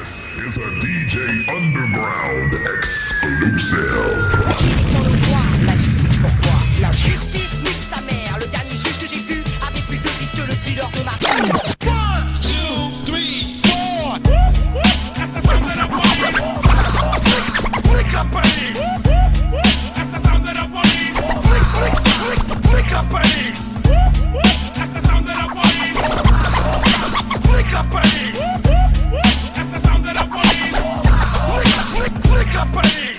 is a DJ Underground exclusive. La justice pourquoi? La justice nique sa mère. Le dernier juge que j'ai vu avait plus de vis que le dealer de ma One, two, three, four. That's the sound that I want. Wake up, police. That's the sound that I want. Wake up, police. That's the sound that I want. Wake up, police. That's the sound that I want. Wake up, police.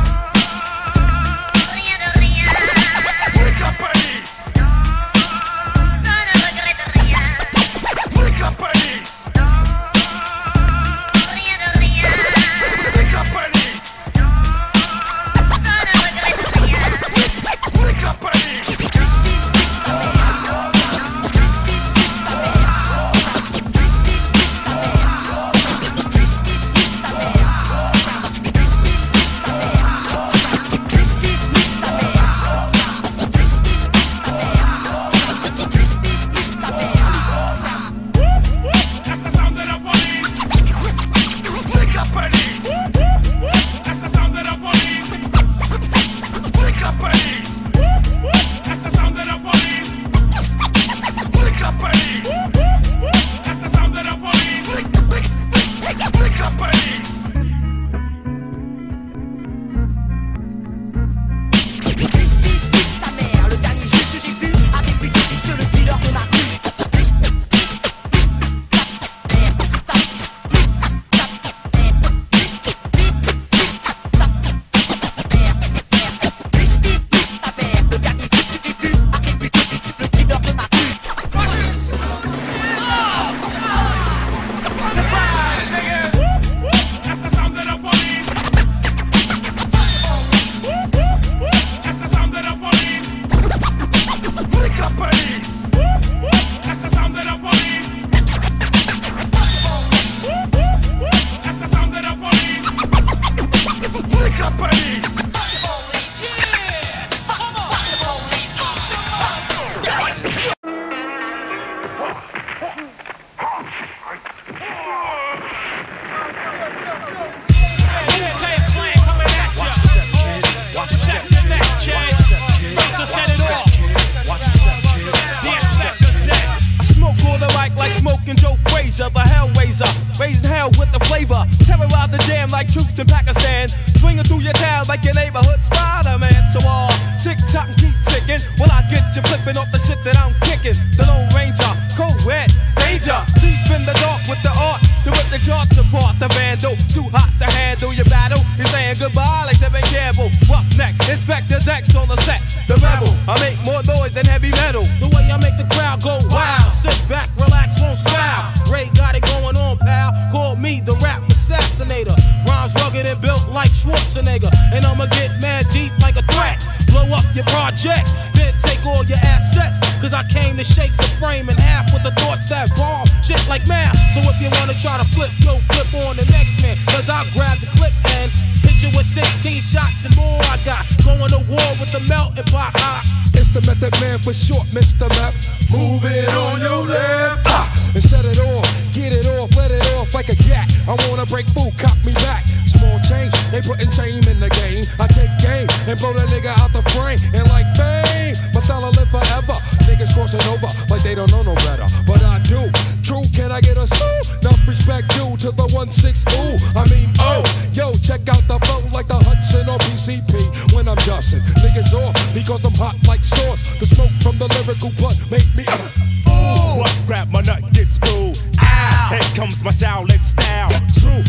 In Pakistan, swinging through your town like your neighborhood Spider-Man. So tick-tock and keep ticking. Will I get you flipping off the shit that I'm kicking? The Lone Ranger, co-ed, danger. Deep in the dark with the art to rip the charts apart. The vandal, too hot to handle your battle. You're saying goodbye like Tevin Campbell. Roughneck, Inspector Dex on the set. The rebel, I make more noise than heavy metal. The way I make the crowd go wild. Sit back, relax, won't smile. Ray got it going on, pal. Call me the rap assassinator. Rhymes rugged and built like Schwarzenegger. And I'ma get mad deep like a threat. Blow up your project, then take all your assets. Cause I came to shake the frame in half with the thoughts that bomb shit like math. So if you wanna try to flip, yo, flip on the next man. Cause I'll grab the clip and hit you with 16 shots and more. I got going to war with the melting pot. It's the Method Man for short, Mr. Map. Move it on your left and set it off, get it off, let it off like a gat. I wanna break food, cop me back. Small change, they putting shame in the game. I take game and blow the nigga out the frame. And like bang, my fella live forever. Niggas crossing over like they don't know no better. But I do. True, can I get a sue? Enough respect due to the 1-6, ooh. I mean, oh, yo, check out the flow like the Hudson or PCP when I'm dusting. Niggas off because I'm hot like sauce. The smoke from the lyrical blood make me ooh. What? Grab my nut, get screwed. Ow. Here comes my Shaolin style. True,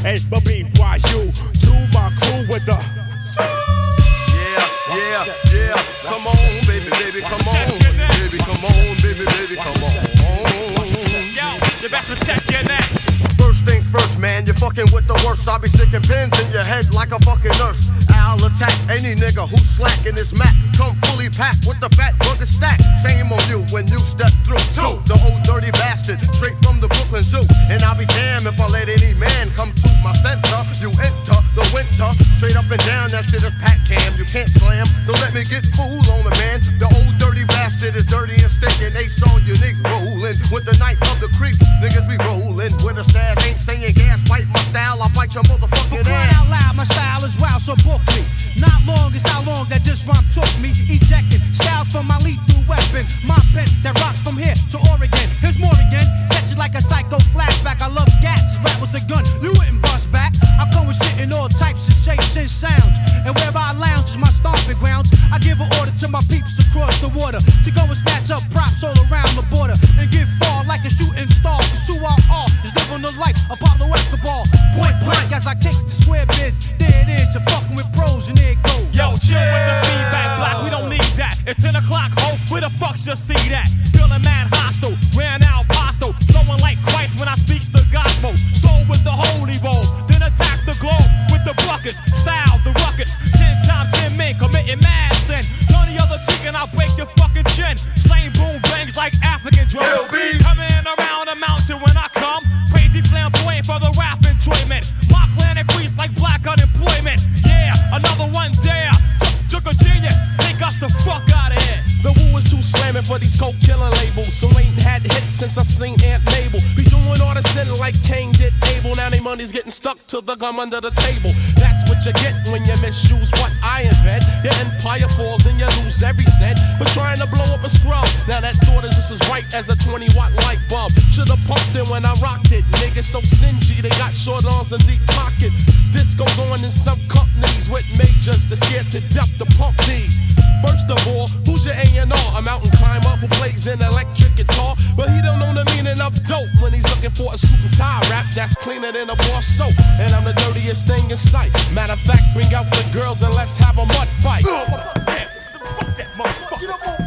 B-A-B-Y-U. To my crew with the yeah. Come on, baby, come on. Baby, come on, baby, come on. Yo, you best protect your neck. First things first, man, you're fucking with the worst. I'll be sticking pins in your head like a fucking nurse. I'll attack any nigga who's slacking his mat. Come fully packed with the fat rugged stack. Shame on you when you step through. Two, the old dirty bastard, straight from the Brooklyn Zoo. And I'll be damned if I let any man come to my center. You enter the winter, straight up and down, that shit is pack cam. You can't slam, don't let me get fooled on the man. The old dirty bastard is dirty and stinking. Ace on unique rolling with the night of the creeps. Niggas be rolling with a stash, ain't saying gas, bite my style, I bite your motherfucking For crying ass. out loud, my style is wild, so book me. Not long is how long that this rhyme took me. Ejecting styles from my lethal weapon. My pen that rocks from here to Oregon. Here's more again. Catch it like a psycho flashback. I love gats. Rap was a gun. You wouldn't bust back. I come with shit in all types of shapes and sounds. And wherever I lounge is my stomping grounds. I give an order to my peeps across the water to go and snatch up props all around the border and get far like a shooting star. Cause who I are is living the life of Pablo Escobar. Point blank as I kick the square biz. There it is. You're fucking with pros and there it goes. Yo, chill with the feedback block, we don't need that. It's 10 o'clock, ho, where the fuck you see that? Feeling mad hostile, ran out postal, flowing like Christ when I speaks the gospel. Stroll with the holy roll, then attack the globe with the buckets, style the ruckus. 10 times 10 men committing mad sin. Turn the other cheek and I'll break your fucking chin. Slaying boom bangs like African drums. Coming around the mountain when I come. Crazy flamboyant for the rap enjoyment. My clan increased like black unemployment. Yeah, another one dare. Took a genius, take us the fuck out of here. The woo is too slamming for these coke killing labels. So ain't had hits since I seen Aunt Mabel. Be doing all the sin like Cain did Abel. Now they money's getting stuck to the gum under the table. That's what you get when you misuse what I invent. Your empire falls and you lose every cent. But trying to blow up a scrub, now that thought is just as bright as a 20-watt light bulb. Should've pumped it when I rocked it. Niggas so stingy, they got short arms and deep pockets. This goes on in some companies with majors that scared to death to pump these. First of all, who's your A&R? A mountain climber who plays an electric guitar, but he don't know the meaning of dope when he's looking for a suit and tie rap that's cleaner than a bar soap. And I'm the dirtiest thing in sight. Matter of fact, bring out the girls and let's have a mud fight. Fuck that motherfucker. Get up on.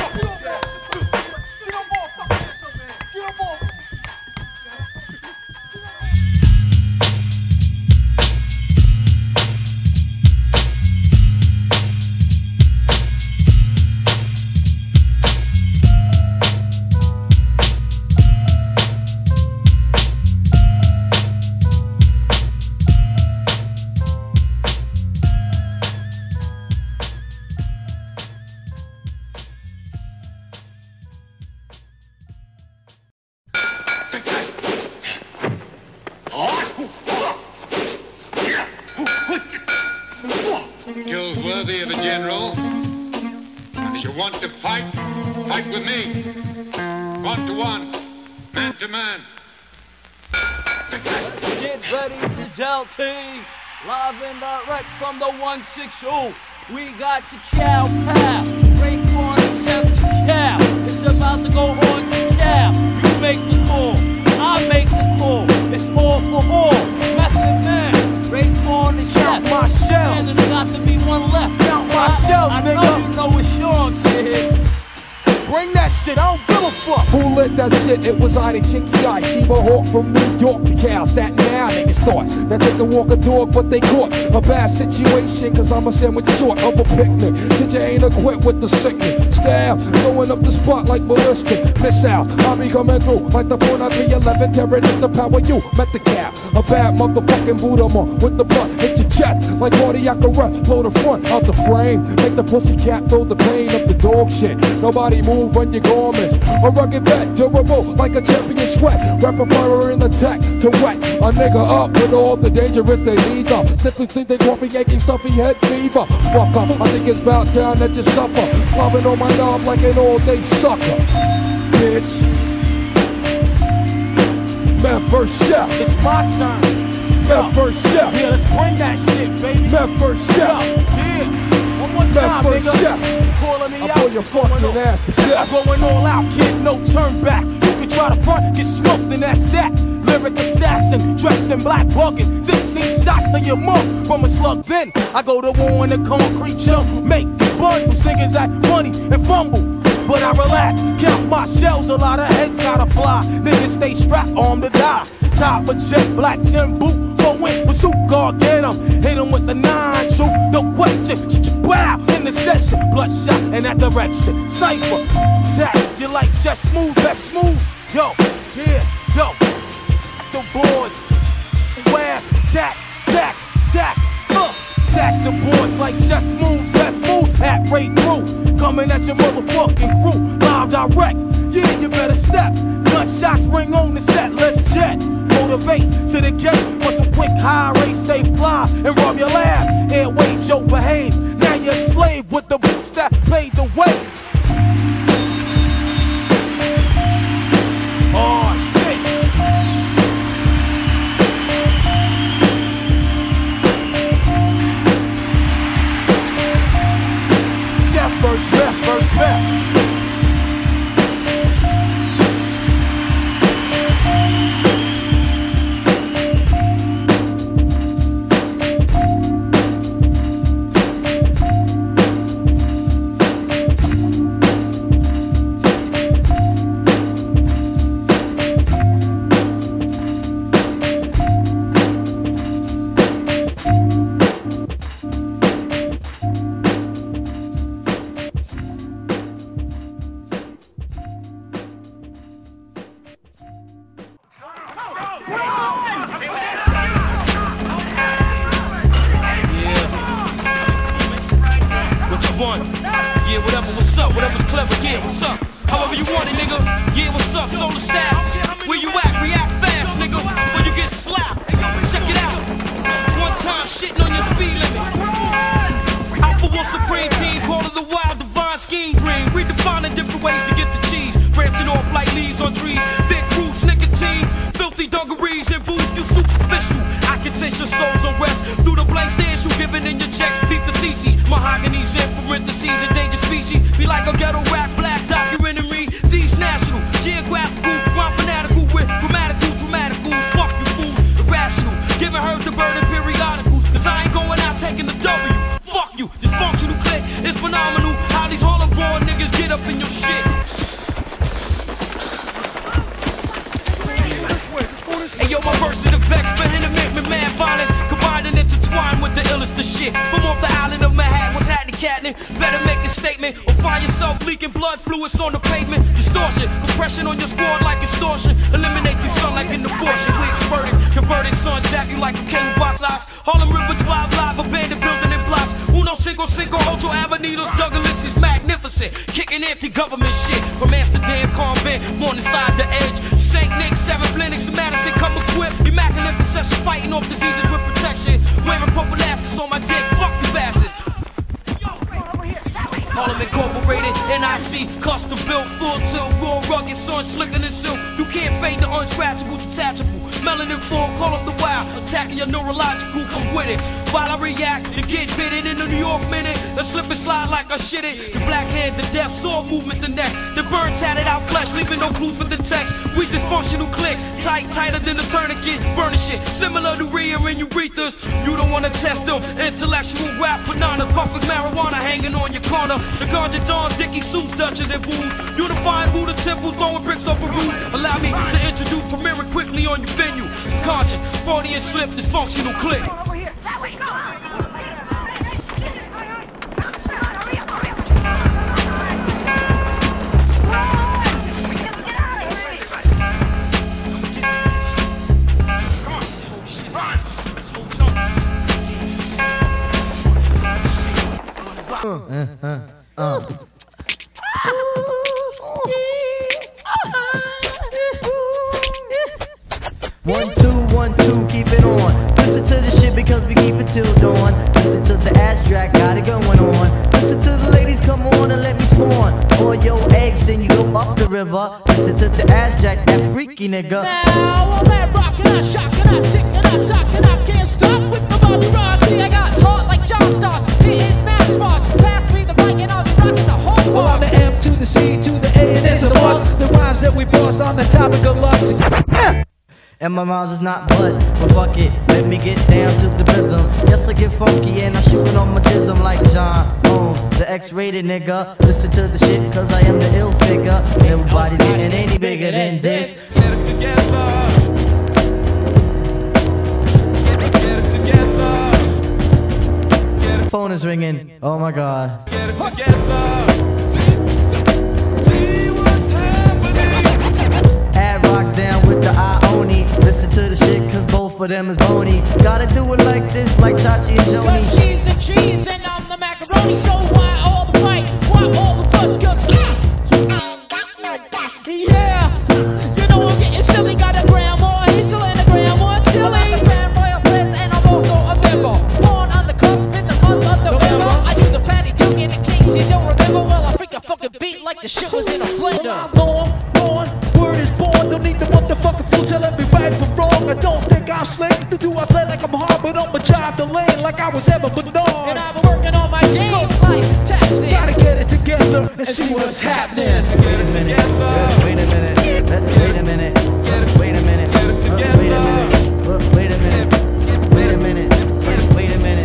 Skills worthy of a general. And if you want to fight, fight with me. 1 to 1, man to man. Get ready to gel team. Live and direct from the 160. We got to cow pow. Raekwon and Chef Cow. It's about to go on to cow. You make the call. I make the call. It's all for all. Method Man. Raekwon and Chef. Count my shells. And there's got to be one left. Count my shells, I nigga. know you know it's Sean, kid. Bring that shit, I don't give a fuck. Who lit that shit? It was I, the Chinky Eye, Chiba Hawk from New York to Cal. Staten now niggas thought that they could walk a dog, but they caught a bad situation, cause I'm a sandwich short of a picnic. Kid, you ain't equipped with the sickness. Style, blowing up the spot like ballistic missiles. I'll be coming through like the 49311, tearing up the power you met the cap. A bad motherfucking Buddha man with the blunt hit your chest like cardiac arrest. Blow the front out the frame, make the pussy cat throw the pain of the dog shit. Nobody move on your garments. A rugged bet, durable like a champion sweat. Rapper fire in attack to wet a nigga up with all the dangerous they lead up. Simply think they coffee aching stuffy head fever. Fuck up, I think it's about time that you suffer. Clubbing on my knob like an all day sucker. Bitch. Man first chef. It's my turn. Man first chef. Yeah, let's bring that shit, baby. Man first chef. Yeah. One more time, first nigga. chef. Calling me I out. pull your fucking ass to death. I'm going all out, kid, no turn back. You can try to front, get smoked, and that's that. Lyric assassin, dressed in black bugging. 16 shots to your mug from a slug. Then I go to war in the concrete jump. Make bundles, niggas act funny and fumble. But I relax, count my shells, a lot of heads gotta fly. Niggas stay strapped, armed to die. Top for jet, black tin boot, go in with suit guard, get him. Hit him with the 9 shoot, no question. Wow, in the session, bloodshot in that direction. Cypher, tap, you like just smooth, that smooth. Yo, yeah, yo, the boards, wham, tack, tack, tack, tack the boards like just moves, best move at Ray Crew. Coming at your motherfucking crew, live direct. Yeah, you better step. Gunshots ring on the set, let's jet. motivate to the gate. Was a quick high race, stay fly and rob your lab. Airway Joe behave. Now you're a slave with the boots that paid the way. Oh shit. Chef verse left, verse left. The black hand, the death, sword movement, the next. The bird tatted out flesh, leaving no clues for the text. We dysfunctional click, tighter than a tourniquet. Burning shit, similar to Rhea and urethras. You don't wanna test them. Intellectual rap bananas, puffing marijuana hanging on your corner. The ganja dons, Dickie suits, Dutchess and booze. Unifying Buddha temples, throwing bricks over roofs. Allow me to introduce premiering quickly on your venue. Subconscious, Freudian slip, dysfunctional click. One, two, keep it on. Listen to the shit because we keep it till dawn. Listen to the ass track, got it going on. Listen to the ladies, come on and let me spawn. All your eggs, then you go up the river. Listen to the ass jack, that freaky nigga. Now all that rockin', I shockin', I tickin', I talkin', I can't stop with the body rock. See, I got heart like John Stars, hitting fast bars. Pass me the mic and I'll be rockin' the whole bar. On the M to the C to the A and it's a must. The rhymes that we boss on the topic of lust. And my rhymes is not but fuck it, let me get down to the rhythm. Yes, I get funky and I shoot on my jism like John Holmes, the X-rated nigga. Listen to the shit cause I am the ill figure. Everybody's getting any bigger than this. Get it together. Get it together. Get it. Phone is ringing, oh my god. Get it together. Rocks down with the Ioni. Listen to the shit cause both of them is bony. Gotta do it like this, like Chachi and Joni. Cause she's and cheese and I'm the macaroni. So why all the fight? Why all the fuss? Cause I ain't got no back. Yeah, you know I'm getting silly. Got a gram or hazel and a gram. I don't think I'm slick. Do I play like I'm hard, but I'ma drive the lane like I was ever Bernard. And I've been working on my game. Life is taxing. Gotta get it together and see what's happening. Wait a minute. Wait a minute. Wait a minute. Wait a minute. Wait a minute. Wait a minute. Wait a minute. Wait a minute. Wait a minute.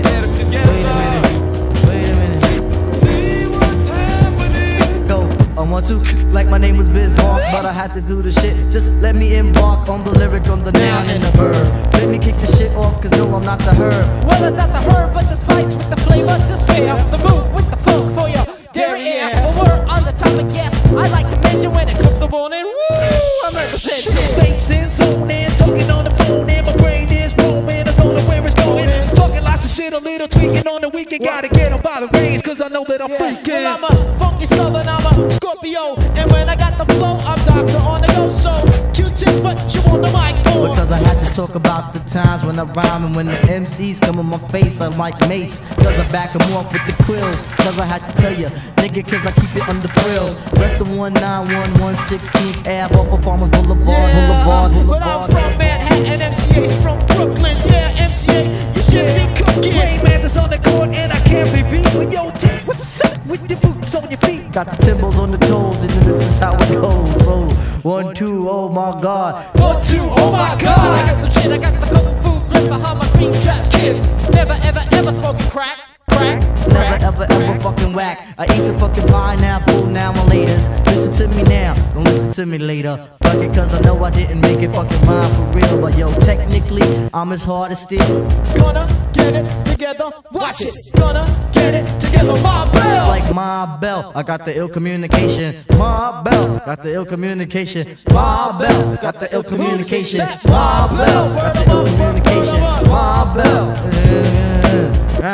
Wait a minute. See what's happening. Go, I want to, like my name was Bismarck, but I had to do the shit. Just let me embark on the lyric, on the noun and the verb. Let me kick the shit off, cause no, I'm not the herb. Well, it's not the herb, but the spice with the flavor. Just fair. The move with the funk for your derriere. Well, we're on the topic, yes. I like to mention when it comes to morning. Woo! I'm representing. Space in, zone in, talking on the phone, and my brain is roaming. I don't know where it's going. Talking lots of shit, a little tweaking on the weekend. Gotta get them by the reins, cause I know that I'm freaking. Well, I'm a funky southern, I'm a Scorpio. And when I got the flow, I'm Doctor on the go. So, Q-tip, what you on the mic for? Because I had to talk about the times when I rhyme and when the MCs come in my face, I'm like Mace. Cause I back them off with the quills. Cause I had to tell you, nigga, cause I keep it under frills. Rest of 191 16th Ave off of Farmers Boulevard, Boulevard. But I'm from Manhattan, MCA's from Brooklyn. Yeah, MCA, you should be cooking. Rainman's on the court and I can't be beat. But yo, what's up with the boots on your feet? Got the timbals on the toes, and this is how it goes. So, 1, 2, oh my god. 1, 2, oh my god. I got some shit, I got the kung fu grip behind my green trap kid. Never, ever, ever smoking crack. Never, ever, ever fucking whack. I eat the fucking pineapple now and laters. Listen to me now, don't listen to me later. Fuck it, cause I know I didn't make it fucking mine for real. But yo, technically, I'm as hard as steel. Gonna get it together, watch it. Gonna get it together, my bell. Like my bell, I got the ill communication. My bell, got the ill communication. My bell, got the ill communication. My bell, got the ill communication. My bell.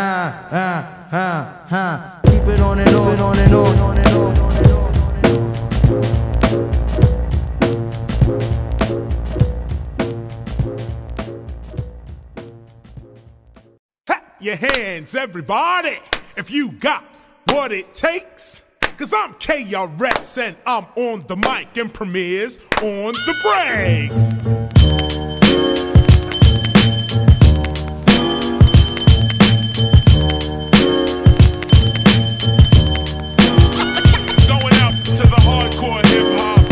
Keep it on and on, on and on, on and on, on and on. Your hands, everybody, if you got what it takes. Cause I'm KRS and I'm on the mic and Premier's on the breaks. Going out to the hardcore hip hop.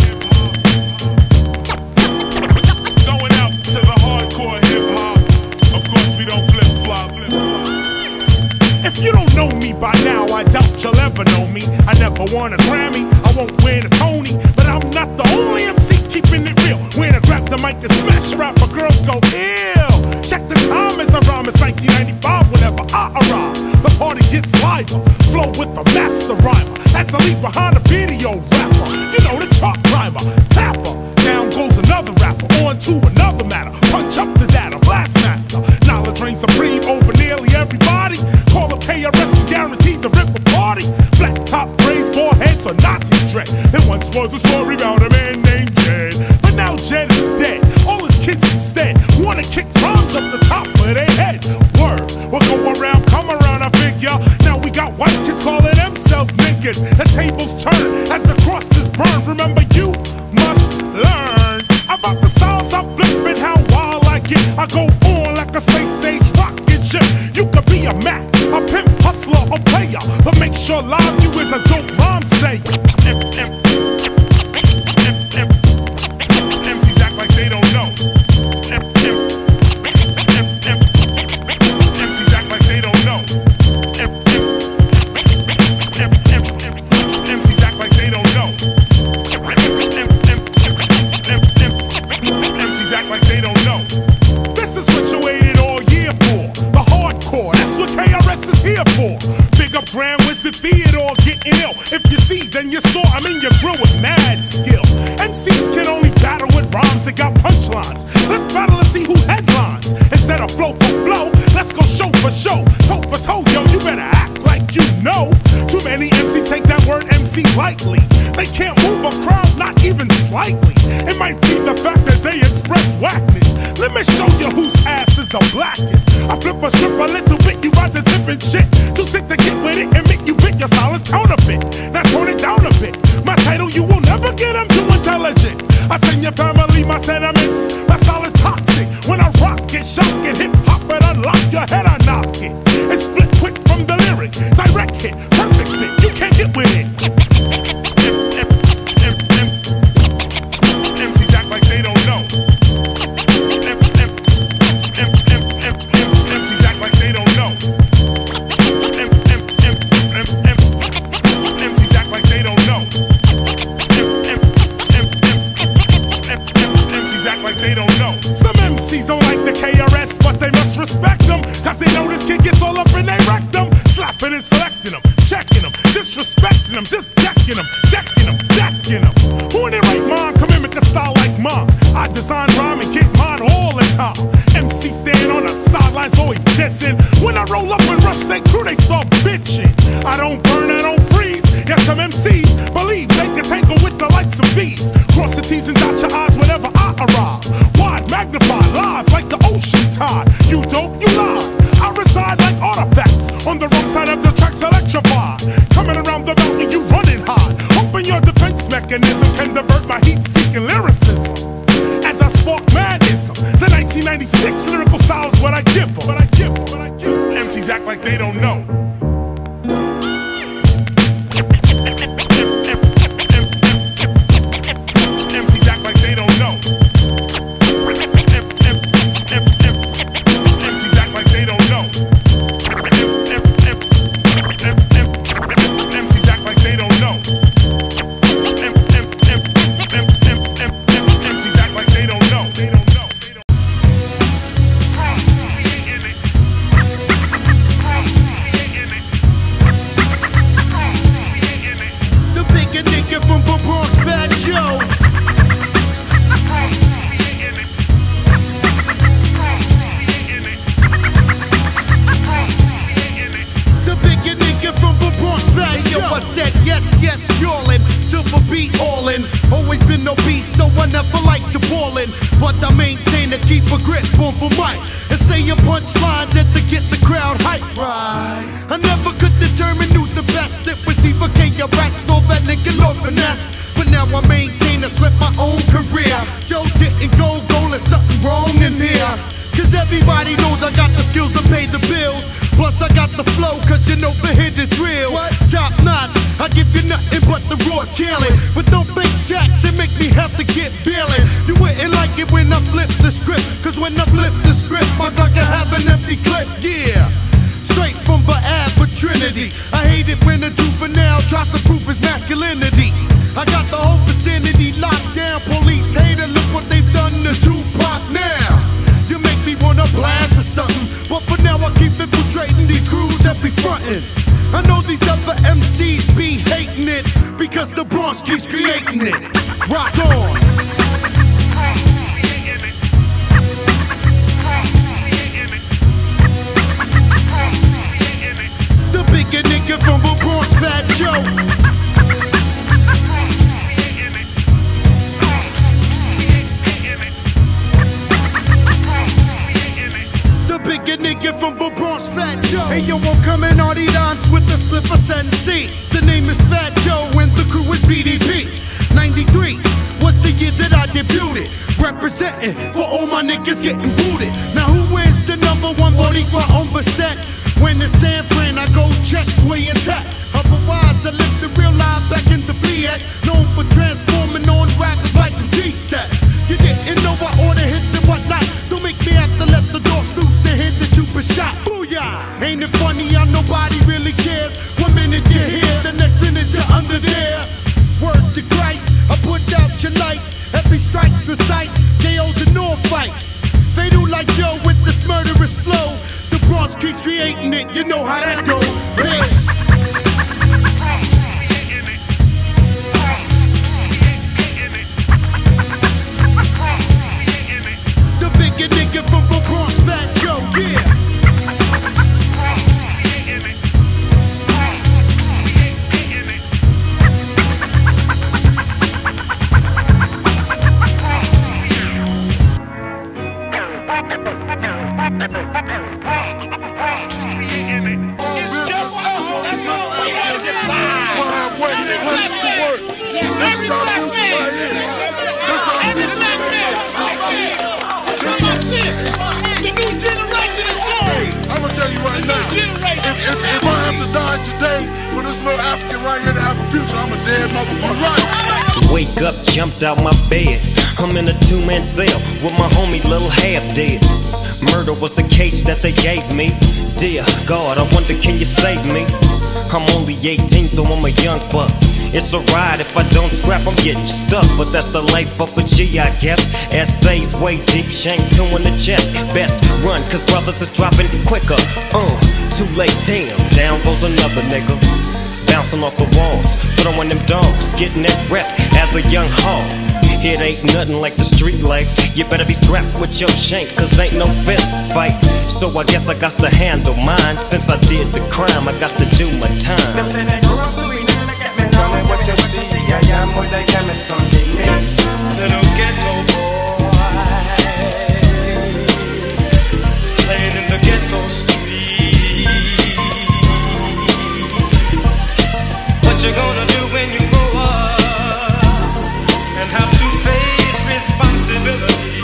Going out to the hardcore hip hop. Of course we don't flip flop. If you don't know me by now, I doubt you'll ever know me. I never won a Grammy, I won't win a Tony, but I'm not the only MC keeping it real. When I grab the mic and smash rap, my girls go ill. Check the time as I rhyme, it's 1995 whenever I arrive. The party gets liver, flow with the master rhymer. As I leave behind a video rapper, you know the chart rhymer, tapper. Down goes another rapper, on to another matter. Punch up the data, blast master. Knowledge reigns supreme over nearly everybody. Call up KRS and guaranteed to rip a party. Flat top braids, bald heads, or Nazi dread. There once was a story about a man named Jed, but now Jed is dead. All his kids instead wanna kick rhymes up the top of their head. Word, we'll go around, come around, I figure. Now we got white kids calling themselves niggas. The tables turn as the crosses burn. Remember, you must learn about the styles I flip and how wild I get. I go on like a space age rocket ship. You could be a Mac, a pimp, hustler, or player, but make sure live you is a dope rhyme sayer. MCs act like they don't know. MCs act like they don't know. MCs act like they don't know. MCs act like they don't know. This is what you waited all year for. The hardcore, that's what KRS is here for. Big up Grand Wizard Theodore getting ill. If you see, then you saw. I'm in your grill with mad skill. MCs can only battle with rhymes that got punchlines. Let's battle and see who headlines. Instead of flow for flow, let's go show for show. Toe for toe, yo, you better act like you know. Too many MCs take that word MC lightly. They can't move a crowd, not even slightly. It might be the fact that they express whackness. Let me show you whose ass is the blackest. I flip a strip a little bit, you ride the tip and shit. Too sick to get with it and make you bit. Your style is counterfeit. Now tone it down a bit. My title, you will never get, I'm too intelligent. I send your family my sentiments. My style is toxic. When MC stand on the sidelines, always dissing. When I roll up and rush they crew, they start bitching. I don't burn, I don't freeze. Yes, some MCs believe they can tangle with the likes of these. Cross the T's and dot your I's whenever I arrive. Wide, magnified, live like the ocean tide. You dope, you lie. I reside like artifacts on the wrong side of the tracks, electrified. Coming around the mountain, you running high. Hoping your defense mechanism can divert my heat-seeking lyricism. As I spark madism, the 1996 lyrical style is what I give them. MCs act like they don't know. MCs act like they don't know. MCs act like they don't know. MCs act like they don't know. MCs act like they don't know. They don't know. The bigger nigga from the Bronx, Fat Joe. The bigger nigga from the Bronx, Fat Joe. I said yes, yes, yawling, till the beat all in. Always been obese, so I never like to ballin'. But I maintain to keep a grip on the mic and say a punchline that to get the crowd hype. Right. I never could determine who's the best. It was either KRS or that nigga Lord Finesse. But now I maintain to sweat my own career. Joe didn't go goal, there's something wrong in here. Cause everybody knows I got the skills to pay the bills. Plus I got the flow, cause you know the hit is real. What? Top notch, I give you nothing but the raw talent. But don't think Jackson make me have to get feeling. You wouldn't like it when I flip the script. Cause when I flip the script, my Glock can have an empty clip. Yeah, straight from the Ave for Trinity. I hate it when a juvenile tries to prove his masculinity. I got the whole vicinity locked down. Police hater, look what they've done to Tupac now. You make me wanna blast or something. But for now I keep infiltrating these crews that be frontin'. I know these other MCs be hating it because the Bronx keeps creating it. Rock on. The bigger nigga from the Bronx, Fat Joe. The bigger nigga from the Bronx, Fat Joe. Hey yo, I'm coming on these dance with the slipper sensei. The name is Fat Joe and the crew is BDP. 93 was the year that I debuted. Representing for all my niggas getting booted. Now who is the #1 Boricua on the set? When it's San Fran, I go check, sway and tap. Otherwise, I live the real life back in the BX. Known for transforming on rappers like the G-set. You didn't know I order hits and whatnot. Don't make me have to let the doors loose and hit the Jupiter shot. Booyah! Ain't it funny how nobody really cares? 1 minute you're here, the next minute you're under there. Word to Christ, I put out your lights. Every strike's precise, KOs and all fights. Fatal like Joe with this murderous flow. The Bronx keeps creating it, you know how that goes. Peace. The bigger nigga from the Bronx, Fat Joe, yeah. If I have to die today for this little African right here to have a future, I'm a dead motherfucker. Right? Wake up, jumped out my bed. I'm in a 2-man cell with my homie Lil Half Dead. Murder was the case that they gave me. Dear God, I wonder can you save me? I'm only 18, so I'm a young buck. It's a ride, if I don't scrap, I'm getting stuck. But that's the life of a G, I guess. Essays way deep, shank 2 in the chest. Best run, cause brothers is dropping quicker. Too late, damn, down goes another nigga. Bouncing off the walls, throwing them dogs, getting that rep as a young hog. It ain't nothing like the street life. You better be strapped with your shank, cause ain't no fist fight. So I guess I got to handle mine. Since I did the crime, I got to do my time. Them say they grow up to be new, they get me down. And what you see, I am what they came in Sunday. Little ghetto boy, playing in the ghetto street. What you gonna do when you grow up and have to face responsibility?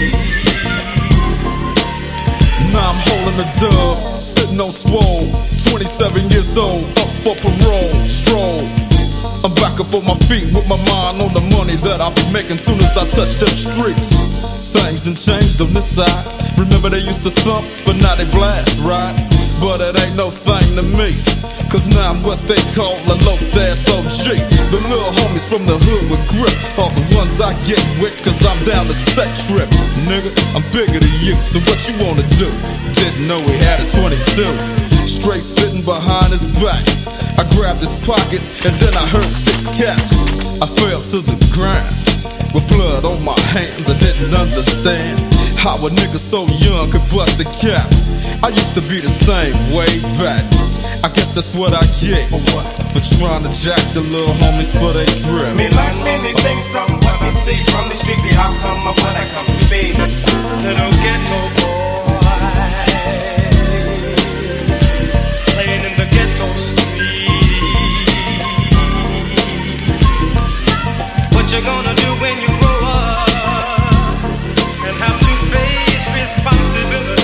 Now I'm holding the dub, sitting on swole, 27 years old, up for parole, stroll. I'm back up on my feet with my mind on the money that I'll be making soon as I touch them streets. Things done changed on this side. Remember they used to thump, but now they blast, right? But it ain't no thing to me, cause now I'm what they call a low-ass OG. The little homies from the hood with grip are the ones I get with, cause I'm down the set trip. Nigga, I'm bigger than you, so what you wanna do? Didn't know he had a 22. Straight sitting behind his back, I grabbed his pockets and then I heard 6 caps. I fell to the ground with blood on my hands. I didn't understand how a nigga so young could bust a cap. I used to be the same way back. I guess that's what I get for trying to jack the little homies for they grip. Me learn many things from what I see from the street. The outcome of what I come to be. Little ghetto boy, playing in the ghetto street. What you gonna do when you grow up and have to face responsibility?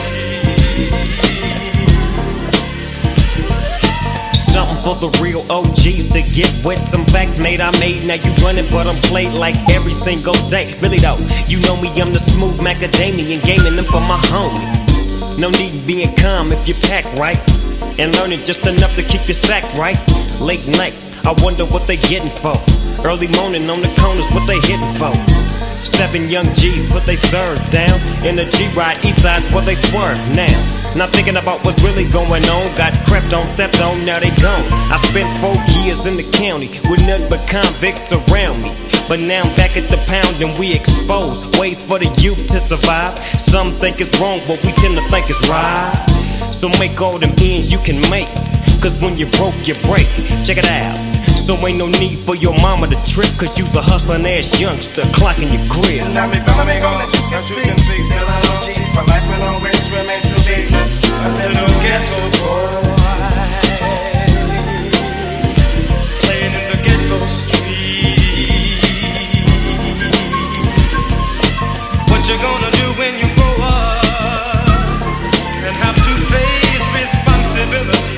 Something for the real OGs to get with. Some facts made I made, now you running, but I'm played like every single day. Really though, you know me, I'm the smooth macadamian, gaming them for my homie. No need in being calm if you pack right, and learning just enough to keep your sack right. Late nights, I wonder what they getting for. Early morning on the corners, what they hitting for. 7 young G's put they serve down in the G-Ride, east side's where they swerve now. Not thinking about what's really going on. Got crept on, stepped on, now they gone. I spent 4 years in the county with nothing but convicts around me. But now I'm back at the pound and we exposed ways for the youth to survive. Some think it's wrong, but we tend to think it's right. So make all them ends you can make, cause when you broke, you break. Check it out. So ain't no need for your mama to trip, cause you's a hustling ass youngster clocking your crib. Now me fella me gonna shoot and see. Still I know cheese, but life will always remain to be a little ghetto boy, playing in the ghetto street. What you gonna do when you grow up and have to face responsibility?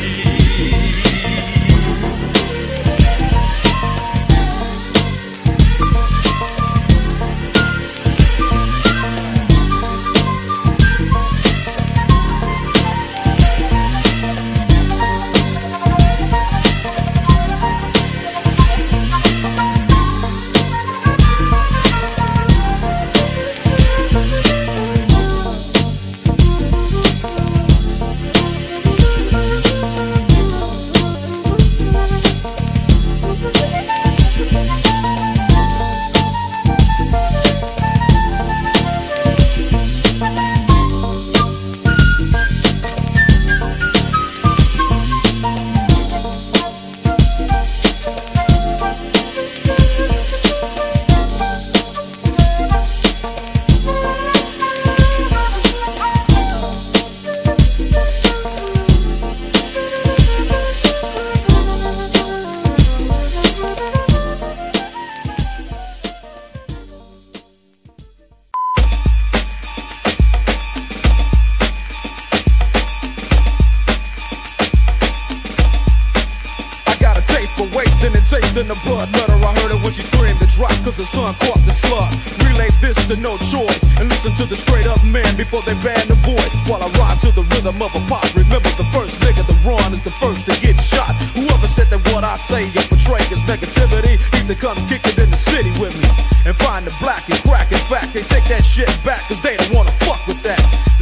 In the blood letter, I heard her when she screamed and dropped, cause her son caught the slug. Relay this to no choice, and listen to the straight up man before they ban the voice. While I rhyme to the rhythm of a pop, remember the first nigga to run is the first to get shot. Whoever said that what I say or portray is negativity, need to come kick it in the city with me and find the black and crack. In fact, they take that shit back, cause they don't wanna fuck with that. The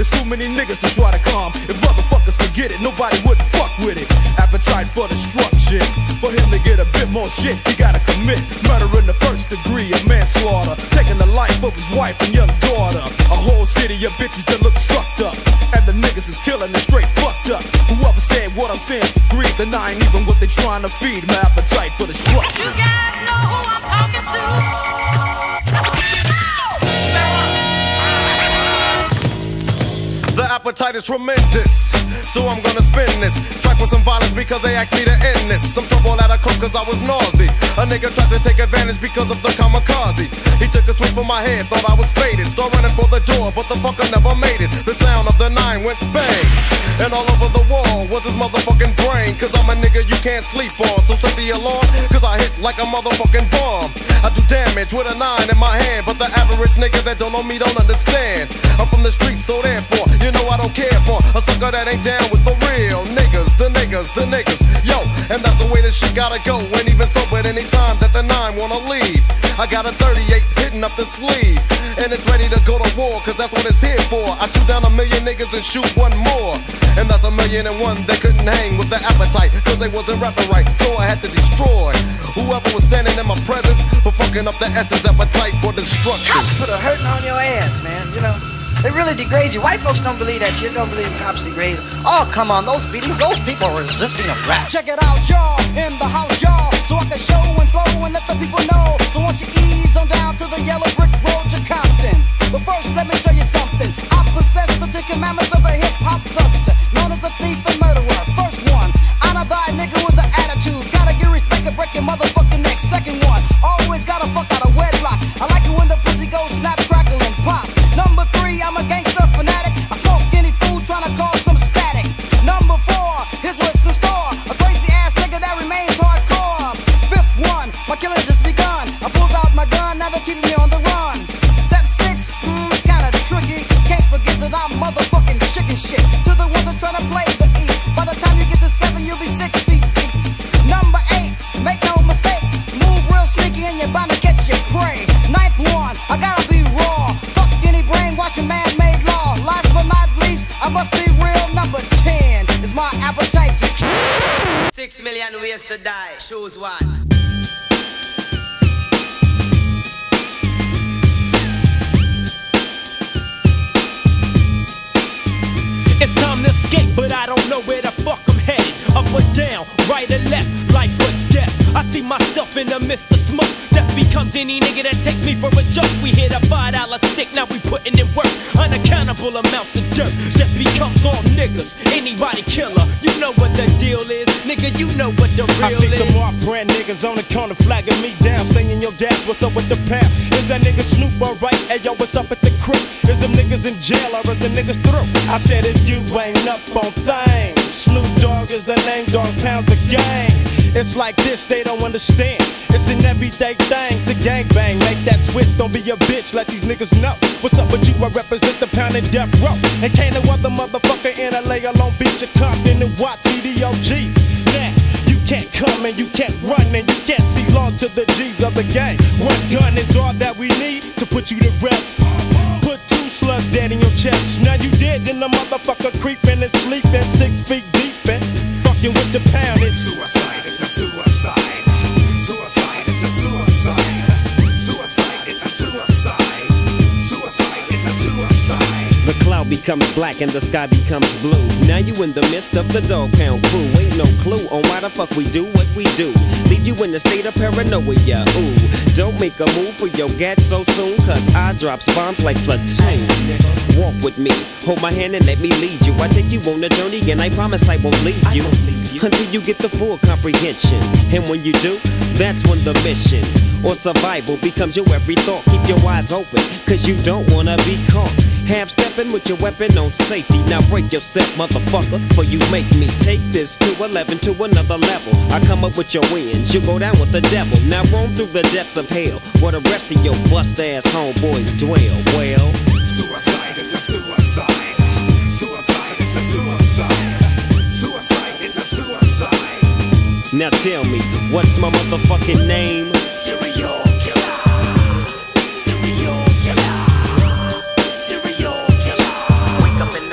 There's too many niggas to try to calm. If motherfuckers could get it, nobody wouldn't fuck with it. Appetite for destruction. For him to get a bit more shit, he gotta commit murder in the first degree of manslaughter, taking the life of his wife and young daughter. A whole city of bitches that look sucked up, and the niggas is killing it straight fucked up. Whoever said what I'm saying for greed, then I ain't even what they trying to feed. My appetite for destruction. You guys know who I'm talking to? The appetite is tremendous, so I'm gonna spin this track with some violence because they asked me to end this. Some trouble at a club cause I was nauseous. A nigga tried to take advantage because of the kamikaze. He took a swing from my head, thought I was faded. Start running for the door, but the fucker never made it. The sound of the 9 went bang, and all over the wall was his motherfucking brain. Cause I'm a nigga you can't sleep on, so set the alarm, cause I hit like a motherfucking bomb. I do damage with a 9 in my hand, but the average nigga that don't know me don't understand. I'm from the streets, so therefore you know I don't care for a sucker that ain't down with the real niggas, the niggas, the niggas. Yo, and that's the way this shit gotta go. And even so, at any time that the 9 wanna leave, I got a 38 hitting up the sleeve, and it's ready to go to war, cause that's what it's here for. I shoot down 1 million niggas and shoot one more, and that's 1,000,001 that couldn't hang with the appetite, cause they wasn't rapping right, so I had to destroy whoever was standing in my presence for fucking up the essence appetite for destruction. Cops put a hurting on your ass, man, you know. They really degrade you. White folks don't believe that shit, don't believe cops degrade. Oh, come on, those beatings, those people are resisting arrest. Check it out, y'all, in the house, y'all, so I can show and flow and let the people know. So won't you ease on down to the yellow brick road to Compton. But first, let me show you something. I possess the 10 commandments of a hip-hop thugster, known as a thief and murderer. First one, honor thy nigga with the attitude. Gotta get respect and break your motherfucking neck. Second one, always gotta fuck out of wedlock. I like it when the pussy goes snap, crackle, and pop. Number 3, I'm a gangster fanatic. I smoke any fool trying to cause some static. Number 4, here's what's in store. A crazy ass nigga that remains hardcore. Fifth one, my killing just begun. I pulled out my gun, now they're keeping me on the run. Step 6, it's kinda tricky. Can't forget that I'm motherfucking chicken shit. To the ones that trying to play the E. By the time you get to 7, you'll be 6 feet deep. Number 8, make no mistake. Move real sneaky and you're bound to catch your prey. Ninth one, I gotta be raw. Fuck any brainwashing man-made law. Last but not least, I must be real. Number 10 is my appetite to kill. 6 million ways to die, choose one. It's time to escape, but I don't know where the fuck I'm headed. Up or down, right or left, life or death. I see myself in the midst of smoke. Death becomes any nigga that takes me for a joke. We hit a $5 stick, now we putting in work. Unaccountable amounts of dirt. Death becomes all niggas, anybody killer. You know what the deal is, nigga, you know what the real is. I see some off-brand niggas on the corner flagging me down, saying, yo, dad, what's up with the pound? Is that nigga Snoop alright? Hey, yo, what's up at the crib? Is them niggas in jail or is the niggas through? I said, if you ain't up on things, Snoop Dogg is the name, dog pound the gang. It's like this, they don't understand. It's an everyday thing to gangbang. Make that switch, don't be a bitch, let these niggas know. What's up with you? I represent the pound and death row. And can't no other motherfucker in LA alone beat your Compton and watch CDOGs. Now, you can't come and you can't run and you can't see long to the G's of the game. One gun is all that we need to put you to rest. Put 2 slugs dead in your chest. Now you dead, then the motherfucker creeping and sleeping 6 feet deep and fucking with the pound. It's suicide, it's a suicide. Suicide, it's a suicide. Suicide, it's a suicide. Suicide, it's a suicide. The cloud becomes black and the sky becomes blue. Now you in the midst of the dog pound crew. Ain't no clue on why the fuck we do what we do. Leave you in a state of paranoia. Ooh, don't make a move for your gat so soon, cause I drops bombs like platoon. Walk with me, hold my hand and let me lead you. I take you on a journey and I promise I won't leave you until you get the full comprehension. And when you do, that's when the mission or survival becomes your every thought. Keep your eyes open, cause you don't wanna be caught. Half stepping with your weapon on safety. Now break yourself, motherfucker, for you make me take this to 11 to another level. I come up with your wins, you go down with the devil. Now roam through the depths of hell, where the rest of your bust-ass homeboys dwell. Well, suicide is a suicide. Suicide is a suicide. Suicide is a suicide. now tell me, what's my motherfucking name? Serial killer. Serial killer. Serial killer. Wake up in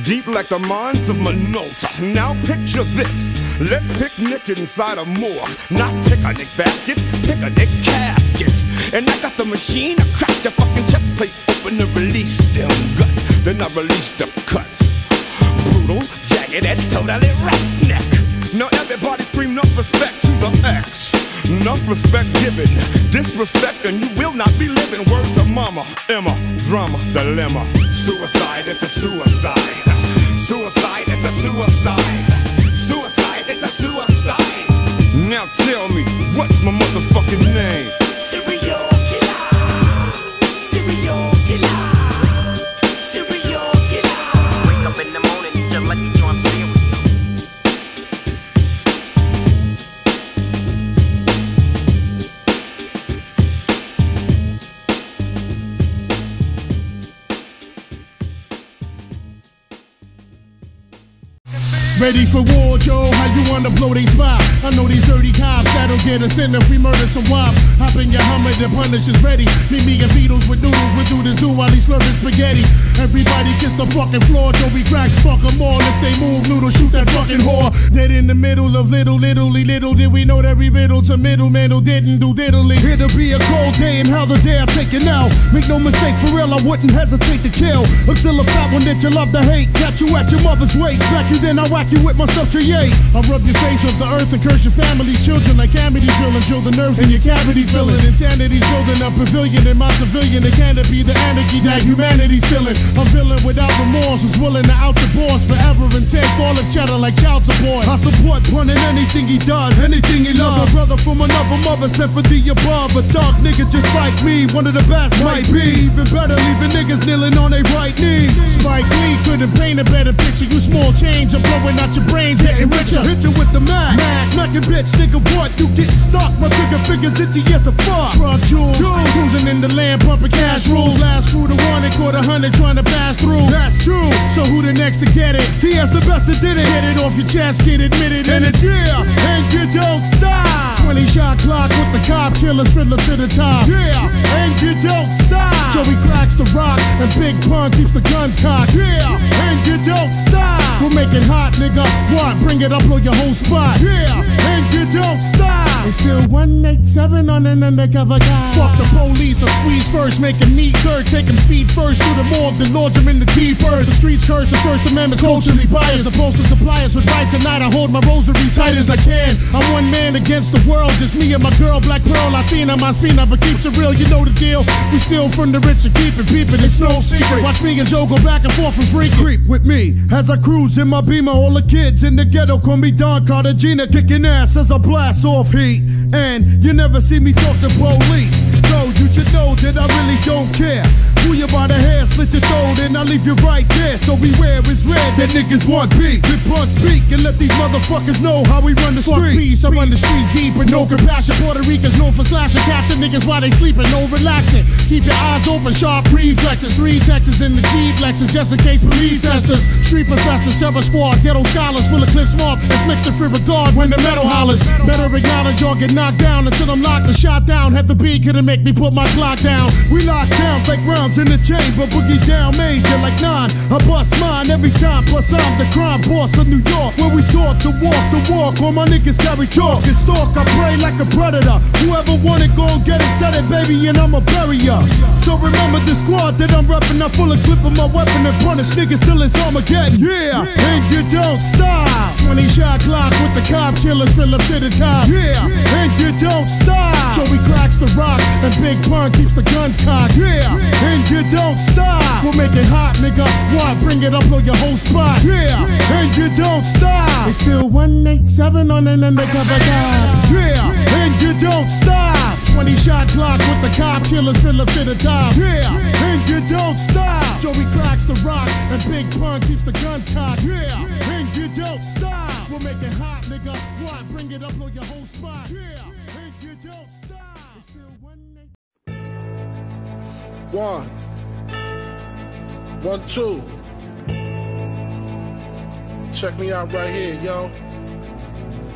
deep like the mines of Minota. Now picture this. Let's picnic inside a morgue. Not picnic baskets, picnic caskets. And I got the machine, I crack the fucking chest plate open and release them guts. Then I release the cuts. Brutal, jagged edge, totally roughneck. Now everybody scream enough respect to the X. Enough respect given, disrespect and you will not be living. Word to mama, Emma, drama, dilemma. Suicide, it's a suicide. Suicide, it's a suicide. Suicide, it's a suicide. Now tell me, what's my motherfucking name? Serial killer. Serial killer. Serial killer. Wake up in the morning, just let me try and see you. Ready for war, Joe? How you wanna blow they spot? I know these dirty cops that'll get us in if we murder some wop. Hop in your Hummer, the punish is ready. Meet me and Beatles with noodles, we do this do while he's slurping spaghetti. Everybody kiss the fucking floor, Joe, we crack, fuck them all. If they move, noodle, shoot that fucking whore. Dead in the middle of little did we know that we riddle to middleman who didn't do diddly. It'll be a cold day and how the day I take it now. Make no mistake, for real, I wouldn't hesitate to kill. I'm still a fat one that you love to hate. Catch you at your mother's waist, smack you then I whack you with my stuff to yay. I'll rub your face off the earth and curse your family's children like Amity filling. Drill the nerves in your cavity filling. Insanity's building a pavilion in my civilian. It can't be the anarchy that humanity's stealing. A villain without remorse who's willing to out your boss forever and take all the cheddar like child support. I support Pun in anything he does, anything he loves. A brother from another mother sent for the above. A thug nigga just like me, one of the best might be. Even better, leaving niggas kneeling on their right knee. Spike Lee couldn't paint a better picture. You small change, I'm blowing out your brains, getting richer. Hit you with the mag. Smacking bitch, nigga, what? You getting stuck? My trigger fingers itchy as a fuck. Truck jewels, cruising in the land, pumping cash rules. Last crew to one and caught 100 trying to pass through. That's true. So who the next to get it? TS the best that did it. Get it off your chest, kid, admit it. And it's yeah, and you don't stop. 20 shot clock with the cop killers, fiddler to the top. Yeah, and you don't stop. Joey cracks the rock and Big Pun keeps the guns cocked. Yeah, and you don't stop. We'll make it hot, nigga. What? Bring it up, blow your whole spot. Yeah, and you don't stop. It's still 187 on an undercover guy. Fuck the police, I squeeze first, make him neat dirt. Take him feet first through the morgue, then launch him in the deep earth. The streets curse, the First Amendment's culturally biased. Supposed to supply us with rights, tonight I hold my rosary tight as I can. I'm one man against the world, just me and my girl, Black Pearl, Latina, my Sfina, but keeps it real, you know the deal. We steal from the rich and keep it peeping, it's no secret. Watch me and Joe go back and forth and freak. Creep with me as I cruise in my Beamer. All the kids in the ghetto call me Don Cartagena, kicking ass as I blast off heat. And you never see me talk to police, so you should know that I really don't care. Pull you by the hair, slit your throat, and I leave you right there. So beware, it's red that niggas want beat. Good Pun speak and let these motherfuckers know how we run the streets. Fuck peace, I run the streets deep with no compassion. Puerto Ricans known for slashing, catching niggas while they sleeping, no relaxing. Keep your eyes open, sharp reflexes. 3 Texas in the Jeep Lexus, just in case police testers. Street professors, terror squad, ghetto scholars, full of clips marked, inflicts the free regard when the metal hollers. Better acknowledge or get knocked down until I'm locked and shot down. Had the beat, couldn't make me put my clock down. We lock towns like rounds in the chamber, boogie down major like 9. I bust mine every time, plus I'm the crime boss of New York, where we taught to walk the walk. All my niggas carry chalk and stalk, I pray like a predator. Whoever want it, gon' get it, set it, baby, and I'ma bury ya. So remember the squad that I'm reppin', I'm full of clip of my weapon and punish niggas till it's Armageddon. Yeah, and you don't stop. 20 shot clock with the cop killers, fill up to the top. Yeah, and you don't stop. Joey cracks the rock and Big Pun keeps the guns cocked. Yeah, and you don't stop. We'll make it hot, nigga. What? Bring it up, blow your whole spot. Yeah, and you don't stop. It's still 187 on an undercover guy. Yeah, and you don't stop. 20 shot clock with the cop killers, fill up to the top. Yeah, and you don't stop. Joey cracks the rock and Big Pun keeps the guns cocked. Yeah, and you don't stop. We'll make it hot, nigga. What? Bring it up, blow your whole spot. Yeah, and you don't stop. It's still 1, 1, 2. Check me out right here, yo.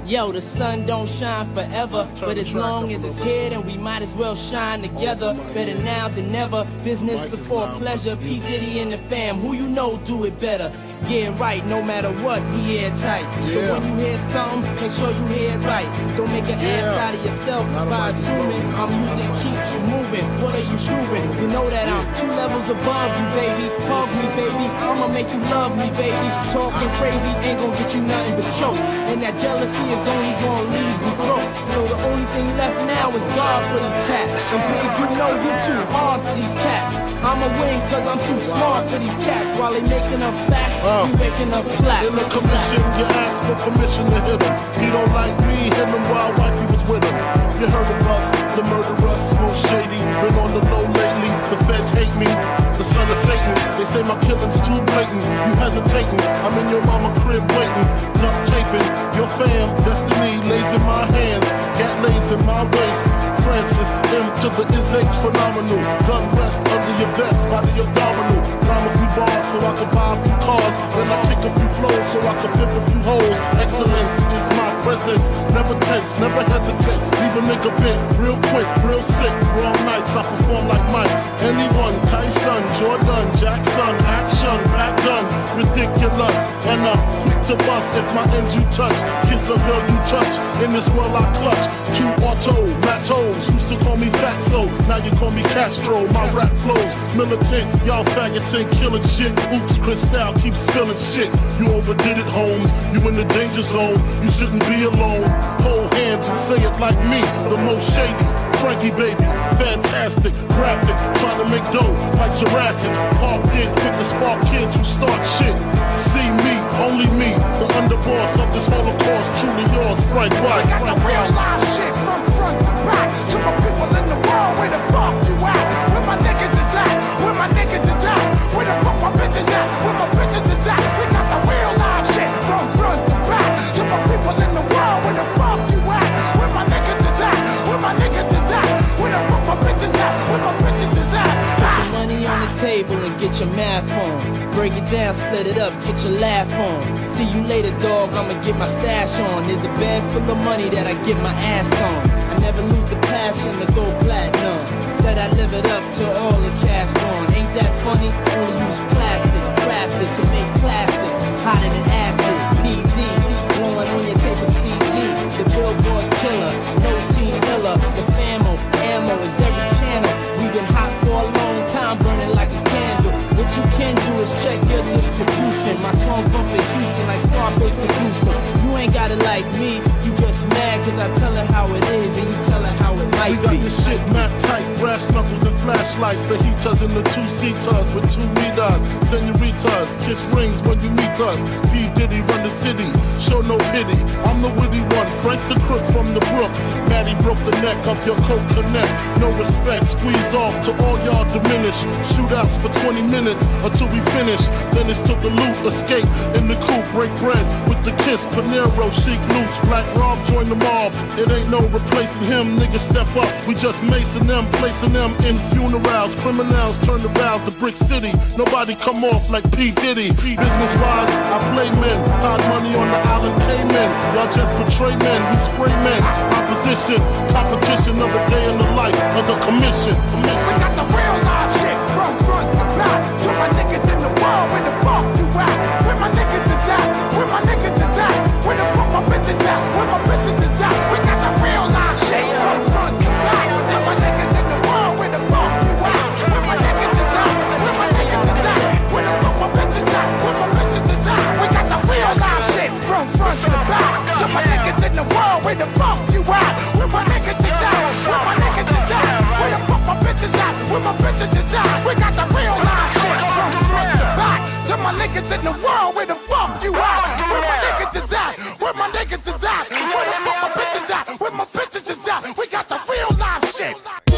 Yo, the sun don't shine forever, but as long as it's here, then we might as well shine together. Better now than never, business before pleasure. P. Diddy and the fam, who you know do it better. Yeah, right, no matter what, we airtight. So when you hear something, make sure you hear it right. Don't make an ass out of yourself by assuming our music keeps you moving. What are you proving? You know that I'm 2 levels above you, baby. Hug me, baby, I'ma make you love me, baby. Talking crazy ain't gonna get you nothing but choke. And that jealousy is only gonna leave you broke. So the only thing left now is God for these cats. And babe, you know you're too hard for these cats. I'ma win cause I'm too smart for these cats. While they making up facts, you making up plaques. In the commission, you ask for permission to hit him. He don't like me, him and wild wifey was with him. You heard of us, the murderers, most shady. Been on the low lately, the feds hate me. The son of Satan, they say my killing's too blatant. You hesitating, I'm in your mama crib waiting. Duct taping, your fam, destiny lays in my hands. Gat lays in my waist. Francis, M to the is H phenomenal. Gun rest under your vest, by the abdominal. Rhyme a few bars so I could buy a few cars. Then I kick a few flows so I could pimp a few hoes. Excellence is my presence. Never tense, never hesitate. Leave a nigga bent, real quick, real sick. Wrong nights, I perform like Mike. Anyone, Tyson, Jordan, Jackson, action, pack guns, ridiculous. And I'm quick to bust if my ends you touch. Kids or girl you touch. In this world I clutch. 2 auto, Matos, used to call me Fatso. Now you call me Castro. My rap flows militant. Y'all faggots ain't killing shit. Oops, Cristal keeps spilling shit. You overdid it, Holmes. You in the danger zone. You shouldn't be alone. Hold hands and say it like me. The most shady. Frankie baby, fantastic, graphic, trying to make dough like Jurassic. Parked in, quick to spark kids who start shit. See me, only me, the underboss of this Holocaust. Truly yours, Frank White. I got the real live shit from front to back. To my people in the world, where the fuck you at? Where my niggas is at? Where my niggas is at? Where the fuck my bitches at? Where my bitches is at? We got the real live shit from front to back. To my people in the world, where the fuck you at? Where my niggas is at? Where my niggas is at? Where the fuck my bitches at? Where my bitches is at? Put your money on the table and get your math on. Break it down, split it up, get your laugh on. See you later, dog, I'ma get my stash on. There's a bag full of money that I get my ass on. I never lose the passion to go platinum. Said I live it up till all the cash gone. Ain't that funny? Only use plastic, crafted to make classics. Hotter than acid, PD, blowing on your tape of CD. The Billboard killer, no team iller. The famo, ammo is every channel. We've been hot for a long time, burning like a candle. What you can do is check your distribution. My songs bumpin' Houston like Scarface the Booster. You ain't got it like me, you just mad cause I tell her how it is and you tell her how it might be. We got this shit mad tight, brass knuckles and flashlights. The heaters and the 2-seaters with 2 meters. Senoritas, kiss rings when you meet us. P. Diddy run the city, show no pity. I'm the witty one, Frank the crook from the brook. Maddie broke the neck of your coke connect. No respect, squeeze off to all y'all diminish. Shootouts for 20 minutes until we finish. Then it's to the loot, escape in the coupe, break bread with the kiss. Panero, chic loots, Black Rob join the mob. It ain't no replacing him, niggas step up. We just macing them, placing them in funerals. Criminals turn the vows to Brick City. Nobody come off like P. Diddy. Business wise, I play men. Hard money on the island Cayman. Y'all just betray men, we spray men. Opposition, competition of the day in the life of the commission. We got the real live shit from front to back. To my niggas in the world, where the fuck you at? Where my niggas is at? Where my niggas is at? Where the fuck my bitches at? Where my bitches is at? We got the real live shit from front to back. To my niggas in the world, where the fuck you at? Where my niggas is at? Where my niggas is at? Where the fuck my bitches at? Where my bitches is at? We got the real live shit from front to back. To my niggas in the world, where the fuck you at? Where my niggas is at? Where my niggas is at? Where the fuck my bitches at? Where my bitches is at? We got the real live shit from front to back. To my niggas in the world, where the fuck you at? Where my niggas is at? Where my niggas is at? Where the fuck my bitches at? Where my bitches is at? We got the real live shit.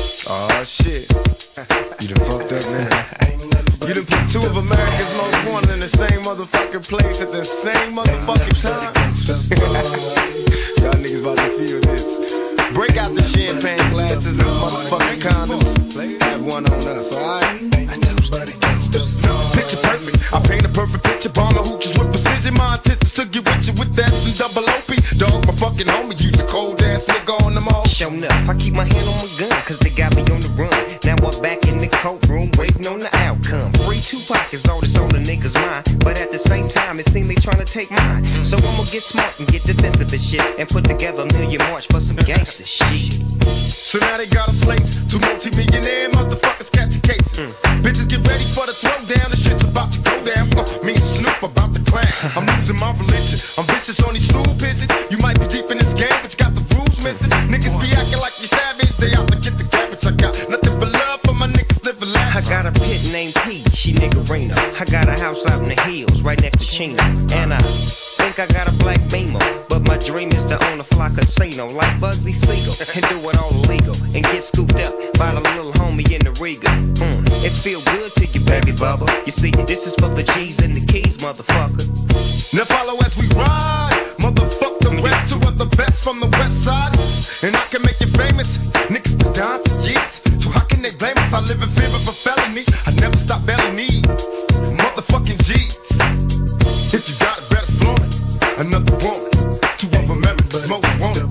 Oh shit. You done fucked up, man. You done put 2 of America's most wanted in the same motherfucking place at the same motherfucking time. Y'all niggas about to feel this. Break out the champagne glasses and motherfucking condoms. Have one on us, alright? Picture perfect. I paint a perfect picture. Bomber hooches with precision. My intentions to get with you with that and double OP. Dog, my fucking show enough. I keep my hand on my gun, cause they got me on the run. Now I'm back in the courtroom, waiting on the outcome. Free Tupac is all that's on the niggas' mind, but at the same time, it seems they tryna take mine. So I'ma get smart and get defensive and shit, and put together a million march for some gangster shit. So now they got a slate, 2 multi-millionaire motherfuckers catching cases. Bitches get ready for the throwdown, the shit's about to go down. Me and Snoop about to clown. I'm losing my religion, I'm vicious on these stool pigeons. You might be deep in this game, but you got the rules missing. Niggas be acting like you savage, they out to get the cabbage. I got nothing but love for my niggas living life. I got a pit named P, she niggerina. I got a house out in the hills, right next to Chino. And I think I got a black Beamer, but my dream is to own a fly casino like Bugsy Siegel and do it all illegal and get scooped up by the little homie in the Riga. It feel good to you, baby bubba. You see, this is for the G's and the keys, motherfucker. Now follow as we ride, motherfuck the rest. 2 of the best from the west side, and I can make you famous. Niggas been down for years, so how can they blame us? I live in fear of a felony. I never stop belly needs, motherfucking G's. If you got it, better flaunt it. Another woman, 2 of them married, the smoke woman.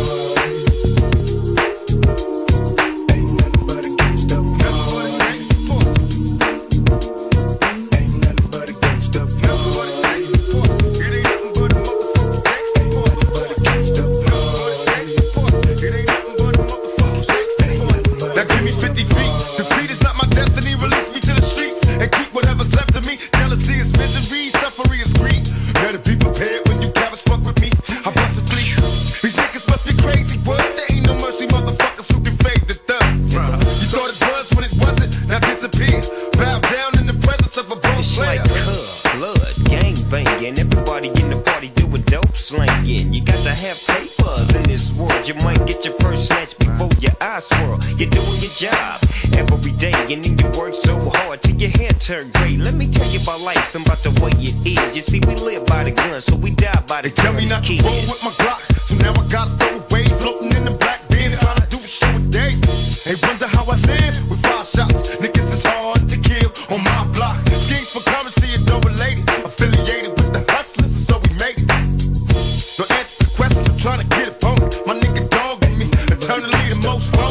Turn gray. Let me tell you about life and about the way it is. You see, we live by the gun, so we die by the gun. They tell me not to roll with my Glock, so now I gotta throw away. Floating in the black Benz, trying to do a show a day. They wonder how I live with 5 shots. Niggas is hard to kill on my block. Schemes for currency is no related. Affiliated with the hustlers, so we made it. Don't answer the questions, I'm trying to get a bone. My nigga dog in me, eternally the most wrong.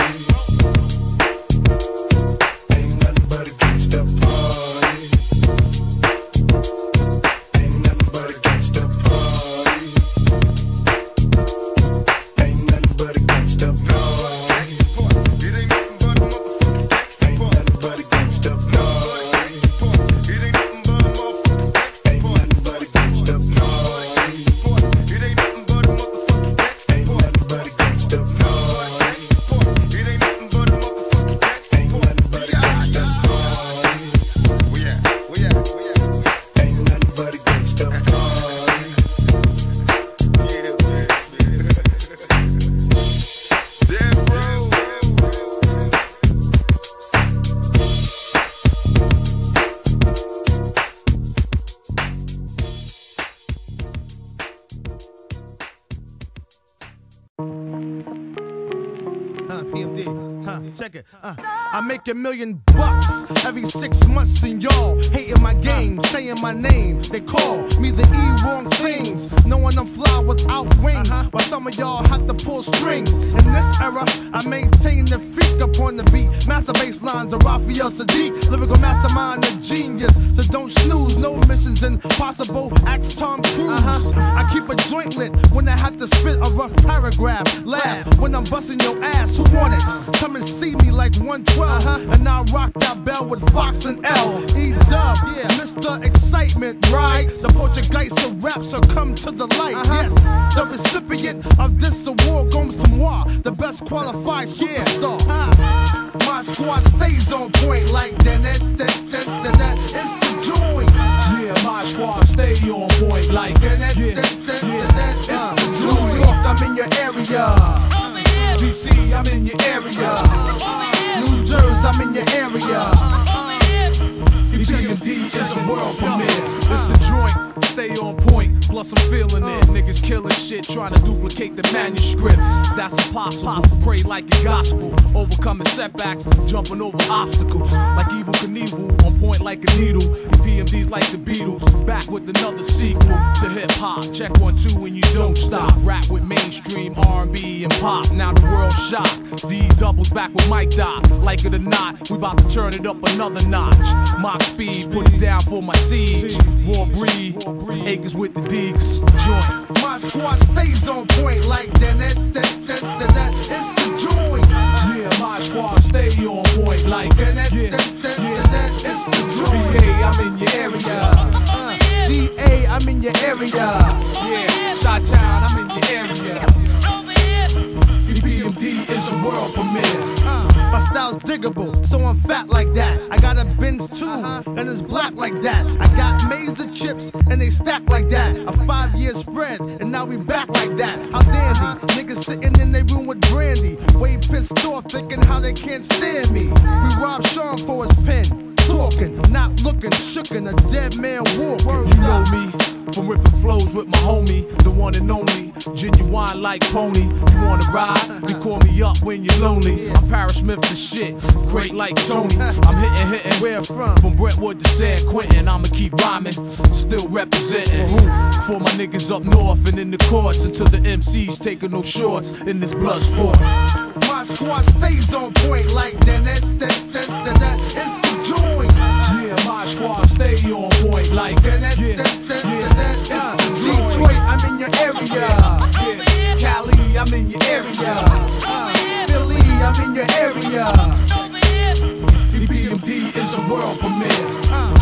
Check it. I make $1 million every 6 months, and y'all hating my game, saying my name. They call me the wrong things, knowing I'm fly without wings. While some of y'all have to pull strings. In this era, I maintain the freak upon the beat. Master bass lines of Raphael Sadiq, lyrical mastermind, a genius. So don't snooze, no missions impossible. Ask Tom Cruise. I keep a joint lit when I have to spit a rough paragraph. Laugh when I'm busting your ass. Who want it? Come and see me like 112, and I rock that bell with Fox and L. E-Dub, Mr. Excitement, right? The Portuguese of rap shall come to the light. Yes, the recipient of this award goes to moi, the best qualified superstar. My squad stays on point like that. It's the joint. Yeah, my squad stay on point like that. It's the joint. New York, I'm in your area. DC, I'm in your area. New Jersey, I'm in your area. EPMD is a world premiere. It's the joint, stay on point. plus I'm feeling it. Niggas killing shit, trying to duplicate the manuscripts. That's impossible. Pray like a gospel, overcoming setbacks, jumping over obstacles. Like Evil Knievel, on point like a needle. The PMDs like the Beatles, back with another sequel to hip hop. Check 1, 2 and you don't stop. Rap with mainstream R&B and pop. Now the world's shocked. D doubles back with Mike Doc. Like it or not, we about to turn it up another notch. Mock speed, put it down for my siege. Raw breed, acres with the D's. Joint. My squad stays on point like that. It's the joint. Yeah, my squad stay on point like that. Yeah, it's the joint. BA, I'm in your area. GA, I'm in your area. Yeah, Chi-Town, I'm in your area. BMD is a world premiere. My style's diggable, so I'm fat like that. I got a Benz too, and it's black like that. I got Mesa chips, and they stack like that. A 5-year spread, and now we back like that. How dandy, niggas sitting in their room with brandy. Way pissed off, thinking how they can't stand me. We robbed Sean for his pen. Talking, not looking, shookin', a dead man walking. You know me, from ripping flows with my homie, the one and only, genuine like Pony. You wanna ride? You call me up when you're lonely. I'm Paris Smith the shit, great like Tony. I'm hitting, where from? From Brentwood to San Quentin, I'ma keep rhyming, still representing. For my niggas up north and in the courts, until the MCs taking no shorts in this blood sport. My squad stays on point like that. It's the joint. Yeah, my squad stay on point like that. Yeah, it's the joint. Detroit, I'm in your area. Yeah, Cali, I'm in your area. Philly, I'm in your area. BMD is a world premiere.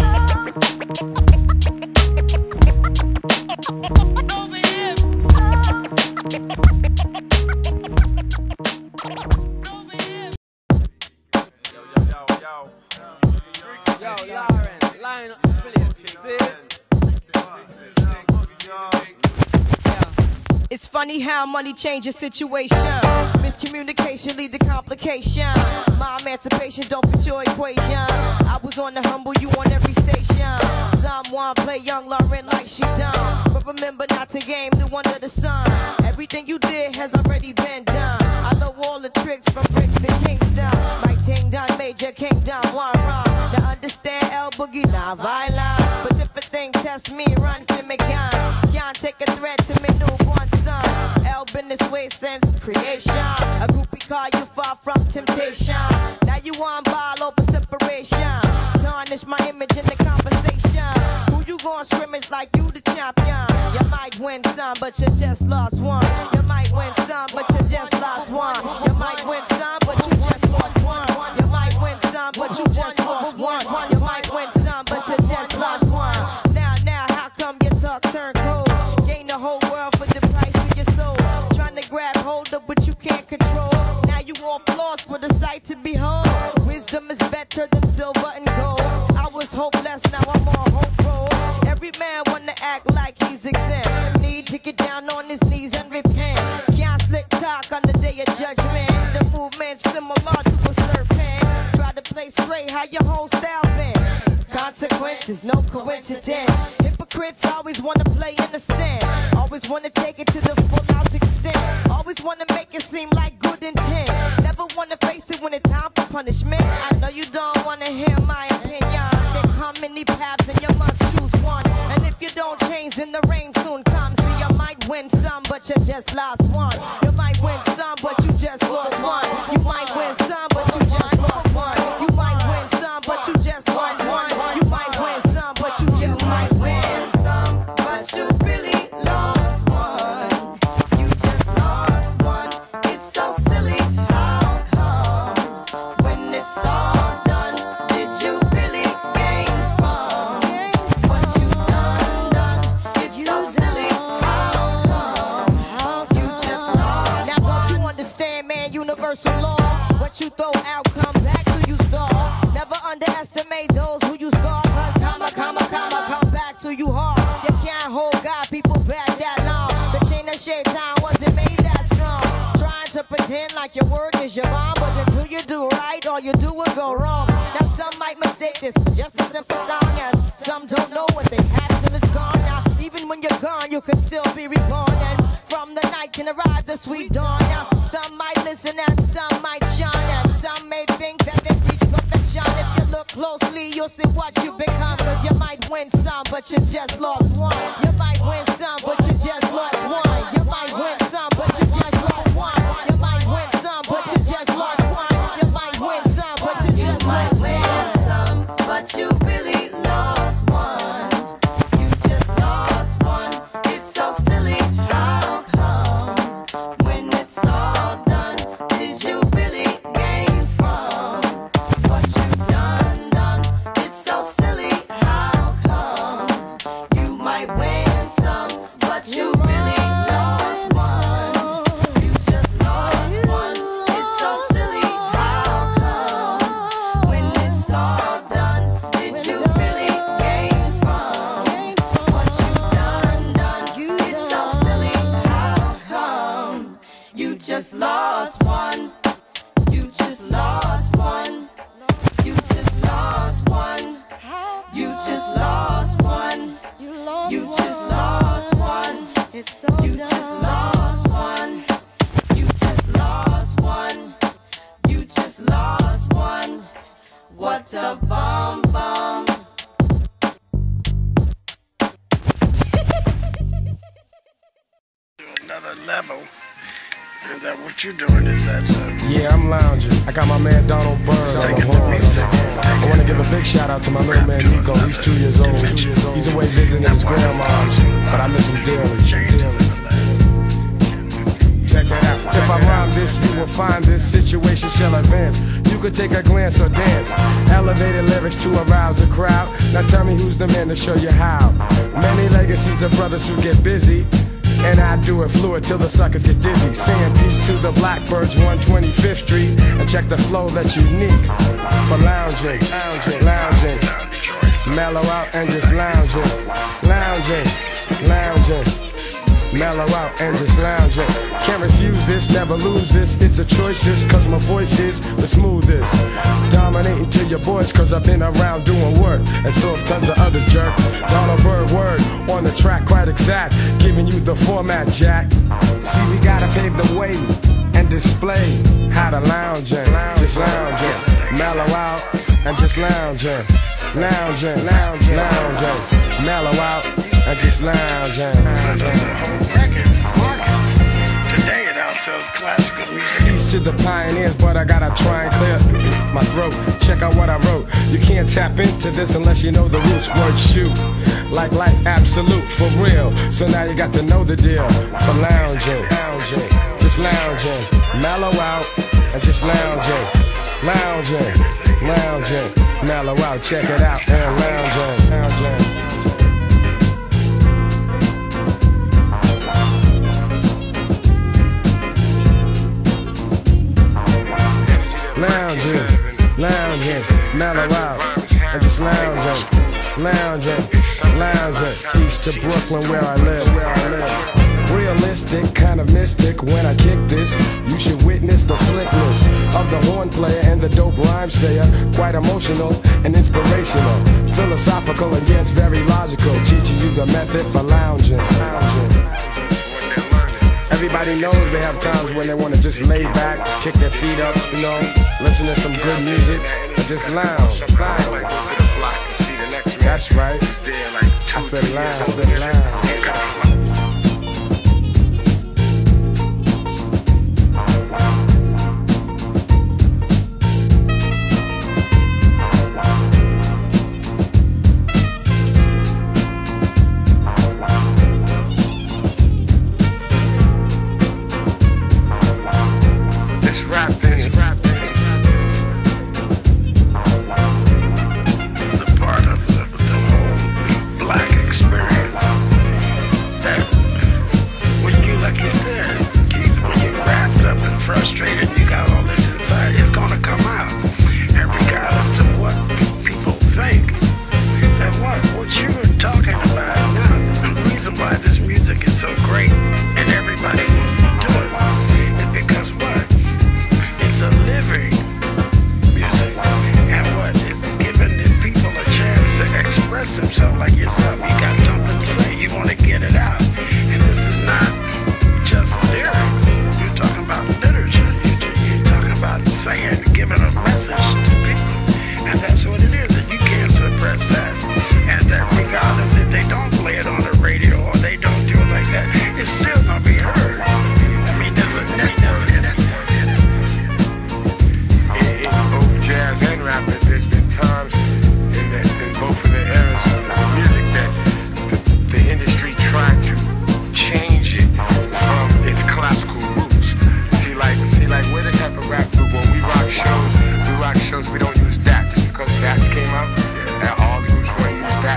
It's funny how money changes situation. Miscommunication lead to complication. My emancipation don't fit your equation. I was on the humble, you on every station. Someone play young Lauren like she done, but remember not to game new under the sun. Everything you did has already been done. I know all the tricks from bricks to Kingston. Like Ting Done, Major Kingdom, one run. Now understand L Boogie, not violent, but if a thing test me, run for me gun. Can't take a threat to me newborn son. L been this way since creation. A groupie call you far from temptation. Now you on ball over separation. Tarnish my image in the conversation. Who you gon' scrimmage like you the champion? You might win some, but you just lost one. You might win some, but you just lost one. You might win some, but you just lost one. You might win some, but you just lost one. You might win some, but you just lost one. Now, how come your talk turn cold? Gain the whole world for the price of your soul. Trying to grab hold of what you can't control. Now you all lost with a sight to behold. Wisdom is better than silver and gold. I was hopeless, now I'm on hope roll. Every man wanna act like he's exempt. Need to get down on his knees and repent. Can't slick talk on the day of judgment. The movement's similar to a serpent. Try to play straight, how your whole style been. Consequences, no coincidence. Hypocrites always wanna play innocent. Always wanna take it to the full out extent. Always wanna make it seem like good intent. Never wanna face it when it's time for punishment. I know you don't wanna hear my opinion. There come many paths and you must choose one. And if you don't change, then the rain soon comes. See, you might win some, but you just lost one. You might win some, but you just lost one. You might win some, but you just lost one. You might win some, but you just lost one. You might win some, but you just might win some, but you really lost one. You just lost one. It's so silly. How come when it's all done, did you really gain from what you done? It's so silly. How come you just lost? Now don't you understand, man? Universal law. What you throw out, come back to you stall. Never underestimate those who you scar. Cause come back to you hard. You can't hold God, people back that long. The chain of shaitan wasn't made that strong. Trying to pretend like your word is your bond, but until you do right, all you do will go wrong. Now some might mistake this for just a simple song, and some don't know what they have till it's gone. Now even when you're gone, on, you can still be reborn. And from the night can arrive the sweet dawn. Now, some might listen and some might shine. And some may think that they reach perfection. If you look closely, you'll see what you become. Cause you might win some, but you just lost one. You might win some, but you just lost one. You might win some, but you just lost one. You might win some, but you just lost one. You might win some, but you just lost one. But you really lost one. You just lost one. It's so silly. How come? When it's all done, did you really gain from what you done? It's so silly. How come? You might win some, but you really lost one. You just lost one. It's so silly. How come? When it's all done, did you really gain from what you done? It's so silly. How come? You just lost one. You just lost one. You just lost one. You just lost one. You just lost one. You just lost one. You just lost one. You just lost one. What a bomb bomb. Another level. Is that what you're doing? Is that Yeah, I'm lounging. I got my man Donald Burns on the horn. I want to give a big shout out to my little man Nico. He's 2 years old. He's away visiting his grandma's, but I miss him dearly. Check that out. If I rhyme this, you will find this situation shall advance. You could take a glance or dance. Elevated lyrics to arouse a crowd. Now tell me who's the man to show you how. Many legacies of brothers who get busy, and I do it fluid till the suckers get dizzy. Saying peace to the Blackbirds, 125th Street. And check the flow that's unique for lounging, lounging. Mellow out and just lounging, lounging, lounging. Mellow out and just lounging. Can't refuse this, never lose this. It's a choice, cause my voice is the smoothest. Dominating to your boys, cause I've been around doing work. And so have tons of other jerk. Donald Bird word on the track, quite exact. Giving you the format, Jack. See, we gotta pave the way and display how to lounging, just lounging. Mellow out and just lounging, lounging, lounging, lounging. Mellow out and just lounging. Today it outsells classical music. Peace to the pioneers, but I gotta try and clear my throat. Check out what I wrote. You can't tap into this unless you know the roots. Word shoot, like life absolute, for real. So now you got to know the deal. For lounging, lounging, just lounging. Mellow out and just lounging, lounging, lounging. Mellow out, check it out, and lounging, lounging. Lounging, lounging, mellow out, and just lounging, lounging, lounging. East to Brooklyn where I live, Realistic, kind of mystic when I kick this. You should witness the slickness of the horn player and the dope rhyme sayer. Quite emotional and inspirational, philosophical and yes, very logical. Teaching you the method for lounging. Everybody knows they have times when they want to just lay back, kick their feet up, you know, listen to some good music, and just lounge. That's right. I said lounge, I said lounge. This is a part of the whole black experience.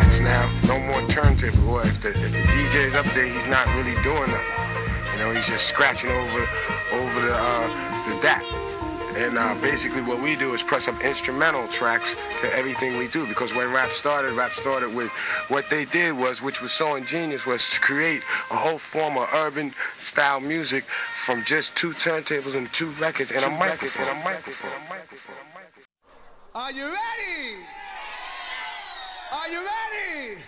records now, no more turntable. Or if the DJ's up there, he's not really doing nothing. You know, he's just scratching over the DAT. And basically what we do is press up instrumental tracks to everything we do. Because when rap started with what they did was, which was so ingenious, was to create a whole form of urban style music from just 2 turntables and 2 records and a microphone. Are you ready? Are you ready?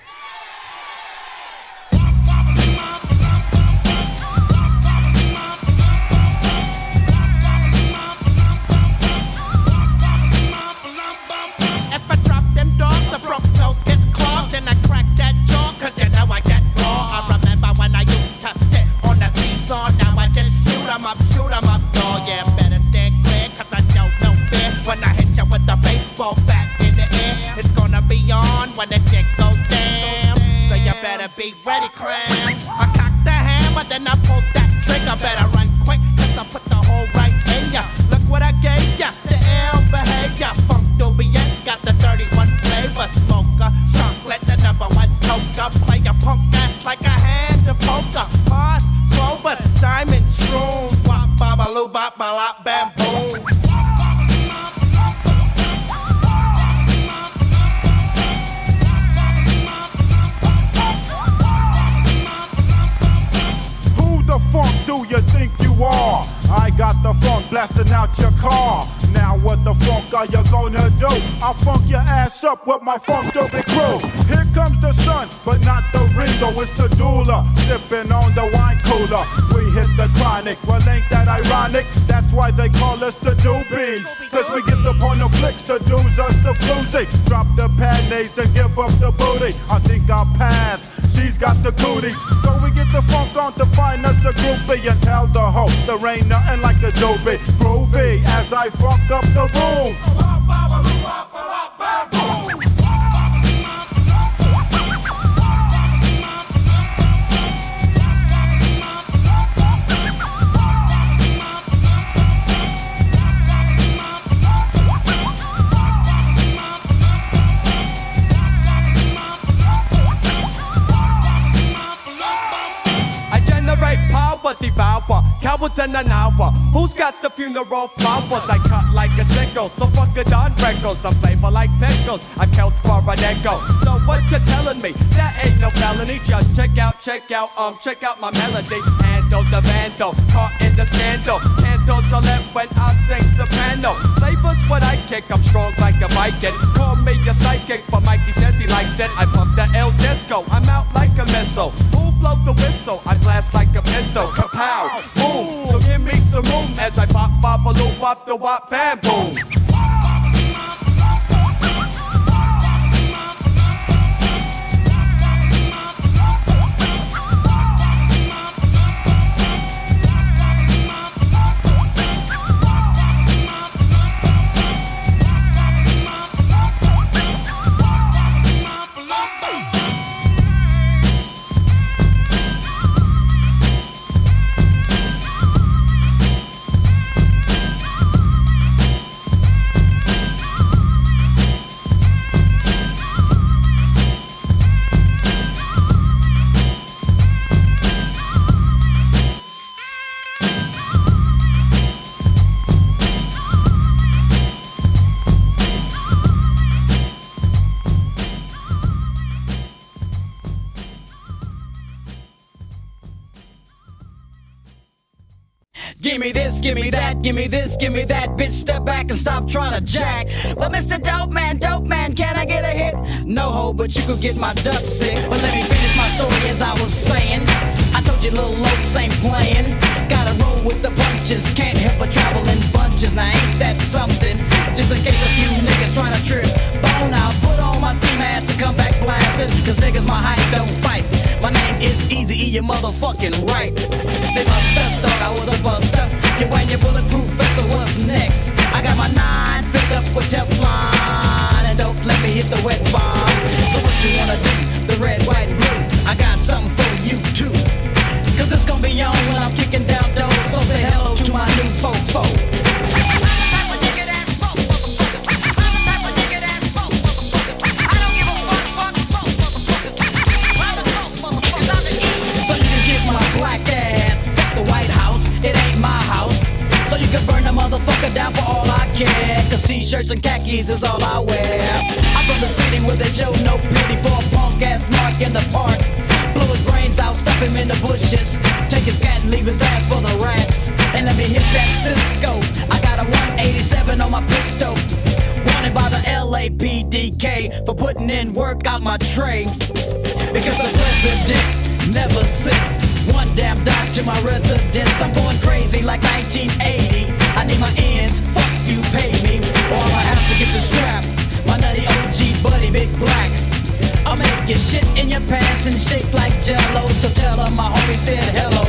If I drop them dogs, a broke nose gets clogged, then I crack that jaw, cause you know I get raw. I remember when I used to sit on the seesaw, now I just shoot 'em up, dog. Yeah, better stand clear, cause I show no fear. When I hit you with the baseball bat in the air, it's gonna be on when the shit goes down. So you better be ready, cram. I cock the hammer, then I pull that trigger. Better run quick, cause I put the hole right in ya. Look what I gave ya, the L behavior. Funk Dubious got the 31 flavor. Smoker, chocolate, the #1 toker. Play a punk ass like a hand of poker. Hearts, clovers, diamonds, shrooms. Wop, babaloo, bop, balop, bam, boom. The funk do you think you are? I got the funk blasting out your car. Now what the funk are you gonna do? I'll funk your ass up with my funk dopey crew. Here comes the sun, but not the Ringo, it's the doula. Sipping on the wine cooler. We hit the chronic, well ain't that ironic? That's why they call us the doobies. Cause we get the porno flicks to do's us a bluesy. Drop the panties and give up the booty. I think I'll pass, she's got the cooties. So we get the funk on to find us a groupie. And tell the hoe there ain't nothing like a doobie. Groovy as I funk up the room. Devour, cowards and an hour. Who's got the funeral flowers? I cut like a sickle, so fuck it on records. I'm flavor like pickles, I count for an echo. So what you telling me? That ain't no felony. Just check out my melody. Handle the vandal, caught in the scandal. Candles are lit when I sing soprano. Flavor's what I kick, I'm strong like a Viking. Call me a psychic, but Mikey says he likes it. I pump the El Disco, I'm out like a missile. Who blow the whistle? I blast like a pistol. Kapow, boom. So give me some room as I pop, bop, a loop, wop, the wop, bam, boom. Give me this, give me that, give me this, give me that. Bitch, step back and stop trying to jack. But Mr. Dope Man, can I get a hit? No ho, but you could get my duck sick. But let me finish my story as I was saying. I told you little Lokes ain't playing. Gotta roll with the punches, can't help but travel in bunches. Now ain't that something? Just in case a few niggas trying to trip bone out, put on my ski mask and come back blasted. Cause niggas my height don't fight. My name is Easy-E, you motherfucking right. They must have thought I was a buster. You wearing your bulletproof vest, so what's next? I got my 9 filled up with Teflon. And don't let me hit the wet bomb. So what you wanna do? The red, white, and blue. I got something for you too. Cause it's gonna be on when I'm kicking down doors. So say hello to my new fofo. t-shirts and khakis is all I wear. I'm from the city where they show no pity for a punk-ass narc in the park. Blow his brains out, stuff him in the bushes. Take his cat and leave his ass for the rats. And let me hit that Cisco. I got a 187 on my pistol. Wanted by the LAPDK for putting in work out my tray. Because the president never sick. One damn dime to my residence. I'm going crazy like 1980. I need my ends, fuck you, pay me. Or I have to get the strap. My nutty OG buddy, Big Black. I'll make you shit in your pants and shake like Jello. So tell her my homie said hello.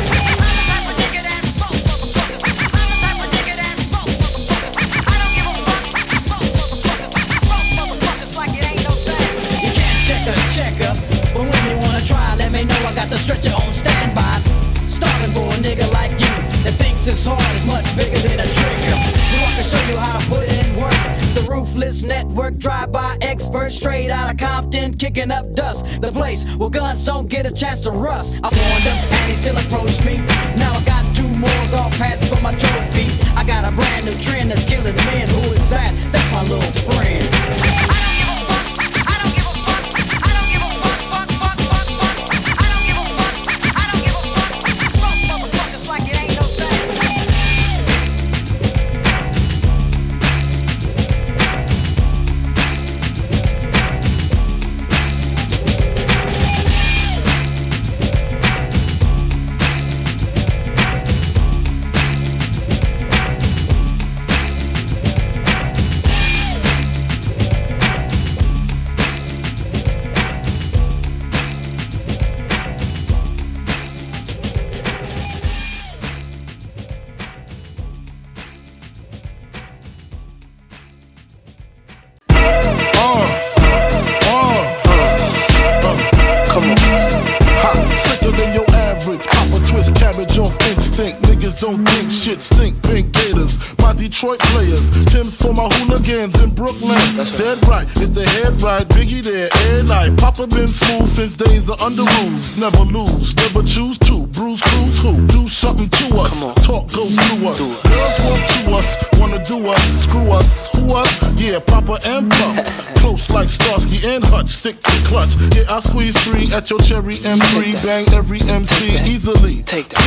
You can't check a checkup, but when you wanna try, let me know I got the stretcher on standby. Starving for a nigga like you that thinks his heart is much bigger than a trigger. So I can show you how to put in work. The Ruthless Network, drive-by expert, straight out of Compton, kicking up dust. The place where guns don't get a chance to rust. I warned him and he still approached me. Now I got 2 more golf pads for my trophy. I got a brand new trend that's killing the men. Who is that? That's my little friend. Don't think shit stink, pink gators. My Detroit players, Tim's for my hooligans in Brooklyn. Dead right, if the head right, Biggie there, every night. Papa been smooth since days of under rules. Never lose, never choose to. Bruise, cruise, who? Do something to us. Talk, go through us. Girls want to us, wanna do us. Screw us, who us? Yeah, Papa and Pump. Close like Starsky and Hutch, stick to clutch. Yeah, I squeeze 3 at your cherry M3. Bang every MC easily.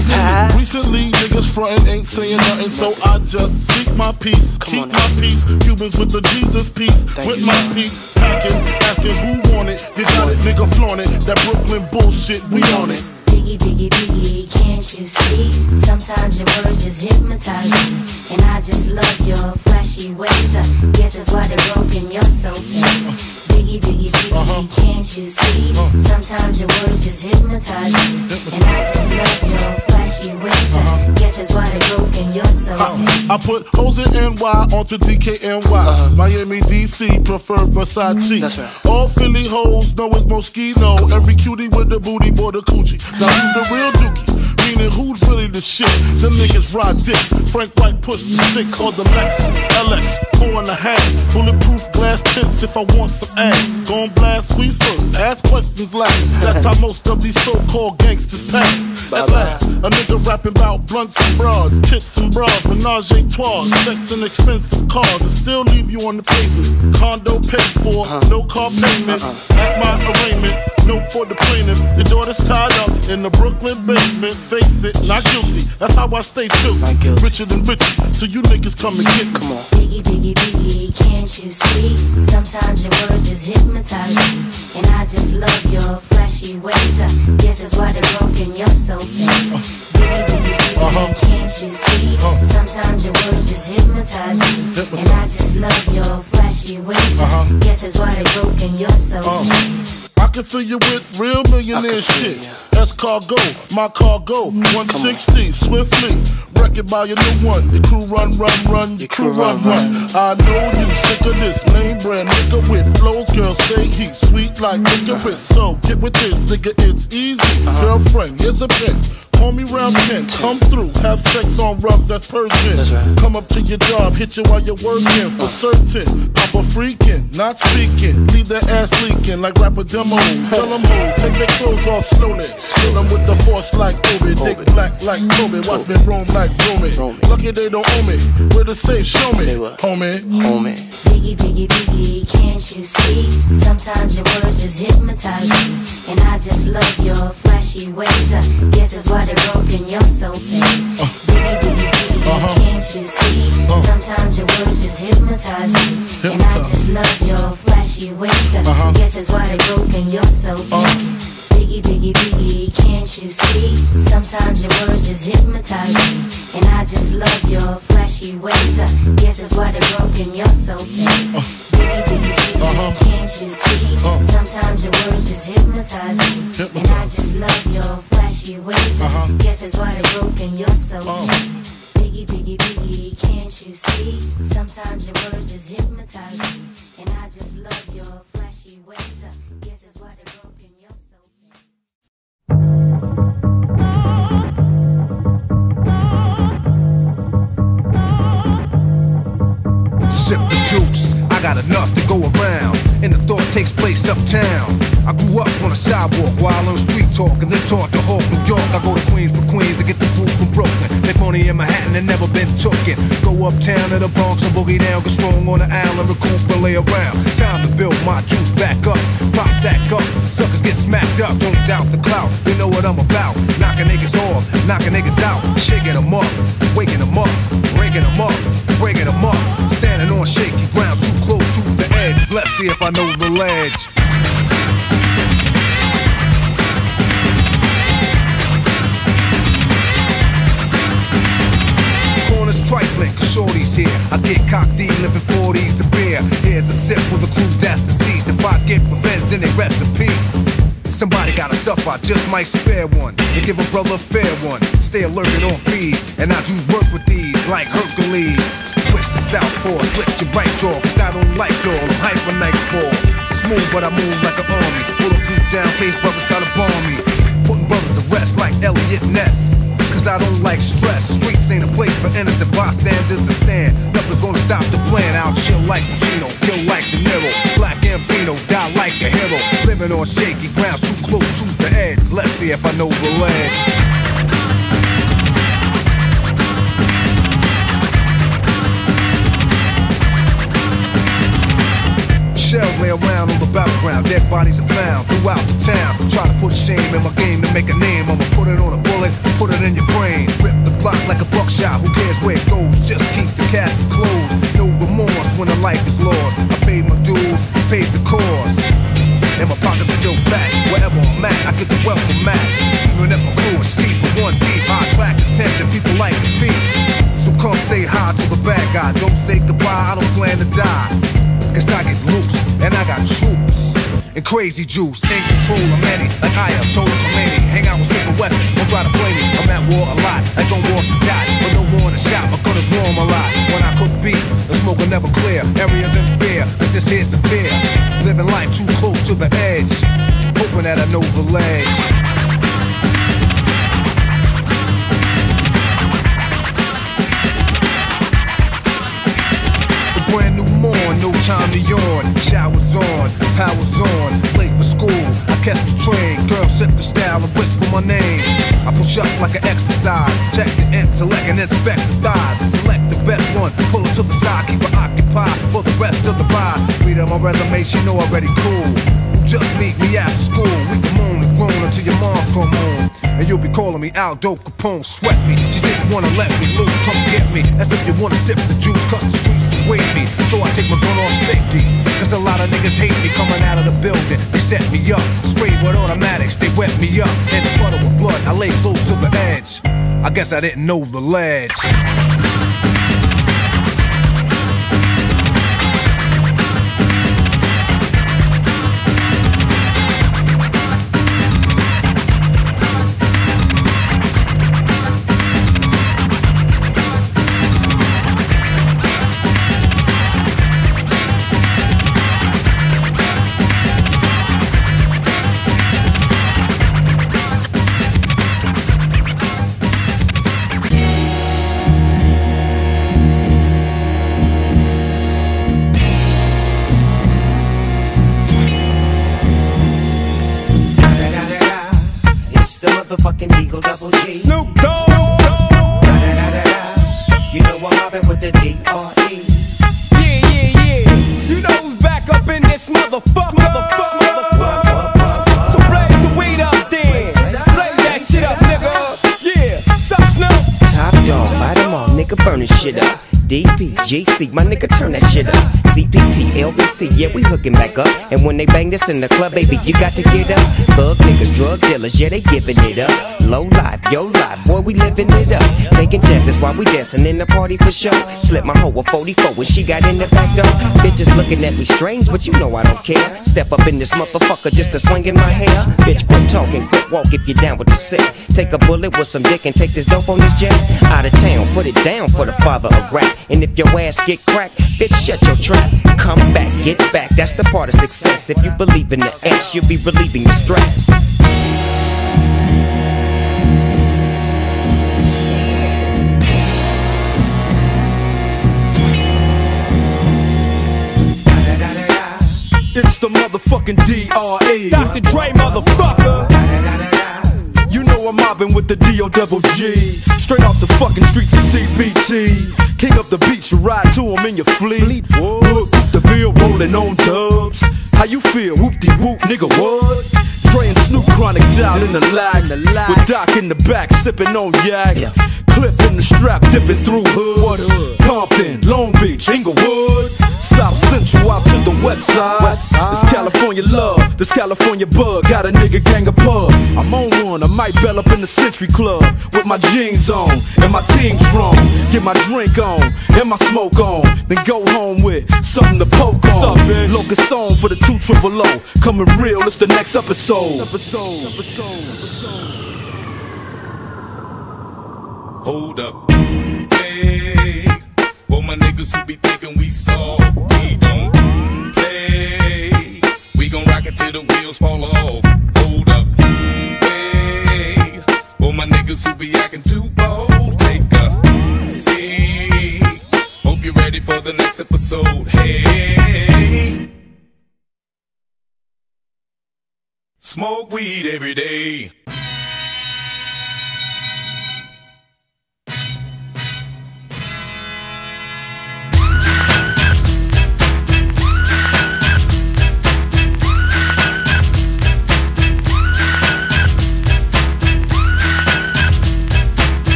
Recently, niggas frontin' ain't saying nothing, so I just speak my peace, keep my peace. Cubans with the Jesus peace, with my peace. Packing, asking who want it. You got it, nigga, flaunt it. That Brooklyn bullshit, we on it. Biggie, biggie, biggie, can't you see? Sometimes your words just hypnotize me. And I just love your flashy ways. I guess that's why they're broken, you're so fake. Biggie, biggie, biggie, can't you see? Sometimes your words just hypnotize me. And I just love your flashy ways. I guess that's why they're broken, you're so fake. I put hoes in NY onto DKNY. Miami, DC, prefer Versace. That's right. All Philly hoes know it's Moschino. Every cutie with the booty, boy, the coochie. Now who's the real dookie? Meaning who's really the shit? Them niggas ride dicks. Frank White pushed the 6 on the Lexus LX 4.5. Bulletproof glass tips if I want some ass. Gon' blast, squeeze first, ask questions last. That's how most of these so-called gangsters pass. At last, a nigga rapping about blunts and broads, tits and bras, menage a trois, sex and expensive cars, and still leave you on the pavement. Condo paid for, no car payment. At my arraignment, note for the plaintiff. Your daughter's tied up in the Brooklyn basement. Face it, not guilty. That's how I stay true. Richer than richer, so you niggas come and get me. Biggie, biggie, biggie, can't you see? Sometimes your words just hypnotize me. And I just love your flashy ways. I guess that's why they're broken, you're so fake. Biggie, biggie, biggie, can't you see? Sometimes your words just hypnotize me. And I just love your flashy ways. I guess that's why they're broken, you're so fake. I can fill you with real millionaire shit. That's cargo, my cargo. 160, swiftly. Wreck it by your new one. Your crew run, your crew run. I know you sick of this name brand nigga with flows. Girls say he's sweet like licorice. So get with this, nigga, it's easy. Girlfriend, here's a pin. Call me round 10, come through, have sex on rugs, that's Persian. Come up to your job, hit you while you're working, for certain. Papa freaking, not speaking, leave their ass leaking like rapper demo. Tell them who, take their clothes off slowly. Kill them with the force like Obi, dick black like Kobe. Watch me roam like throw me. Lucky they don't owe me. Where to say, show me, homie. Biggie, biggie, biggie, can't you see? Sometimes your words just hypnotize me, and I just love your flashy ways. Guess that's why they're broken, you're so fake. Biggie, biggie, biggie, can't you see? Sometimes your words just hypnotize me, and I just love your flashy ways. Guess that's why they're broken, you're so fake. Biggie, biggie, biggie, can't you see? Sometimes your words just hypnotize me, and I just love your flashy ways. Guess that's why they're broken, you're so fake. Biggie, biggie, biggie, can't you see? Sometimes your words just hypnotize me, and I just love your flashy ways. Guess that's why they're broken, you're so fake. Biggie, biggie, biggie, can't you see? Sometimes your words just hypnotize me, and I just love your flashy ways. Guess that's why they're broken, you're so Sip the juice, I got enough to go around, and the thought takes place uptown. I grew up on a sidewalk while on street talk, and then taught to Hawk, New York. I go to Queens for Queens to get the food from Brooklyn. Make money in Manhattan and never been tooken. Go uptown to the Bronx and boogie down, get strong on the island, recoup and lay around. Time to build my juice back up, pop stack up, suckers get smacked up. Don't doubt the clout, you know what I'm about. Knocking niggas off, knocking niggas out, shaking them up, waking them up, breaking them up, breaking them up. Standing on shaky ground, too close to the edge. Let's see if I know the ledge. Corners trifling, shorty's here. I get cocked in, living 40s to beer. Here's a sip for the crew that's deceased. If I get revenge, then they rest in peace. Somebody gotta suffer, I just might spare one and give a brother a fair one. Stay alerted on bees, and I do work with these like Hercules. Switch to southpaw, split your right jaw, cause I don't like y'all, I'm hyper nightfall. Smooth, but I move like an army. Bulletproof down, case brothers try to bomb me. Putting brothers to rest like Elliot Ness. Cause I don't like stress. Streets ain't a place for innocent bystanders to stand. Nothing's gonna stop the plan. I'll chill like Pacino, kill like De Niro. Black Gambino, die like a hero. Living on shaky ground, too close to the edge. Let's see if I know the ledge. Shells lay around on the battleground, dead bodies are found throughout the town. Try to put shame in my game to make a name. I'ma put it on a bullet, put it in your brain. Rip the block like a buckshot, who cares where it goes? Just keep the casket closed. No remorse when a life is lost. I paid my dues, paid the cause, and my pockets are still fat. Wherever I'm at, I get the welcome mat. Even if my crew is steep, but one deep, I attract attention, people like to peep. So come say hi to the bad guy, don't say goodbye, I don't plan to die. Cause I get loose, and I got troops and crazy juice, in control of many, like Ayatollah Khomeini. Hang out with Smith West, don't try to play me. I'm at war a lot, like on war to die, but no war in the shop, my gun is warm a lot. When I cook beef, the smoke will never clear. Areas in fear, but this here's severe. Living life too close to the edge, hoping that I know the ledge. Brand new morn, no time to yawn. Showers on, powers on, late for school. I catch the train, girl sip the style and whisper my name. I push up like an exercise, check the intellect and inspect the thighs. Select the best one, pull it to the side, keep her occupied for the rest of the ride. Read on my resume, she know already cool. Just meet me after school, we can moan and groan until your mom's come home. And you'll be calling me Aldo Capone, sweat me. She didn't wanna let me loose, come get me. As if you wanna sip the juice, cause the streets await me. So I take my gun off safety, cause a lot of niggas hate me coming out of the building. They set me up, sprayed with automatics, they wet me up. In the puddle with blood, I lay close to the edge. I guess I didn't know the ledge. Motherfucking Eagle Double G. Snoop Dogg. You know I'm mobbing with the D.R.E. Yeah. You know who's back up in this motherfucker. So blaze the weed up then. Blaze that shit up, nigga. Yeah, sup, Snoop? Top dog, bite 'em all, nigga, burn this shit up. DPGC, my nigga, turn that shit up. CPT, LBC, yeah, we hooking back up. And when they bang this in the club, baby, you got to get up. Thug niggas, drug dealers, yeah, they giving it up. Low life, yo life, boy, we living it up. Taking chances while we dancing in the party for sure. Slip my hoe a 44 when she got in the back door. Bitches looking at me strange, but you know I don't care. Step up in this motherfucker just to swing in my hair. Bitch, quit talking, quit walk if you're down with the set. Take a bullet with some dick and take this dope on this jet. Out of town, put it down for the father of rap. And if your ass get cracked, bitch, shut your trap. Come back, get back, that's the part of success. If you believe in the ass, you'll be relieving the stress. It's the motherfucking D.R.E. Dr. Dre, motherfucker. You know I'm mobbing with the D.O.G. Straight off the fucking streets of CBT. King up the beach, you ride to him in your fleet. Whoop, the Ville rolling on dubs. How you feel? Whoop-de-whoop, nigga, what? Dre and Snoop Chronic down in the lag. With Doc in the back, sipping on yak. Clip in the strap, dipping through hood. Compton, Long Beach, Inglewood. South Central out to the west side. This California love, this California bug. Got a nigga gang of pub. I'm on one, I might bell up in the Century Club. With my jeans on, and my team strong. Get my drink on, and my smoke on. Then go home with something to poke on. Locust song for the 200. Coming real, it's the next episode. Hold up. Hey, for my niggas who be thinking we soft, we don't play. We gon' rock it till the wheels fall off. Hold up. Hey, for my niggas who be acting too bold, take a seat. Hope you're ready for the next episode. Hey, smoke weed every day.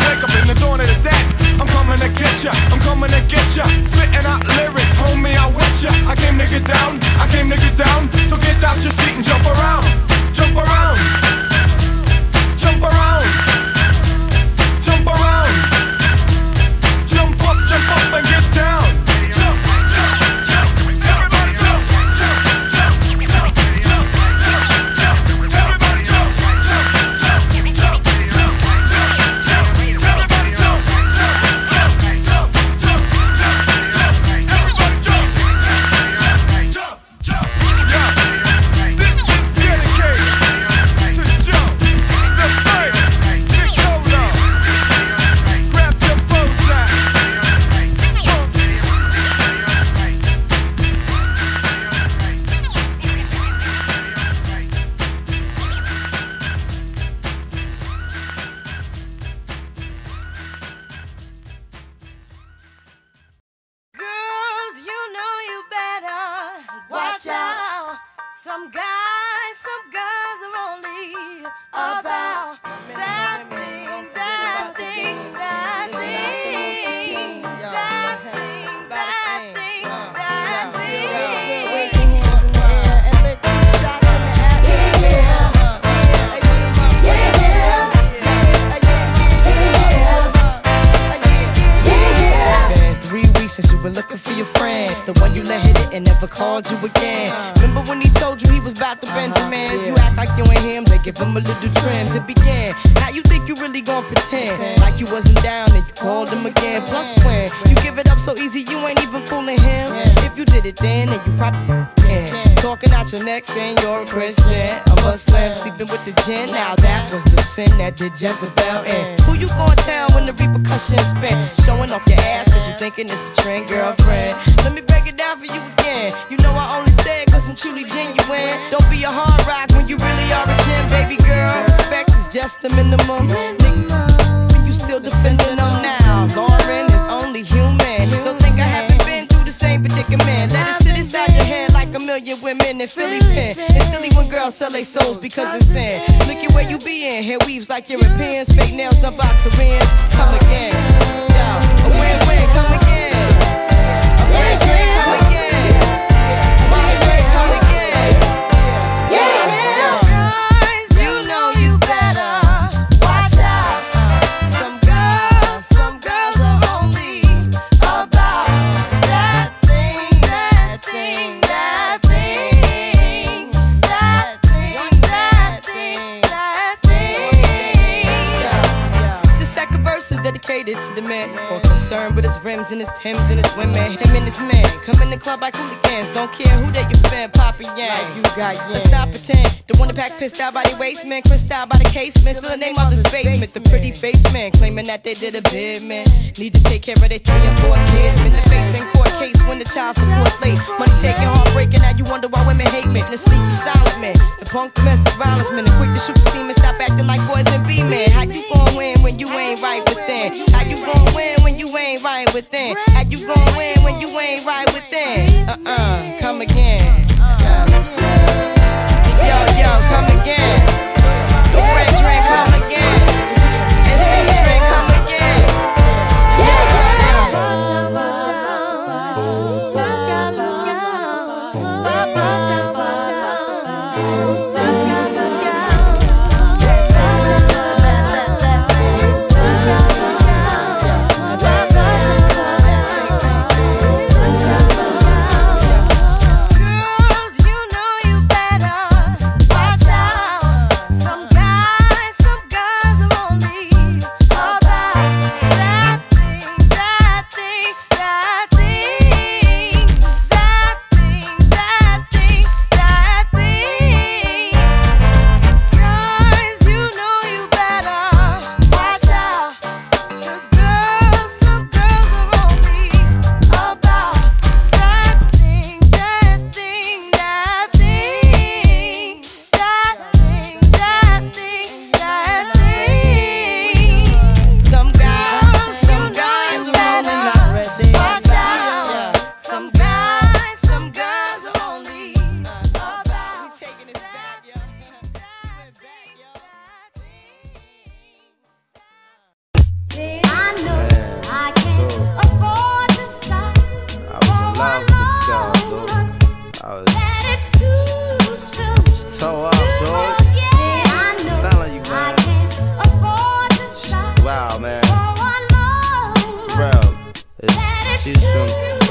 I'm coming to get ya, spitting out lyrics, homie, I wet ya. I came to get down, I came to get down. So get out your seat and jump around, jump around, jump around, jump around, jump up and get down. Jump, jump, jump, everybody jump, jump, jump, jump, jump, jump, jump, everybody jump, jump, jump, jump, jump, jump, everybody jump, jump, jump, jump, jump, everybody jump, jump, jump, yeah. This is dedicated to Joe, the third, Nicola. Grab your phones out. Girls, you know you better watch out. Some guys, some girls are only about that thing, that thing, that thing, that thing, that thing, that thing. Wave your hands in the air and let two shots in the atmosphere. It's been 3 weeks since you were looking for your friend, the one you let hit it and never called you again. Remember when he told you he was about to Benjamins? You act like you ain't him, they give him a little trim to begin. Now you think you really gon' pretend like you wasn't down and you called him again. Plus when you give it up so easy, you ain't even fooling him. If you did it then you probably can. Talking out your neck saying you're a Christian, a Muslim, sleeping with the jinn. Now that was the sin that did Jezebel in. Who you gon' tell when the repercussions spin? Showing off your ass cause you thinking it's a trend, girlfriend. Let me break it down for you again. You know I only said cause I'm truly genuine. Don't be a hard rock when you really are a gem, baby girl. Respect is just the minimum. Nigga, you still defending them now. Lauren is only human. Don't think I haven't been through the same predicament. Let it sit inside your head like a million women in Philly pen. It's silly when girls sell their souls because it's sin. Look at where you be in. Hair weaves like Europeans. Fake nails done by Koreans. Come again. Yo, a win-win. Come again. A win-win. Come again. My friend, come again. Yeah. Guys, you know you better watch out. Some girls are only about that thing, that thing, that thing, that thing, that thing, that thing. The second verse is dedicated to the man more concerned with his rims and his Timbs and his women. Him and his man come in the club like hooligans. Don't care who they you fan, poppin' yang. Like you got yang. Let's not pretend. The one that pack pissed out by the waistman, crissed out by the casement. Still the name of this basement. The pretty face man claiming that they did a bid, man. Need to take care of their 3 and 4 kids. Been the face in court case when the child support's late. Money taking, heartbreaking. Now you wonder why women hate men. The sneaky silent man, the punk domestic violence man, the quick to shoot the semen. Stop acting like boys and be men. How you gon' win when you ain't right within? How you gon' win when you ain't right within? How you gon' win when you ain't right within? Come again. Yo, come again. The red drink, come again. And 6 drink, come again. Girl,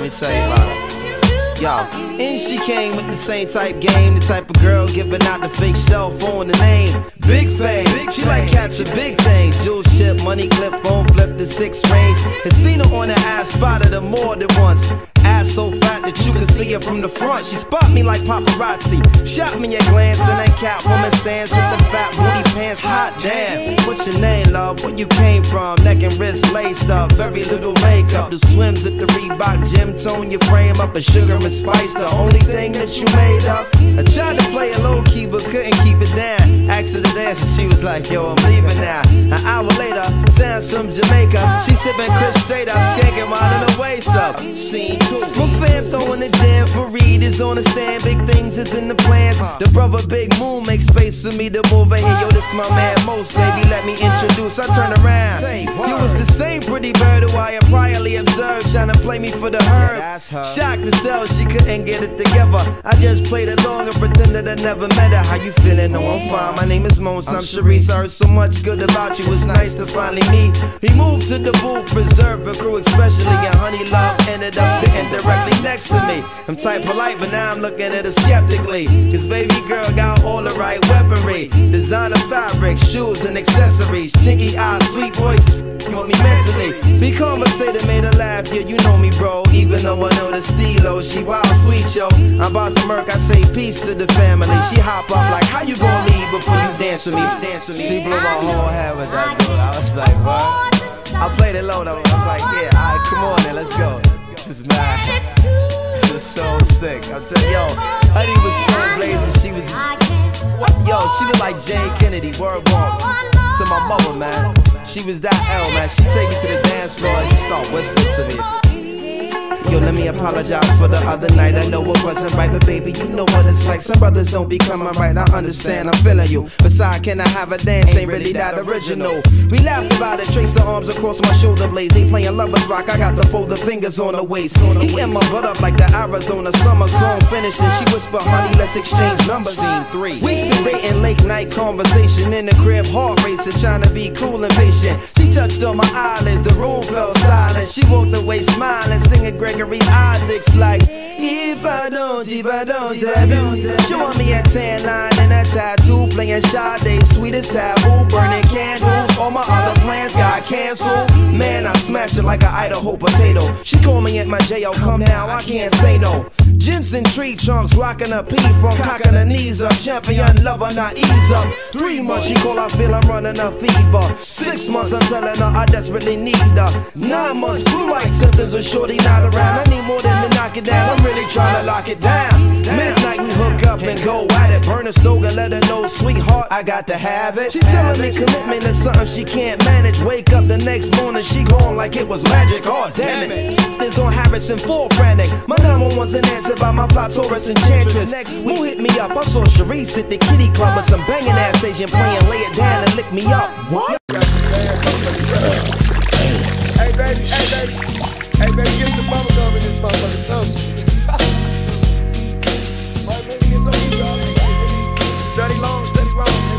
me tell you about her. Yo, and she came with the same type game, the type of girl giving out the fake cell phone, the name Big Fame. She like cats with big things, jewel ship, money clip, phone flip, the 6 range. Had seen her on the ass, spotted her more than once. Ass so fat that you can see her from the front. She spot me like paparazzi, shot me a glance, and that Catwoman stands with the fat booty pants. Hot damn, what's your name, love? Where you came from? Neck and wrist laced up, very little makeup. The swims at the Reebok gym, tone your frame up, a sugar and spice, the only thing that you made up. I tried to play it low key, but couldn't keep it down. Asked her to dance, and she was like, yo, I'm leaving now. An hour later, sounds from Jamaica. She sipping Chris straight up, skanking while the waist up. Scene 2. My fam throwing the jam for Reed is on the stand. Big things is in the plans. The brother Big Moon makes space for me to move in here. Yo, this my man Most, baby, let me introduce. I turn around. You was the same pretty bird who I had priorly observed, trying to play me for the herd. Shocked to sell, she couldn't get it together. I just played along and pretended I never met her. How you feeling? No, I'm fine. My name is Mons. I'm Sharice. I heard so much good about you. It's nice to finally meet. He moved to the booth, reserved for crew, especially, and Honey Love ended up sitting directly next to me. I'm type polite, but now I'm looking at her skeptically. Cause baby girl got all the right weaponry, designer fabric, shoes and accessories, chinky eyes, sweet voices, hold me mentally. Be conversated, made her laugh. Yeah, you know me, bro. Even though I know the stilo, she wild sweet, yo. I'm about to murk, I say peace to the family. She hop up like, how you gonna leave before you dance with me? Dance with me. She blew my whole head with that dude. I was like, what? I played it low though. I was like, yeah, alright, come on then, let's go. This is mad. This is so sick. I'm telling yo, Honey was so blazing. She was what? Yo, she looked like Jane Kennedy. Word walk to my mother, man. She was that L, man. She take me to the dance floor and she start whispering to me. Yo, let me apologize for the other night. I know it wasn't right, but baby, you know what it's like. Some brothers don't be coming right. I understand, I'm feeling you. Besides, can I have a dance? Ain't really that original. We laughed about it, traced the arms across my shoulder blades. They playing lovers rock, I got the folded fingers on the waist. He in my butt up like the Arizona summer song finished, and she whispered, honey, let's exchange numbers. Scene 3. Weeks and dating, late night conversation in the crib, heart racing, trying to be cool and patient. She touched on my eyelids, the room fell silent. She walked away smiling, singing Gregory Isaacs like, if I don't have you. She want me a tan line and a tattoo, playing Sade, sweetest taboo, burning candles. All my other plans got canceled. Man, I smashed it like an Idaho potato. She called me at my J.O. Come now, I can't say no. Jensen tree trunks, rocking a P from cocking her knees up. Champion lover, not ease up. 3 months, she call, I feel I'm running a fever. 6 months, I'm telling her I desperately need her. 9 months, flu-like symptoms with shorty not around. I need more than to knock it down, I'm really trying to lock it down. Midnight, we hook up and go at it. Burn a slogan, let her know, sweetheart, I got to have it. She telling me commitment is something she can't manage. Wake up the next morning, she gone like it was magic. Oh, damn it. It's on Harrison, full frantic. My number one's an answer by my fly Taurus enchantress. Next week, who hit me up? I saw Sharice at the kitty club with some banging ass Asian playing Lay It Down and Lick Me Up. What? Hey baby, get some bubble gum in this motherfucker, something. Right, baby, get some dog. Steady long, steady wrong, baby.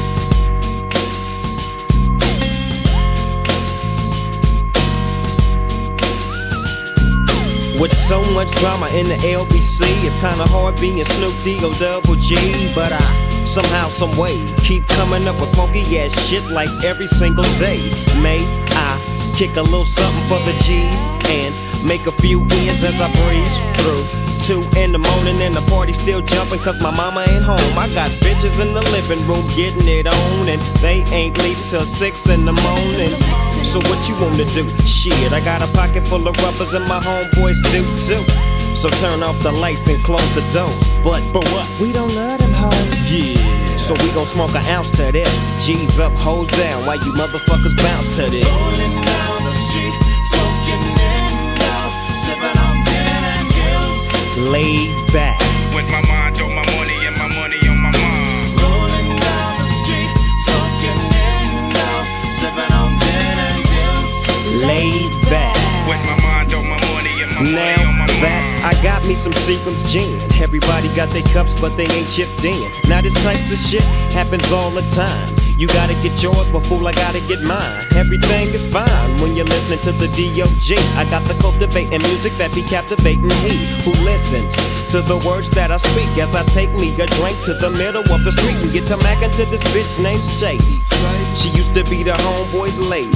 With so much drama in the LBC, it's kinda hard being Snoop D-O-double-G. But I somehow, someway keep coming up with funky ass shit like every single day. May I kick a little something for the G's and make a few ends as I breeze through 2 in the morning and the party still jumping cause my mama ain't home. I got bitches in the living room getting it on and they ain't leaving till 6 in the morning. So what you wanna do? Shit, I got a pocket full of rubbers and my homeboys do too. So turn off the lights and close the doors. But what? We don't love them hoes. Yeah. So we gon' smoke an ounce to this. G's up, hoes down, while you motherfuckers bounce to this. Rolling down the street, smoking in out, sipping on gin and juice. Laid back. With my mind on my money and my money on my mind. Rolling down the street, smoking in out, sipping on gin and juice. Laid back. With my mind on my money and my money on my mind. I got me some Seagram's gin. Everybody got their cups, but they ain't chipped in. Now this type of shit happens all the time. You gotta get yours, but fool, I gotta get mine. Everything is fine when you're listening to the D.O.G. I got the cultivating music that be captivating he who listens to the words that I speak as I take me a drink to the middle of the street and get to mackin' to this bitch named Shady. She used to be the homeboy's lady.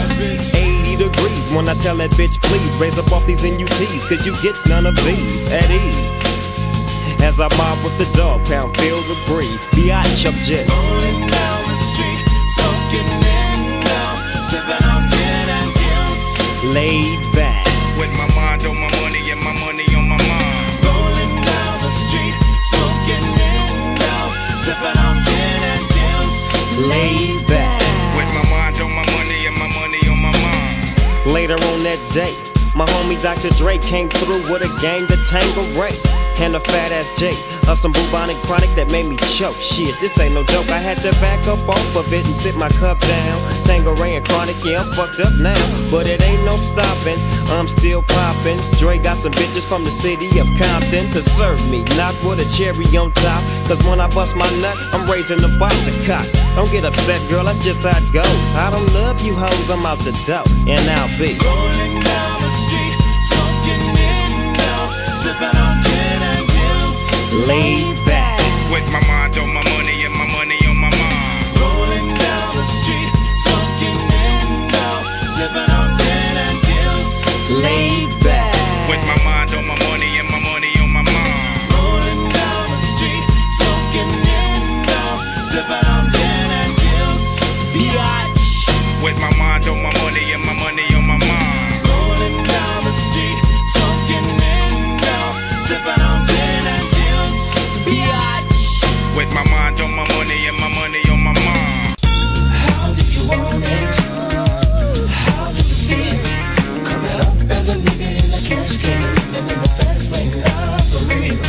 80 degrees when I tell that bitch, please raise up off these NUTs, cause you get none of these at ease. As I mob with the dog pound, feel the breeze. Biatch, I'm just rolling down the street, smoking in now, sipping on gin and juice. Laid back with my mind on my money and my money on my mind. Rolling down the street, smoking in now, sipping on gin and juice. Laid back with my mind on my money and my money on my mind. Later on that day, my homie Dr. Dre came through with a gang to Tango Ray and a fat ass J of some bubonic chronic that made me choke. Shit, this ain't no joke. I had to back up off of it and sit my cup down. Tango Ray and chronic, yeah, I'm fucked up now, but it ain't no stopping. I'm still popping. Dre got some bitches from the city of Compton to serve me, not with a cherry on top. Cause when I bust my nut, I'm raising the bar to cock. Don't get upset, girl, that's just how it goes. I don't love you hoes, I'm out the dough, and I'll be rolling down the street, smoking in now, sipping on gin and juice. Laid back with my mind on my money and my money on my mind. Rolling down the street, smoking in now, sipping on gin and juice. Laid back with my mind on my money and my money on my mind. Rolling down the street, smoking in now, sipping on gin and juice. Biatch with my mind on my money and my money on my mind. Rolling down the street, smoking in now, sipping on gin and juice. Biatch with my mind on my money and my money on my mind. How do you want it? How did you feel? Coming up as a nigga in a cash can, living in the fast lane, not for real.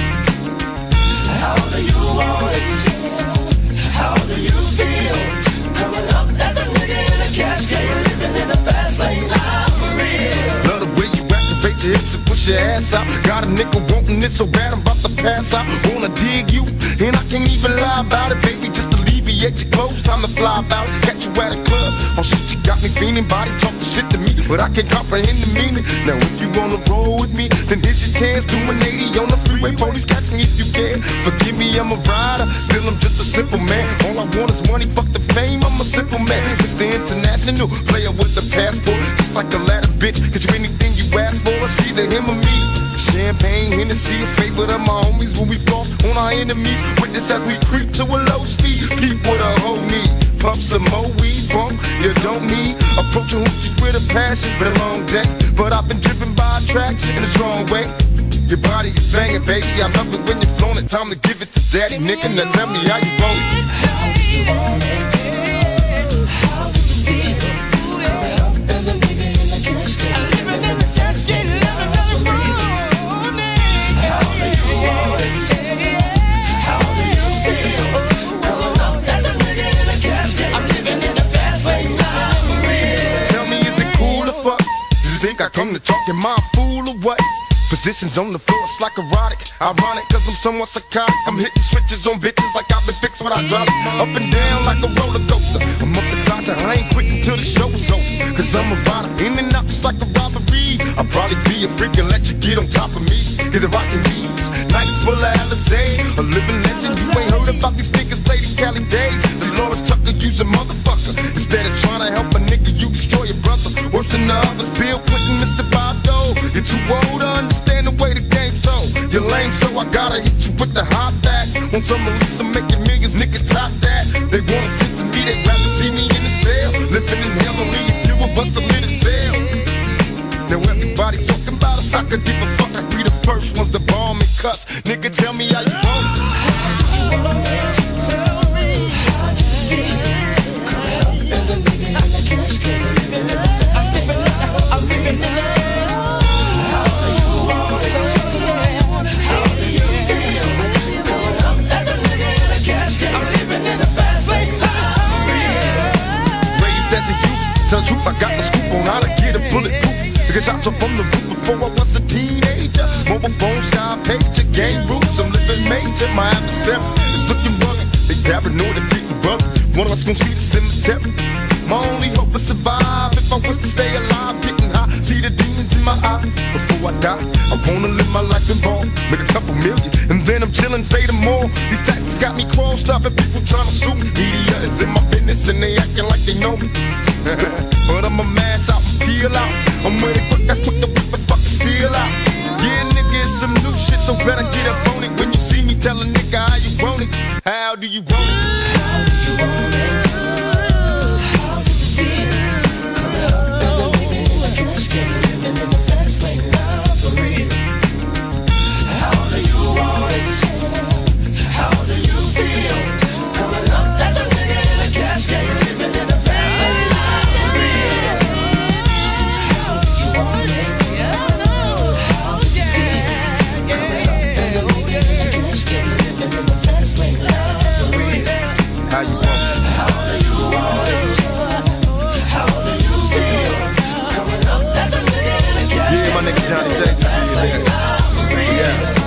How do you want it? How do you feel? Coming up as a nigga in a cash can, living in the fast lane, not for real. Love the way you activate your hips and push your ass out. Got a nigga wanting it so bad I'm about to pass out. Wanna dig you, and I can't even lie about it, baby. Just alleviate your clothes, time to fly about it. Catch you at a club, oh shit, you got me feeling. Body talking shit to me, but I can't comprehend the meaning. Now if you wanna roll with me, then here's your chance. Do an 80 on the freeway, police catch me if you can. Forgive me, I'm a rider, still I'm just a simple man. All I want is money, fuck the fame, I'm a simple man. Mr. International, player with a passport, just like a ladder, bitch. Cause you anything you ask for, it's either him or me. Champagne, Hennessy, a favorite of my homies when we floss on our enemies. Witness as we creep to a low speed. Peep with a whole need. Pump some more weed, bump, you don't need. Approaching hoochies with a passion, been a long day. But I've been driven by attraction in a strong way. Your body is banging, baby, I love it when you're flown it. Time to give it to daddy, nigga, now tell me how you want it. How do you want it? How did you feel? Coming up as a nigga in a cash can, living in the cash can, living in the how do you want it? How do you feel? Coming up as a nigga in a cash can, I'm living in the fast lane, not for real. Tell me, is it cool or fuck? Do you think I come to talk, am I a fool or what? Positions on the floor, it's like erotic. Ironic, cause I'm somewhat psychotic. I'm hitting switches on bitches like I've been fixed when I drop it. Up and down like a roller coaster. I'm up beside you, I ain't quitting till the show's over. Cause I'm a rider, in and out just like a robbery. I'll probably be a freak and let you get on top of me. Get the rockin' these nights full of Alizé. A living legend, you ain't heard about these niggas play these Cali days. See Lawrence Tucker, use a motherfucker. Instead of trying to help a nigga, you destroy your brother. Worse than the others, Bill Clinton, Mr. Bado. You're too old to understand the way the game's so. You're lame, so I gotta hit you with the hot facts. Want some release, I'm making millions, niggas top that. They wanna sit to me, they'd rather see me in the cell. Living in hell, only a few of us are in the jail. Now everybody talking about us, I could give a fuck. I be the first ones to bomb and cuss. Nigga, tell me how you want it. Tell me, how did you feel? Coming up as a nigga in a cash can, living in the fast lane, I'm living in the how do you want it? How do you feel? Coming up as a nigga in a cash can, I'm living in the fast lane, raised as a youth, tell the truth, I got the scoop on how to get a bulletproof. Because I jumped from the roof before I was a teenager. Mobile phone, sky pager, game rules, I'm living major. My adversaries is looking rugged, they paranoid to get brother. One of us gon' see the cemetery. My only hope is survive. If I was to stay alive, getting high, see the demons in my eyes. Before I die, I wanna live my life in ball, make a couple million, and then I'm chillin', fade them all. These taxes got me crossed up, and people tryna sue me. Media is in my business, and they acting like they know me. But I'ma mash out and peel out. I'm with it quick, that's quick to whip and fucking steal out. Yeah, nigga, it's some new shit, so better get up on it. When you see me, tell a nigga how you want it. How do you want it? How do you want it? Johnny J. Yeah.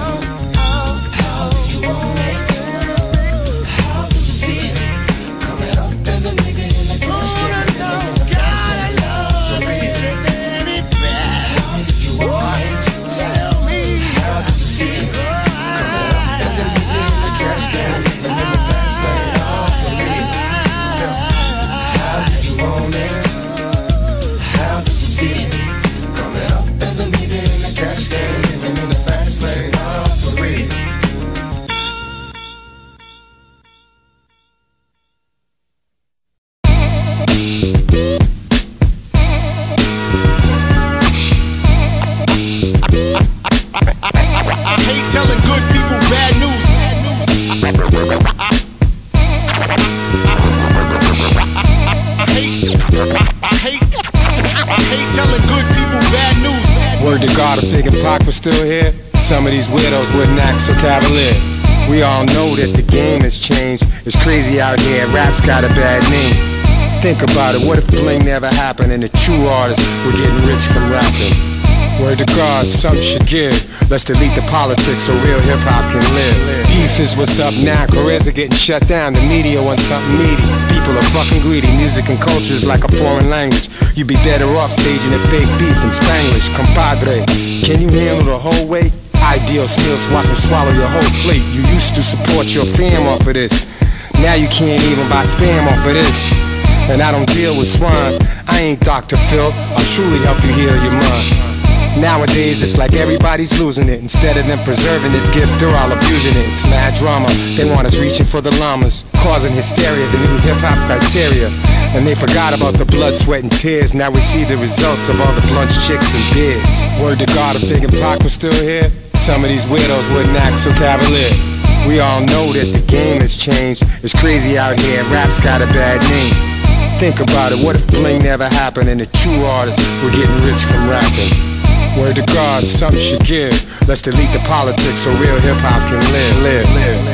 Still here, some of these widows wouldn't act so cavalier. We all know that the game has changed. It's crazy out here, rap's got a bad name. Think about it, what if bling never happened and the true artists were getting rich from rapping? Word to God, some should give. Let's delete the politics so real hip-hop can live. Beef is what's up now, careers are getting shut down. The media wants something meaty. People are fucking greedy. Music and culture is like a foreign language. You'd be better off staging a fake beef in Spanglish. Compadre, can you handle the whole weight? Ideal skills, watch them swallow your whole plate. You used to support your fam off of this. Now you can't even buy spam off of this. And I don't deal with swine. I ain't Dr. Phil. I'll truly help you heal your mind. Nowadays it's like everybody's losing it. Instead of them preserving this gift, they're all abusing it. It's mad drama. They want us reaching for the llamas, causing hysteria, the new hip-hop criteria. And they forgot about the blood, sweat, and tears. Now we see the results of all the blunts, chicks, and beers. Word to God, if Big and Pac was still here, some of these widows wouldn't act so cavalier. We all know that the game has changed. It's crazy out here, rap's got a bad name. Think about it, what if bling never happened and the true artists were getting rich from rapping? Word to God, something should give. Let's delete the politics so real hip-hop can live.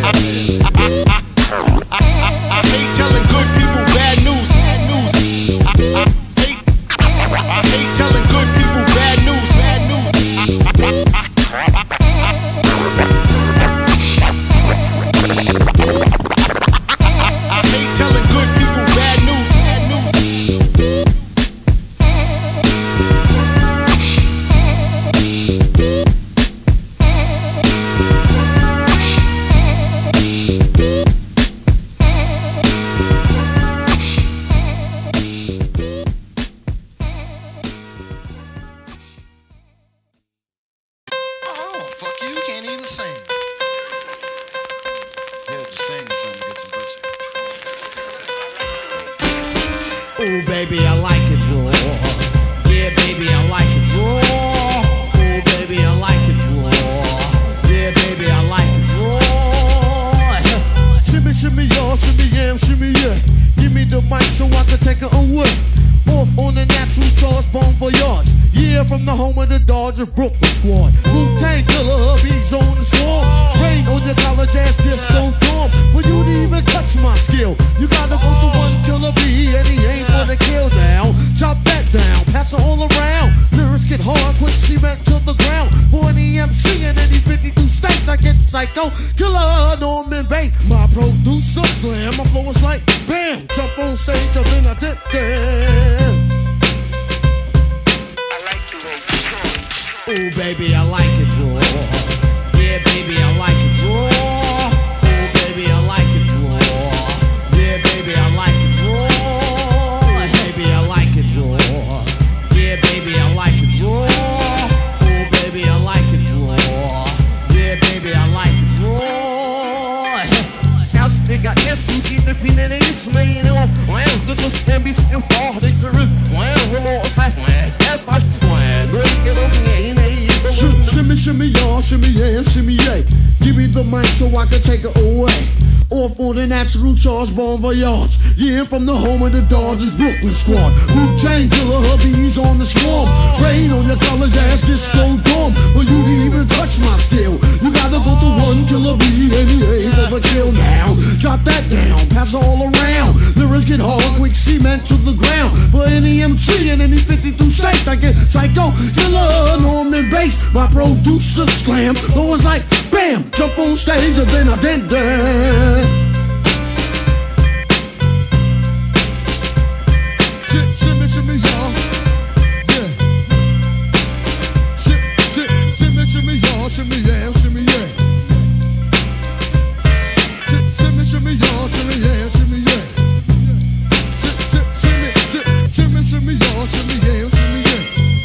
I hate telling good people bad news. I hate telling good people bad news. I hate telling good people bad news. Ooh, baby, I like it raw. Yeah, baby, I like it raw. Ooh, baby, I like it raw. Yeah, baby, I like it raw. Shimmy, shimmy, y'all, shimmy, yeah, shimmy, yeah. Give me the mic so I can take it away. Off on the natural charge, Bon Voyage. Yeah, from the home of the Dodger Brooklyn squad. Wu-Tang Killer, bees on the swarm. Rain on your college ass disco dorm. For you to even touch my skill, you gotta go to one killer bee, and he ain't gonna kill now. Chop that down, pass it all around. Lyrics get hard, quick cement to the ground. For any MC in any 52 states, I get psycho. Killer Norman Bates, my producer Slim. baby, I like it raw. Yeah, baby, I like it raw. Oh, baby, I like it raw. Yeah, baby, I like it raw. Baby, I like it raw. Yeah, baby, I like it raw. Oh, baby, I like it raw. Yeah, baby, I like it raw. House nigga, essens gider finner en smein och det måste en viss en farlig tur. Hon måste helt fast. Shimmy, shimmy, y'all, shimmy, yeah, shimmy, yeah. Give me the mic so I can take it away. Off on an absolute charge, bon voyage. Yeah, from the home of the Dodgers, Brooklyn squad. Wu-Tang Killer, hubbies on the swarm. Rain on your college ass, disco dorm. But you didn't even touch my skill. You gotta go to one killer B, and he ain't for the kill now. Jot that down, pass all around. Lyrics get hard, quick cement to the ground. For any MC in any 52 states, I get psycho, killer, Norman bass. My producer slam, though it's like bam, jump on stage and then I did that. Shimmy, shimmy, y'all, yeah. Shimmy, shimmy, y'all, shimmy, yeah, shimmy, yeah. Shimmy, shimmy, y'all, shimmy, yeah, shimmy, yeah. Shimmy, shimmy, y'all, shimmy, yeah, shimmy, yeah.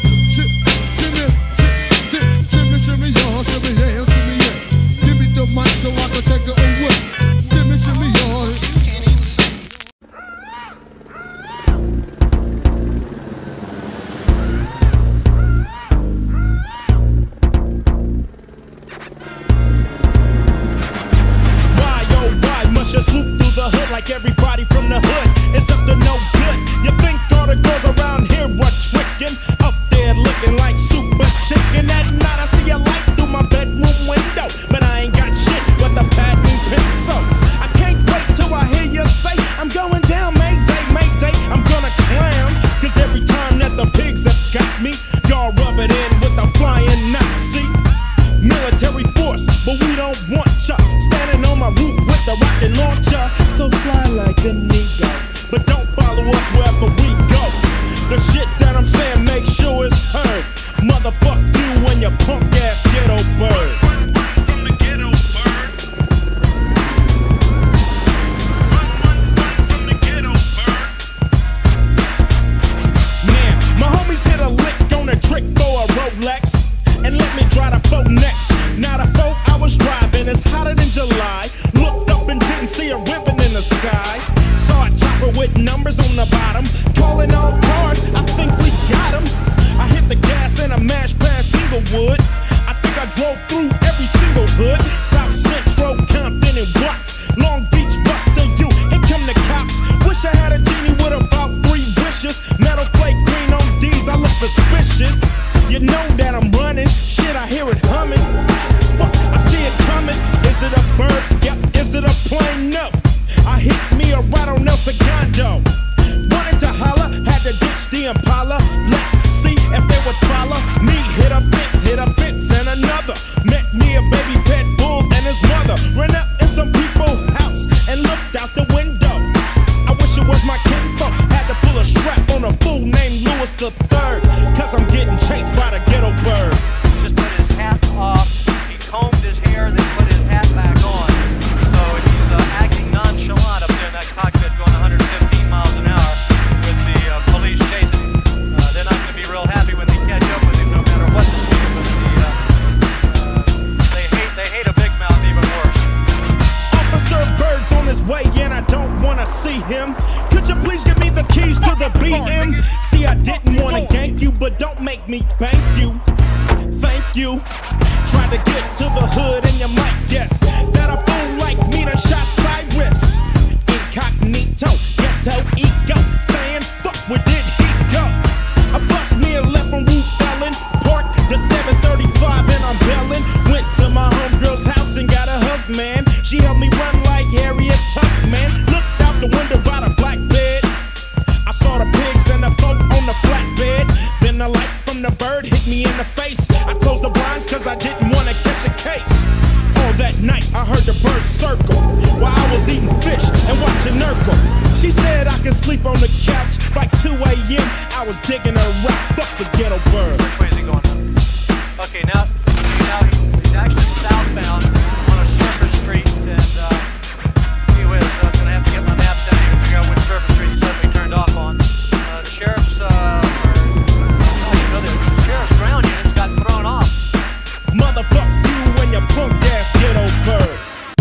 Shimmy, y'all, shimmy, yeah, shimmy, yeah. Give me the mic so I can take it away. Shimmy, y'all. Why, oh why must you swoop through the hood like everybody from the hood? It's up to no good. You think all the girls around here were tricking? Up there looking like super chicken. At night I see a light through my bedroom window, but I ain't got shit but the patent pencil. I can't wait till I hear you say I'm going down, Mayday, Mayday. I'm gonna clown, cause every time that the pigs have got me, y'all rub it in with the flying Nazi military force, but we don't want ya standing on my roof with the rocket launcher. So fly like a nigga, but don't follow us wherever we go. The shit that I'm saying, make sure it's heard. Motherfuck you and your punk ass ghetto bird. Run from the ghetto bird. Run from the ghetto bird. Now, my homies hit a lick on a trick for a Rolex and let me try the 4 next. Now the 4 I was driving, it's hotter than July. Looked up and didn't see a ribbon in the sky. Saw a chopper with numbers on the bottom. Calling all cars, I think we got him. I hit the gas and I mashed past Inglewood. I think I drove through every single hood. South Central, Compton and Watts. Long Beach, Buster, you. Here come the cops. Wish I had a genie with about 3 wishes. Metal flake green on D's, I look suspicious. You know that I'm running. Shit, I hear it humming. Fuck, I see it coming. Is it a bird? Yep. Is it a plane? No. I hit me a ride on El Segundo. Wanted to holler, had to ditch the Impala. Let's see if they would follow me. Hit a fence and another. Met me a baby pet bull and his mother. Ran up in some people's house and looked out the window. I wish it was my kinfolk. Had to pull a strap on a fool named Louis III. Cause I'm getting chased by the ghetto bird. Just put his hat off. He combed his hair, then put his hat back on. So he's acting nonchalant up there in that cockpit going 115 miles an hour with the police chasing him. They're not going to be real happy when they catch up with him no matter what the they hate a big mouth even worse. Officer Bird's on his way and I don't want to see him. Could you please give me the keys to the BM? See, I didn't want to gank you, but don't make me bank you. Thank you. Tried to get to the hood and you might guess that a fool like me done shot Cyrus. Incognito, ghetto ego, saying fuck where did he go? I bust me a left from Wu Ellen, parked the 735 and I'm bailing. Went to my homegirl's house and got a hug, man. She helped me run like Harriet Tubman. Looked out the window by the black bed. I saw the pigs and the folk on the flatbed. Then the light from the bird hit me in the face. I closed the blinds cause I didn't want to catch a case. All that night I heard the bird circle while I was eating fish and watching Urkel. She said I could sleep on the couch. By 2 a.m. I was digging her rock. Fuck the ghetto bird. Which way is he going? Okay, now he's actually southbound on a surface street, and gee whiz, I'm gonna have to get my maps out here to figure out which surface street he suddenly turned off on. The sheriff's, the sheriff's ground units got thrown off. Motherfuck you and your punk ass ghetto bird.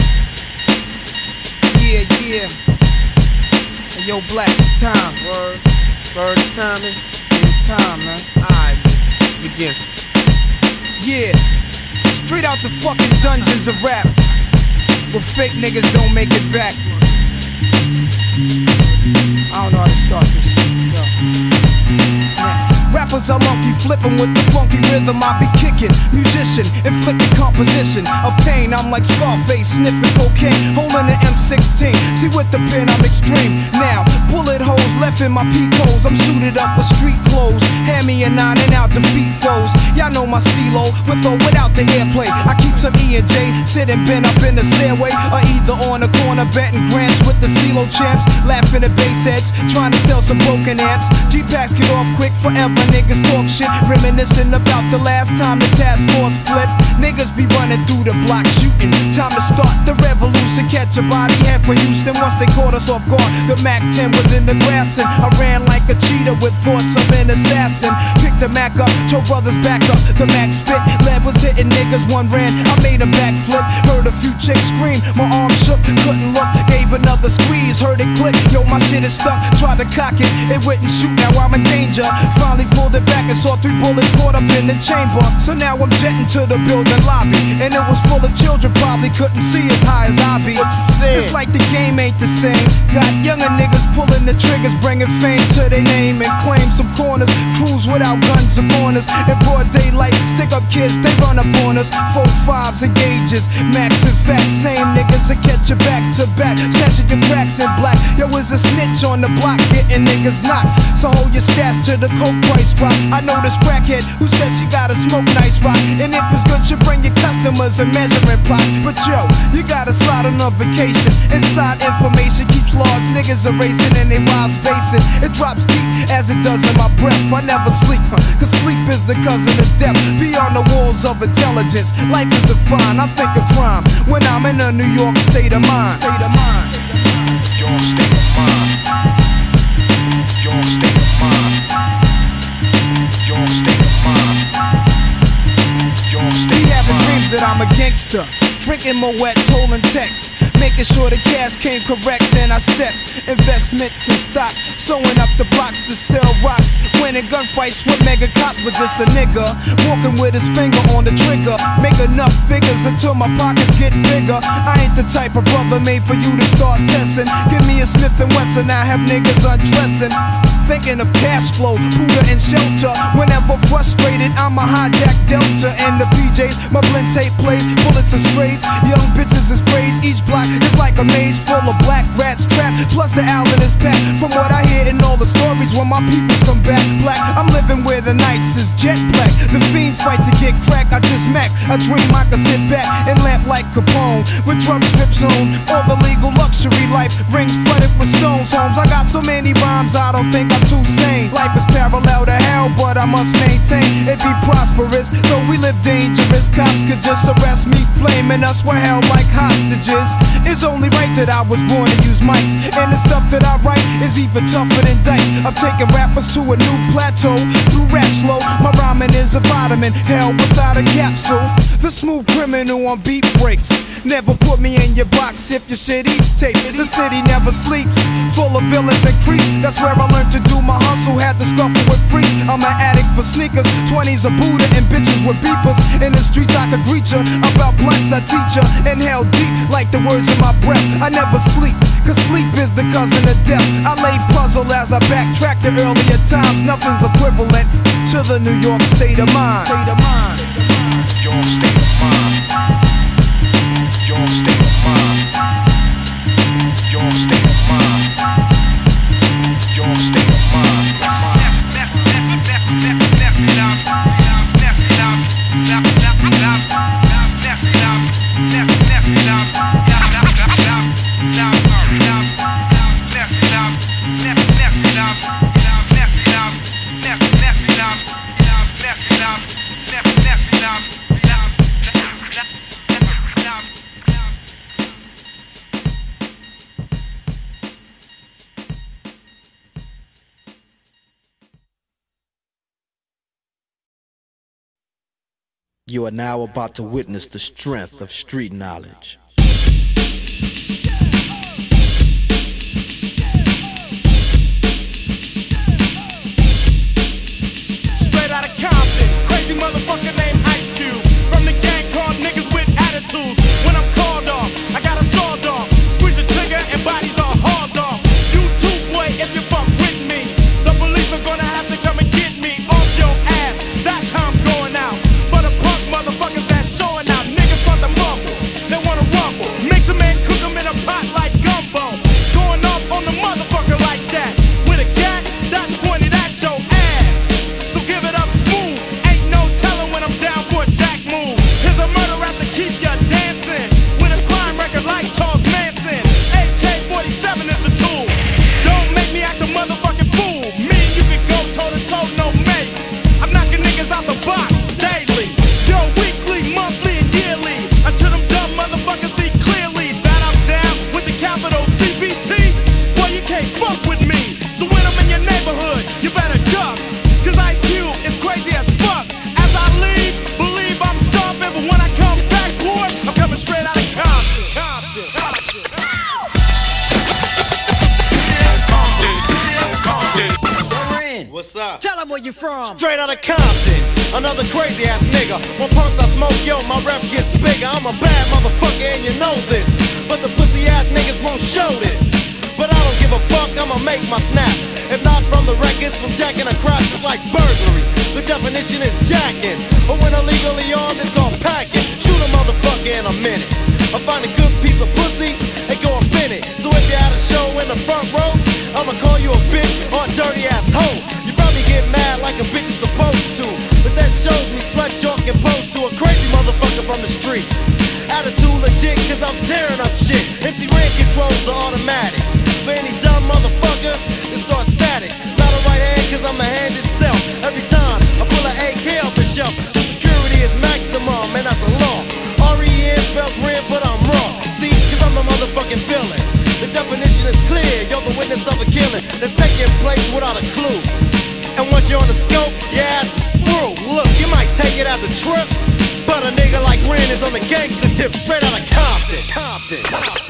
Yeah. Hey, yo, Black, it's time. Word, it's time, man. It's time, man. Alright, begin. Yeah, straight out the fucking dungeons of rap, where fake niggas don't make it back. I don't know how to start this shit. Yo. Rappers are monkey flipping with the funky rhythm I be kicking. Musician, inflicting composition of pain. I'm like Scarface, sniffing cocaine, holding an M16. See with the pen I'm extreme. Now, bullet holes left in my peak holes. I'm suited up with street clothes. Hand me a 9 and out defeat foes. Y'all know my stilo, with or without the airplay. I keep some E and J, sitting bent up in the stairway, or either on the corner betting grants with the CeeLo champs. Laughing at bass heads, trying to sell some broken amps. G-Packs get off quick forever. Niggas talk shit, reminiscing about the last time the task force flipped. Niggas be running through the block shooting. Time to start the revolution. Catch a body, head for Houston. Once they caught us off guard, the Mac 10 was in the grass, and I ran like a cheetah with thoughts of an assassin. Picked the Mac up, told brothers back up. The Mac spit, lead was hitting niggas. One ran, I made a backflip. Heard a few chicks scream, my arm shook, couldn't look. Gave another squeeze, heard it click. Yo, my shit is stuck. Tried to cock it, it wouldn't shoot. Now I'm in danger. Finally pulled it back and saw 3 bullets caught up in the chamber. So now I'm jetting to the building lobby, and it was full of children, probably couldn't see as high as I be. It's like the game ain't the same. Got younger niggas pulling the triggers, bringing fame to their name and claim some corners. Crews without guns or corners. In broad daylight, stick up kids, they run up on us. 4-5s and gauges, max and facts. Same niggas that catch you back to back, snatching your cracks in black. Yo, is a snitch on the block, getting niggas knocked. So hold your stash till the coke price drop. I know this crackhead who said she gotta smoke nice rock, and if it's good, you bring your customers and measuring plots. But yo, you gotta slide on a vacation. Inside information keeps large niggas erasing and they wives spacing. It drops deep as it does in my breath. I never sleep, cause sleep is the cousin of death. Beyond the walls of intelligence, life is defined. I think of crime when I'm in a New York state of mind. Your state of mind. Your state of mind. Your state of mind. Your state Be having dreams that I'm a gangster, drinking Moet's, holding texts, making sure the cash came correct. Then I stepped investments and stock, sewing up the blocks to sell rocks, winning gunfights with mega cops. But just a nigga walking with his finger on the trigger, make enough figures until my pockets get bigger. I ain't the type of brother made for you to start testing. Give me a Smith & Wesson, I have niggas undressing. Thinking of cash flow, Buddha and shelter. Whenever frustrated, I'm a hijack Delta and the PJs. My blend tape plays, bullets are strays. Young bitches is braids. Each block is like a maze full of black rats trapped. Plus the Allen is packed. From what I hear in all the stories, when my peoples come back black, I'm living where the nights is jet black. The fiends fight to get crack. I just max. I dream I could sit back and lamp like Capone with drug strips on. All the legal luxury life, rings flooded with stones. Homes, I got so many rhymes, I don't think I'm too sane. Life is parallel to hell, but I must maintain it be prosperous. Though we live dangerous, cops could just arrest me, blaming us we're held like hostages. It's only right that I was born to use mics, and the stuff that I write is even tougher than dice. I'm taking rappers to a new plateau through rap slow. My rhyming is a vitamin, hell without a capsule. The smooth criminal on beat breaks. Never put me in your box if your shit eats tape. The city never sleeps, full of villains and creeps. That's where I learned to do my hustle, had to scuffle with freaks. I'm an addict for sneakers, 20s a Buddha and bitches with beepers. In the streets I could greet ya, about blunts I teach ya. Inhale deep like the words in my breath. I never sleep, cause sleep is the cousin of death. I lay puzzle as I backtrack to earlier times. Nothing's equivalent to the New York state of mind. Your state of mind. Your state of mind. Your state of mind. Your state of mind. You are now about to witness the strength of street knowledge. Straight out of Compton, crazy motherfucker named Ice Cube. From the gang called niggas with attitudes. When I'm called off, I got a sawed off. Squeeze the trigger and bodies are hauled off. You too, boy, if you fuck with me. The police are gonna have to come and get me off your ass. That's how I'm going out. For the punk motherfuckers that's showing out. Niggas want to mumble, they wanna rumble. Mix 'em and cook 'em in a pot like gumbo. Going off on the motherfucker like that. With a gat that's pointed at your ass. So give it up smooth. Ain't no telling when I'm down for a jack move. Here's a murder rap to keep ya dancing. With a crime record like Charles Manson. AK-47 is a tool. Don't make me act a motherfucking fool. Me and you can go toe to toe, no mate. I'm knocking niggas out the box daily. Yo, weekly, monthly, and yearly. Until them dumb motherfuckers see clearly that I'm down with the capital CBT. Boy, you can't fuck with me. So when I'm in your neighborhood, you better duck. Cause Ice Cube is crazy as fuck. As I leave, believe I'm stomping. But when I come back, boy, I'm coming straight out of Compton. What's up? Tell them where you from. Straight out of Compton, another crazy ass nigga. When punks I smoke, yo, my rep gets bigger. I'm a bad motherfucker and you know this. But the pussy ass niggas won't show this. But I don't give a fuck, I'ma make my snaps. If not from the records, from jacking across, it's like burglary. The definition is jacking. But when illegally armed, it's called packing. Shoot a motherfucker in a minute. I find a good piece of pussy and go up in it. So if you had a show in the front row, I'ma call you a bitch or a dirty ass hoe. You probably get mad like a bitch is supposed to. But that shows me slut jock and pose to a crazy motherfucker from the street. Attitude legit, cause I'm tearing up shit. MC Ren controls are automatic. For any dumb motherfucker, it starts static. Not a right hand, cause I'm the hand itself. Every time I pull an AK off the shelf, the security is maximum, and that's a law. R-E-N spells Ren, but I'm wrong. See, cause I'm the motherfucking villain. The definition is clear, you're the witness of a killing that's taking place without a clue. And once you're on the scope, your ass is through. Look, you might take it as a trip, but a nigga like Ren is on the gangster tip, straight out of Compton. Compton.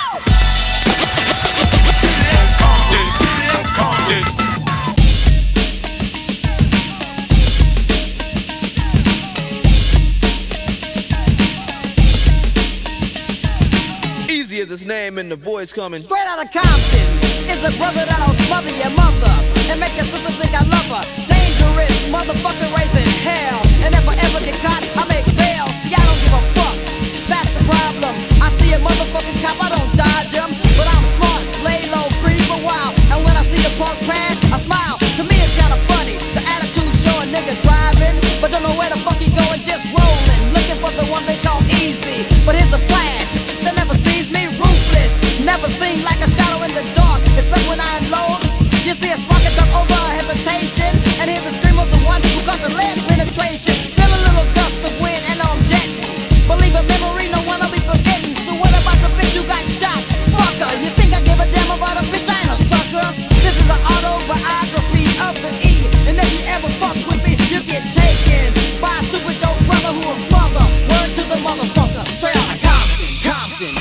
Easy as his name and the boys coming. Straight out of Compton is a brother that'll smother your mother and make your sister think I love her. Dangerous motherfucker raising hell. And if I ever get caught, I make bail. See, I don't give a fuck. That's the problem. I see a motherfucking cop, I don't dodge him. But I'm smart, lay low, creep a while. And when I see the punk pass, I smile. To me it's kinda funny. The attitude show a nigga driving, but don't know where the fuck he going, just rolling. Looking for the one they call easy. But here's a flash that never sees me, ruthless. Never seen like a shadow in the dark. Except when I unload. You see a sparking jump over a hesitation, and hear the scream of the one who got the lead penetration. Feel a little gust of wind and I'm jetting. Believe a memory, no one will be forgetting. So what about the bitch who got shot? Fucker, you think I give a damn about a bitch? I ain't a sucker. This is an autobiography of the E. And if you ever fuck with me, you get taken by a stupid dope brother who will smother. Word to the motherfucker. Straight out of Compton.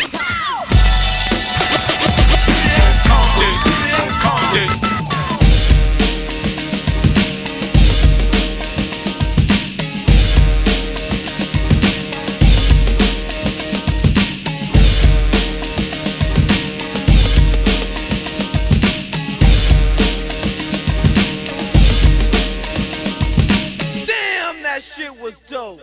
Damn, that shit was dope.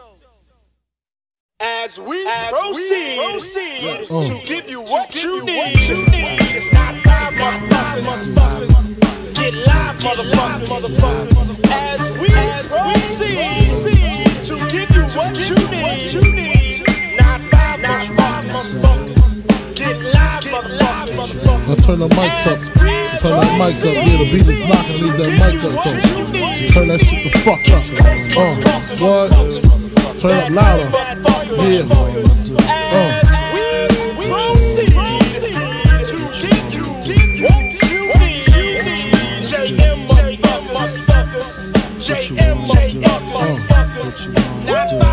As we proceed to give you what you need. It's not live, motherfuckers. Get live, motherfuckers. As we proceed to give you what you need. Not live, motherfuckers. Get live, motherfuckers. Now turn the mics up. Turn that mic up. Yeah, the beat is knocking. Leave that mic up though. Turn that shit the fuck up. What? Turn it up louder. Yeah. JM, motherfuckers.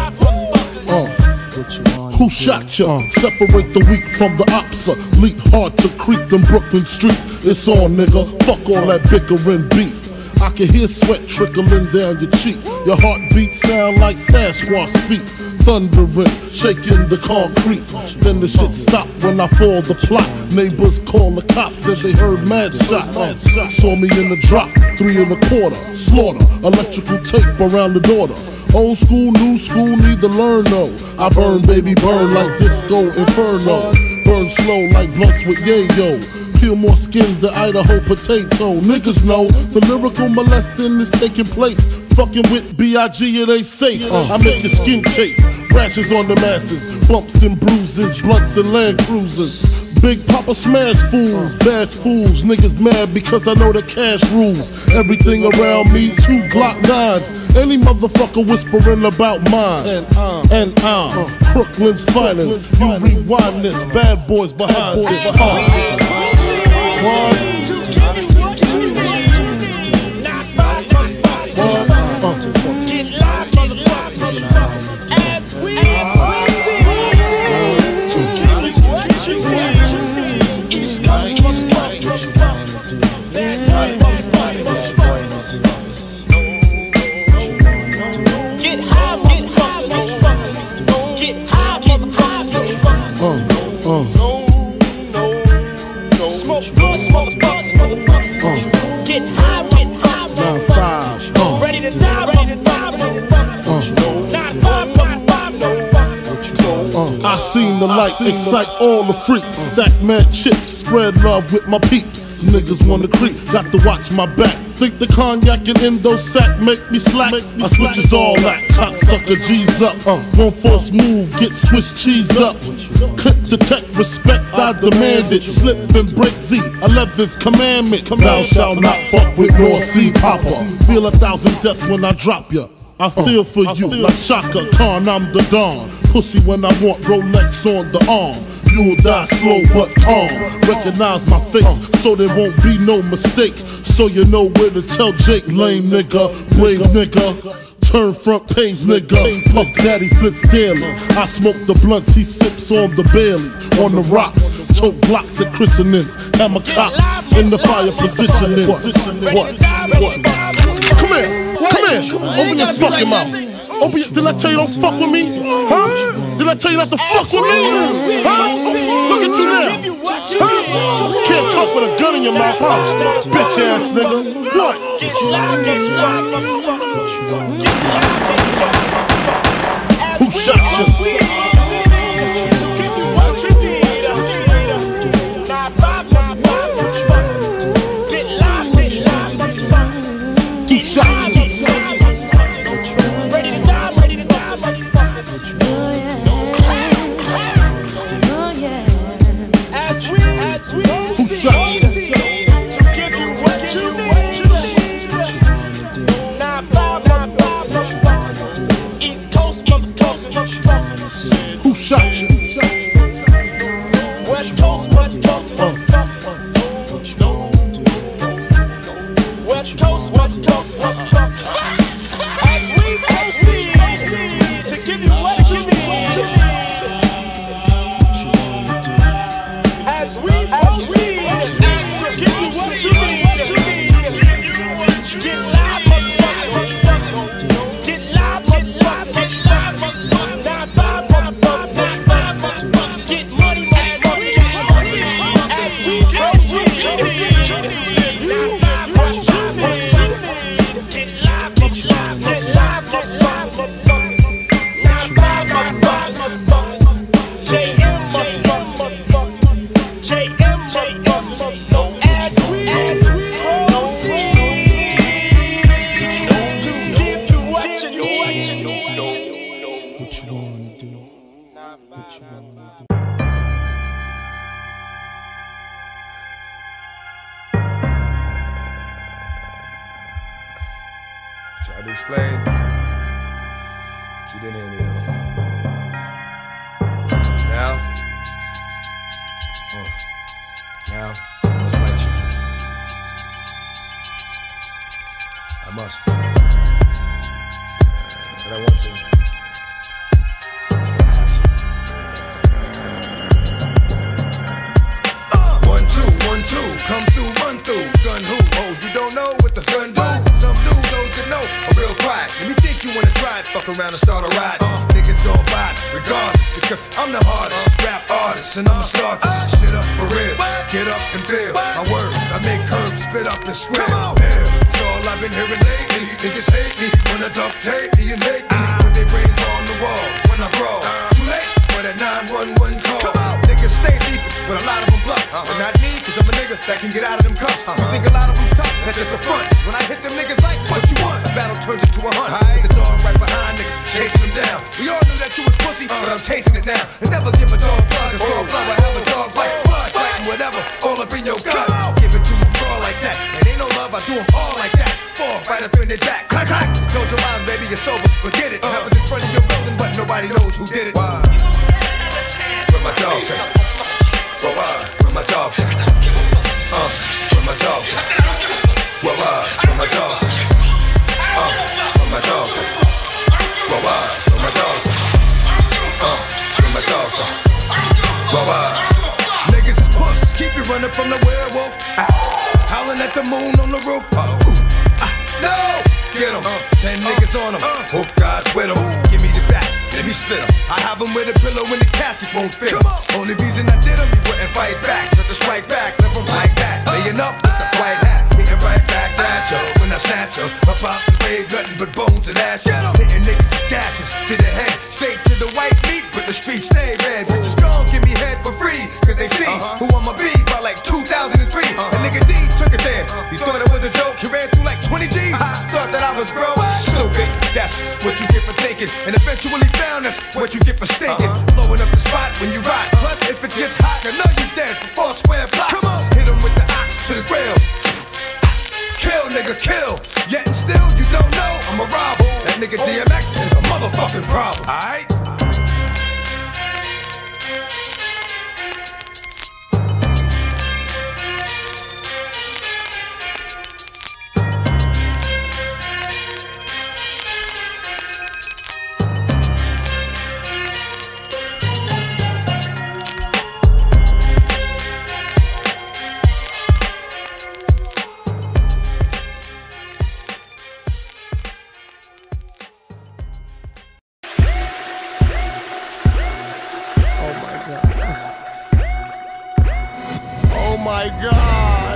Who shot ya? Separate the weak from the opsa. Leap hard to creep them Brooklyn streets. It's on, nigga. Fuck all that bickering beef. I can hear sweat trickling down your cheek. Your heartbeat sound like Sasquatch feet. Thundering, shaking the concrete. Then the shit stopped when I fall the plot. Neighbors call the cops, said they heard mad shots. Saw me in the drop, 3 1/4. Slaughter, electrical tape around the daughter. Old school, new school, need to learn though. I burn, baby, burn like disco inferno. Burn slow like blunts with yayo. Peel more skins than Idaho potato. Niggas know the lyrical molesting is taking place. Fucking with B.I.G. it ain't safe. I make your skin chafe. Rashes on the masses, bumps and bruises, blunts and Land Cruisers. Big Papa smash fools, bash fools. Niggas mad because I know the cash rules. Everything around me, 2 Glock 9s. Any motherfucker whispering about mine. And I'm Brooklyn's finest. You rewind this, bad boys behind this. I seen the light excite all the freaks. Stack mad chips, spread love with my peeps. Niggas wanna creep, got to watch my back. Think the cognac and endo sack make me slack. I switches all that, cocksucker G's up. One false move, get Swiss cheese up. Clip detect respect, I demand it. Slip and break the 11th commandment. Thou shalt not fuck with North Sea Papa. Feel 1,000 deaths when I drop ya. I feel for you like Shaka Khan, I'm the Don. Pussy when I want Rolex on the arm. You'll die slow but calm. Recognize my face so there won't be no mistake. So you know where to tell Jake, lame nigga, brave nigga. Turn front page nigga, Puff Daddy flips daily. I smoke the blunts, he sips on the Baileys. On the rocks, choke blocks at christenings. Hammer cop in the fire positioning. What? Come here, come here. Open your fucking mouth. Did I tell you don't fuck with me? Huh? Did I tell you not to fuck with me? Huh? Look at you now. Huh? Can't talk with a gun in your mouth, huh? Bitch ass nigga. What? Who shot you? Who shot you? Tried to explain, but you didn't hear me though. Now, I must let you. I must. But I want to. fuck around and start a ride. Niggas gon' ride regardless, because I'm the hardest rap artist, and I'ma start this shit up for real. Get up and feel my words, I make herbs spit up and squeal. It's all I've been hearing lately. Niggas hate me when I duct tape me and make me put their brains on the wall when I brawl. Too late for that 911 call. Niggas stay beefing, but a lot of them bluff. But not me, cause I'm a nigga that can get out of them cuffs. You think a lot of them's tough? That's just a front. When I hit them niggas like, what you want? A battle turns into a hunt. With the dog right behind niggas, chasing them down. We all knew that you was pussy, but I'm tasting it now. And never give a dog blood, cause dog blood will have a dog like blood. Fighting whatever, all up in your gut. Give it to them raw like that. And ain't no love, I do them all like that. Fall right up in their back. Clack, clack. Close your eyes, baby, you're sober. Forget it. Happens in front of your building, but nobody knows who did it. Where my dogs at? Where my dogs at? Where my dogs at? Where my dogs at? Where my dogs at? Where my dogs at? Where my dogs at? Niggas is puss, keep you running from the werewolf. Howling at the moon on the roof. No! Get 'em, 10 niggas on 'em. Hope God's with 'em. Give me the back, let me split 'em. I have 'em with a pillow when the casket won't fit 'em. Only reason I did 'em, you wouldn't fight back. Just to strike back, live 'em like that. Laying up with the white hat, hitting right back at ya. When I snatch 'em, up out the grave, nothing but bones and ashes. Hitting niggas with gashes to the head, straight to the white meat, but the streets stay red. Bitches gon' give me head for free, cause they see who I'ma be by like 2003. And nigga D took it there. He thought it was a joke, he ran through like 20 G's. Thought that I was broke, stupid. That's what you get for thinking. And eventually found that's what you get for stinking. Blowing up the spot when you rock. Plus, if it gets hot, I know you dead for 4 square blocks. Come on, hit him with the ox to the grill. Kill, nigga, kill. Yet and still, you don't know I'm a robber. That nigga DMX is a motherfucking problem. Alright? Oh my God.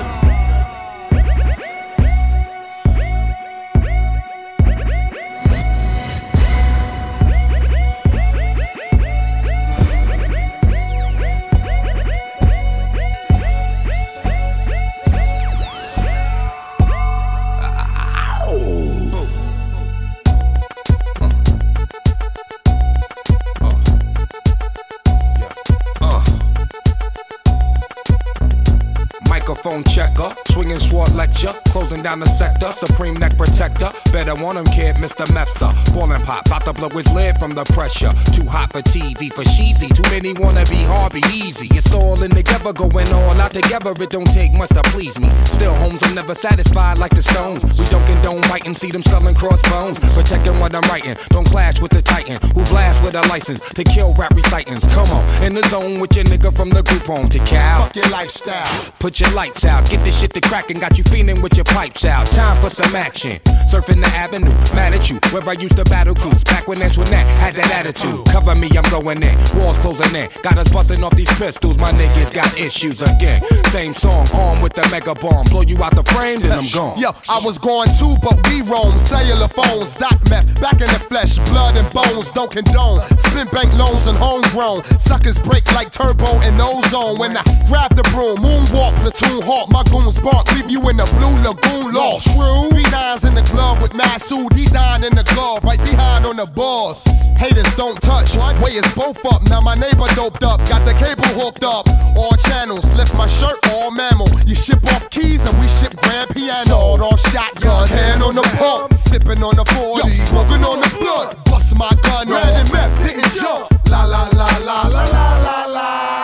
Microphone checker, swinging sword lecture, closing down the sector, supreme neck protector. Better want him, kid, Mr. Mepsa. Ballin' pop, about to blow his lid from the pressure. Too hot for TV, for cheesy. Too many wanna be hard, be easy. It's all in together, going all out together. It don't take much to please me. Still, homes are never satisfied like the Stones. We don't condone writing, see them selling crossbones. Protecting what I'm writing, don't clash with the Titan who blast with a license to kill rap recitants. Come on, in the zone with your nigga from the group home to Cal. Fuck your lifestyle. Put your lights out, get this shit to crackin', got you feeling with your pipes out. Time for some action. Surfing the avenue, mad at you, where I used to battle cruise. Back when Antoinette had that attitude. Cover me, I'm going in, walls closing in. Got us busting off these pistols, my niggas got issues again. Same song, armed with the mega bomb. Blow you out the frame, then I'm gone. Yo, I was going too, but we roam. Cellular phones, doc meth, back in the flesh, blood and bones, don't condone. Spin bank loans and homegrown. Suckers break like turbo and ozone. When I grab the broom, moonwalk, platoon hawk, my goons bark, leave you in the blue lagoon lost. True. B9's in the glove with Masood, D9 in the glove, right behind on the boss. Haters don't touch, way is both up. Now my neighbor doped up, got the cable hooked up. All channels, lift my shirt, all mammal. You ship off keys and we ship grand piano. Sawed off shotgun, hand on the pump, sipping on the 40, smoking on the blood. Bust my gun off, and meth didn't jump. La la la la la la la la.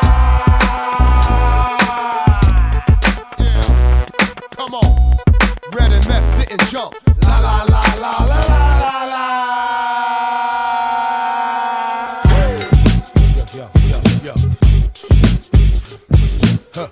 Come on, Red and meth didn't jump. La la la la la la la. Yo, yo, yo, yo. Huh.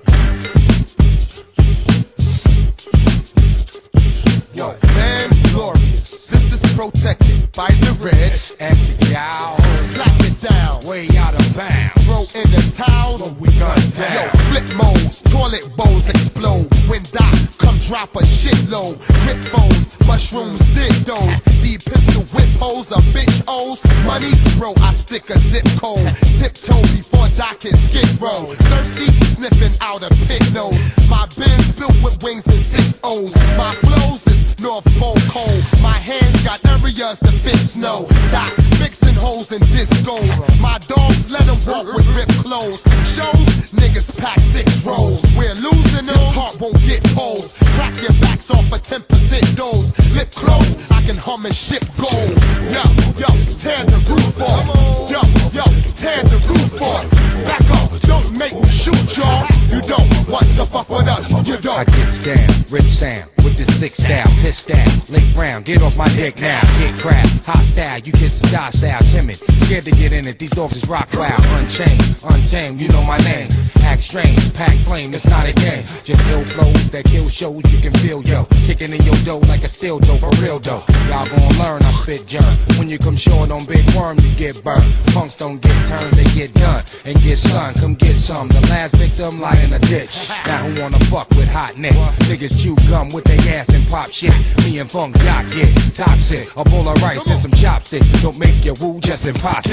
Yo, man, glorious. This is Protect Accepted by the reds. Empty, y'all. Slap it down. Way out of bounds. Throw in the towels. But we gun down. Yo, flip modes. Toilet bowls explode. When Doc come drop a shitload. Grip bowls. Mushrooms, dildos. D-pistol whip holes. A bitch O's. Money, bro, I stick a zip code. Tiptoe before Doc can skid row. Thirsty, sniffing out a pit nose. My Benz built with wings and 6 O's. My flows is North Pole cold. My hands got areas to fit snow. Doc mixing holes and discos. My dogs let them walk with ripped clothes. Shows, niggas pack 6 rolls. We're losing this heart won't get holes. Crack your backs off a 10% dose. Lip close, I can hum and ship gold. Yo, yo, tear the roof off. Yo, yo, tear the roof off. Back up, don't make me shoot y'all. You don't want to fuck with us, you don't. I gets down, rip sound, with the stick style, pissed down, lick round, get off my dick now, get crap, hot style, you kids is docile, timid, scared to get in it, these dogs is rock wild, unchained, untamed, you know my name, act strange, pack flame, it's not a game, just ill flows that kill shows, you can feel, yo, kicking in your dough like a steel dough, for real though, y'all gon' learn, I spit germ, when you come short on big worm, you get burnt, punks don't get turned, they get done, and get sun, come get some, the last victim lie in a ditch, now who wanna fuck with hot neck, niggas chew gum with their ass and pop shit, me and Funk Doc get toxic, a bowl of rice and some chopsticks, don't make your woo just impossible.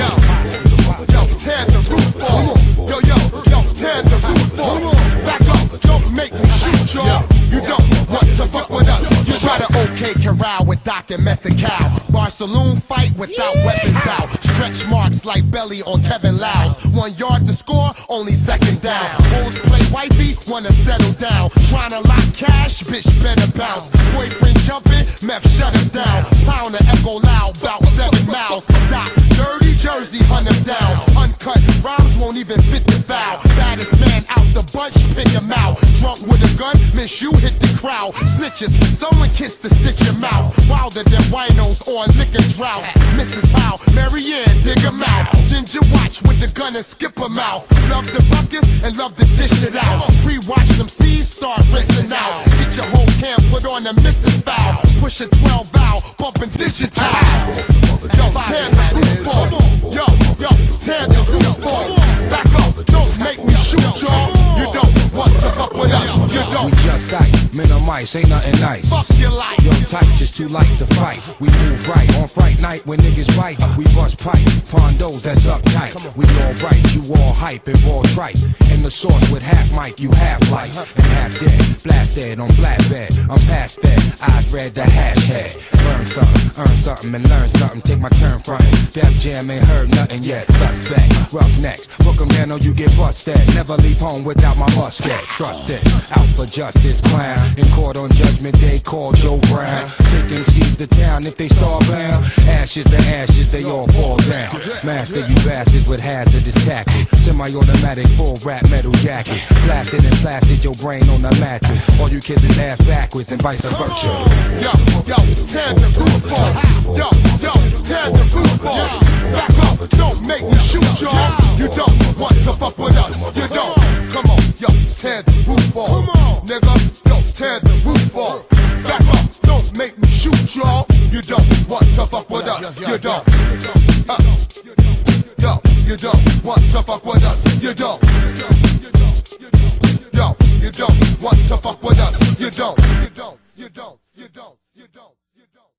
Yo, tear the roof off. Yo, yo, yo, tear the roof off. Back up, don't make me shoot y'all. You don't want to fuck with us. You try to OK corral with Doc and Method Cow. Bar saloon fight without weapons out. Stretch marks like belly on Kevin Lyles. 1 yard to score, only second down. Hoes play wifey, wanna settle down. Trying to lock cash, bitch better bounce. Boyfriend jumping, meth shut him down. Pound the echo loud, bout 7 miles. Doc, dirty Jersey, hunt him down. Uncut rhymes won't even fit the foul. Baddest man out the bunch, pick him out. Drunk with a gun, miss you hit the crowd. Snitches, someone kiss to stitch your mouth. Wilder than winos on liquor droughts. Mrs. Howe, Marianne, dig him out. Ginger watch with the gun and skip him out. Love the ruckus and love to dish it out. Pre-watch them C's start rinsing out. Get your whole camp put on a missing foul. Push a 12 valve, bumping digital. Yo, tear the roof off. Yo, yo, tear the roof off. Back up, don't make me shoot y'all. You don't want to fuck with us. You don't. We just ice, minimize, ain't nothing nice. Fuck your life. Yo, tight, just too light to fight. We move right on fright night when niggas bite. We bust pipe, pondos that's uptight. We all right, you all hype and all trite. In the sauce with half mic, you half life and half dead. Blast dead on flatbed. I'm past that. Eyes read the hashtag. Learn something, earn something, and learn something. Take my turn frontin'. Def Jam ain't heard nothing yet. Suspect, rough necks. Book 'em down or you get busted. Never leave home without my musket. Trust it. Out for justice, clown. In court on judgment day, call Joe Brown. Take MCs to town if they starbound. Ashes to ashes, they all fall down. Master you bastards with hazardous tactics. Semi-automatic full rap metal jacket. Blasted and blasted your brain on the mattress. All you kids is ass backwards and vice versa. Yo, yo, tear the roof off. Yo, yo, tear the roof off. Back up, don't make me shoot y'all. You don't want to fuck with us. You don't. Come on, yo, tear the roof off. Nigga, yo, tear the roof off. Back up, don't make me shoot y'all. You don't want to fuck with us. You don't. Yo, you don't want to fuck with us. You don't. Yo, you don't want to fuck with us. You don't. You don't. You don't. You don't. You don't. You don't.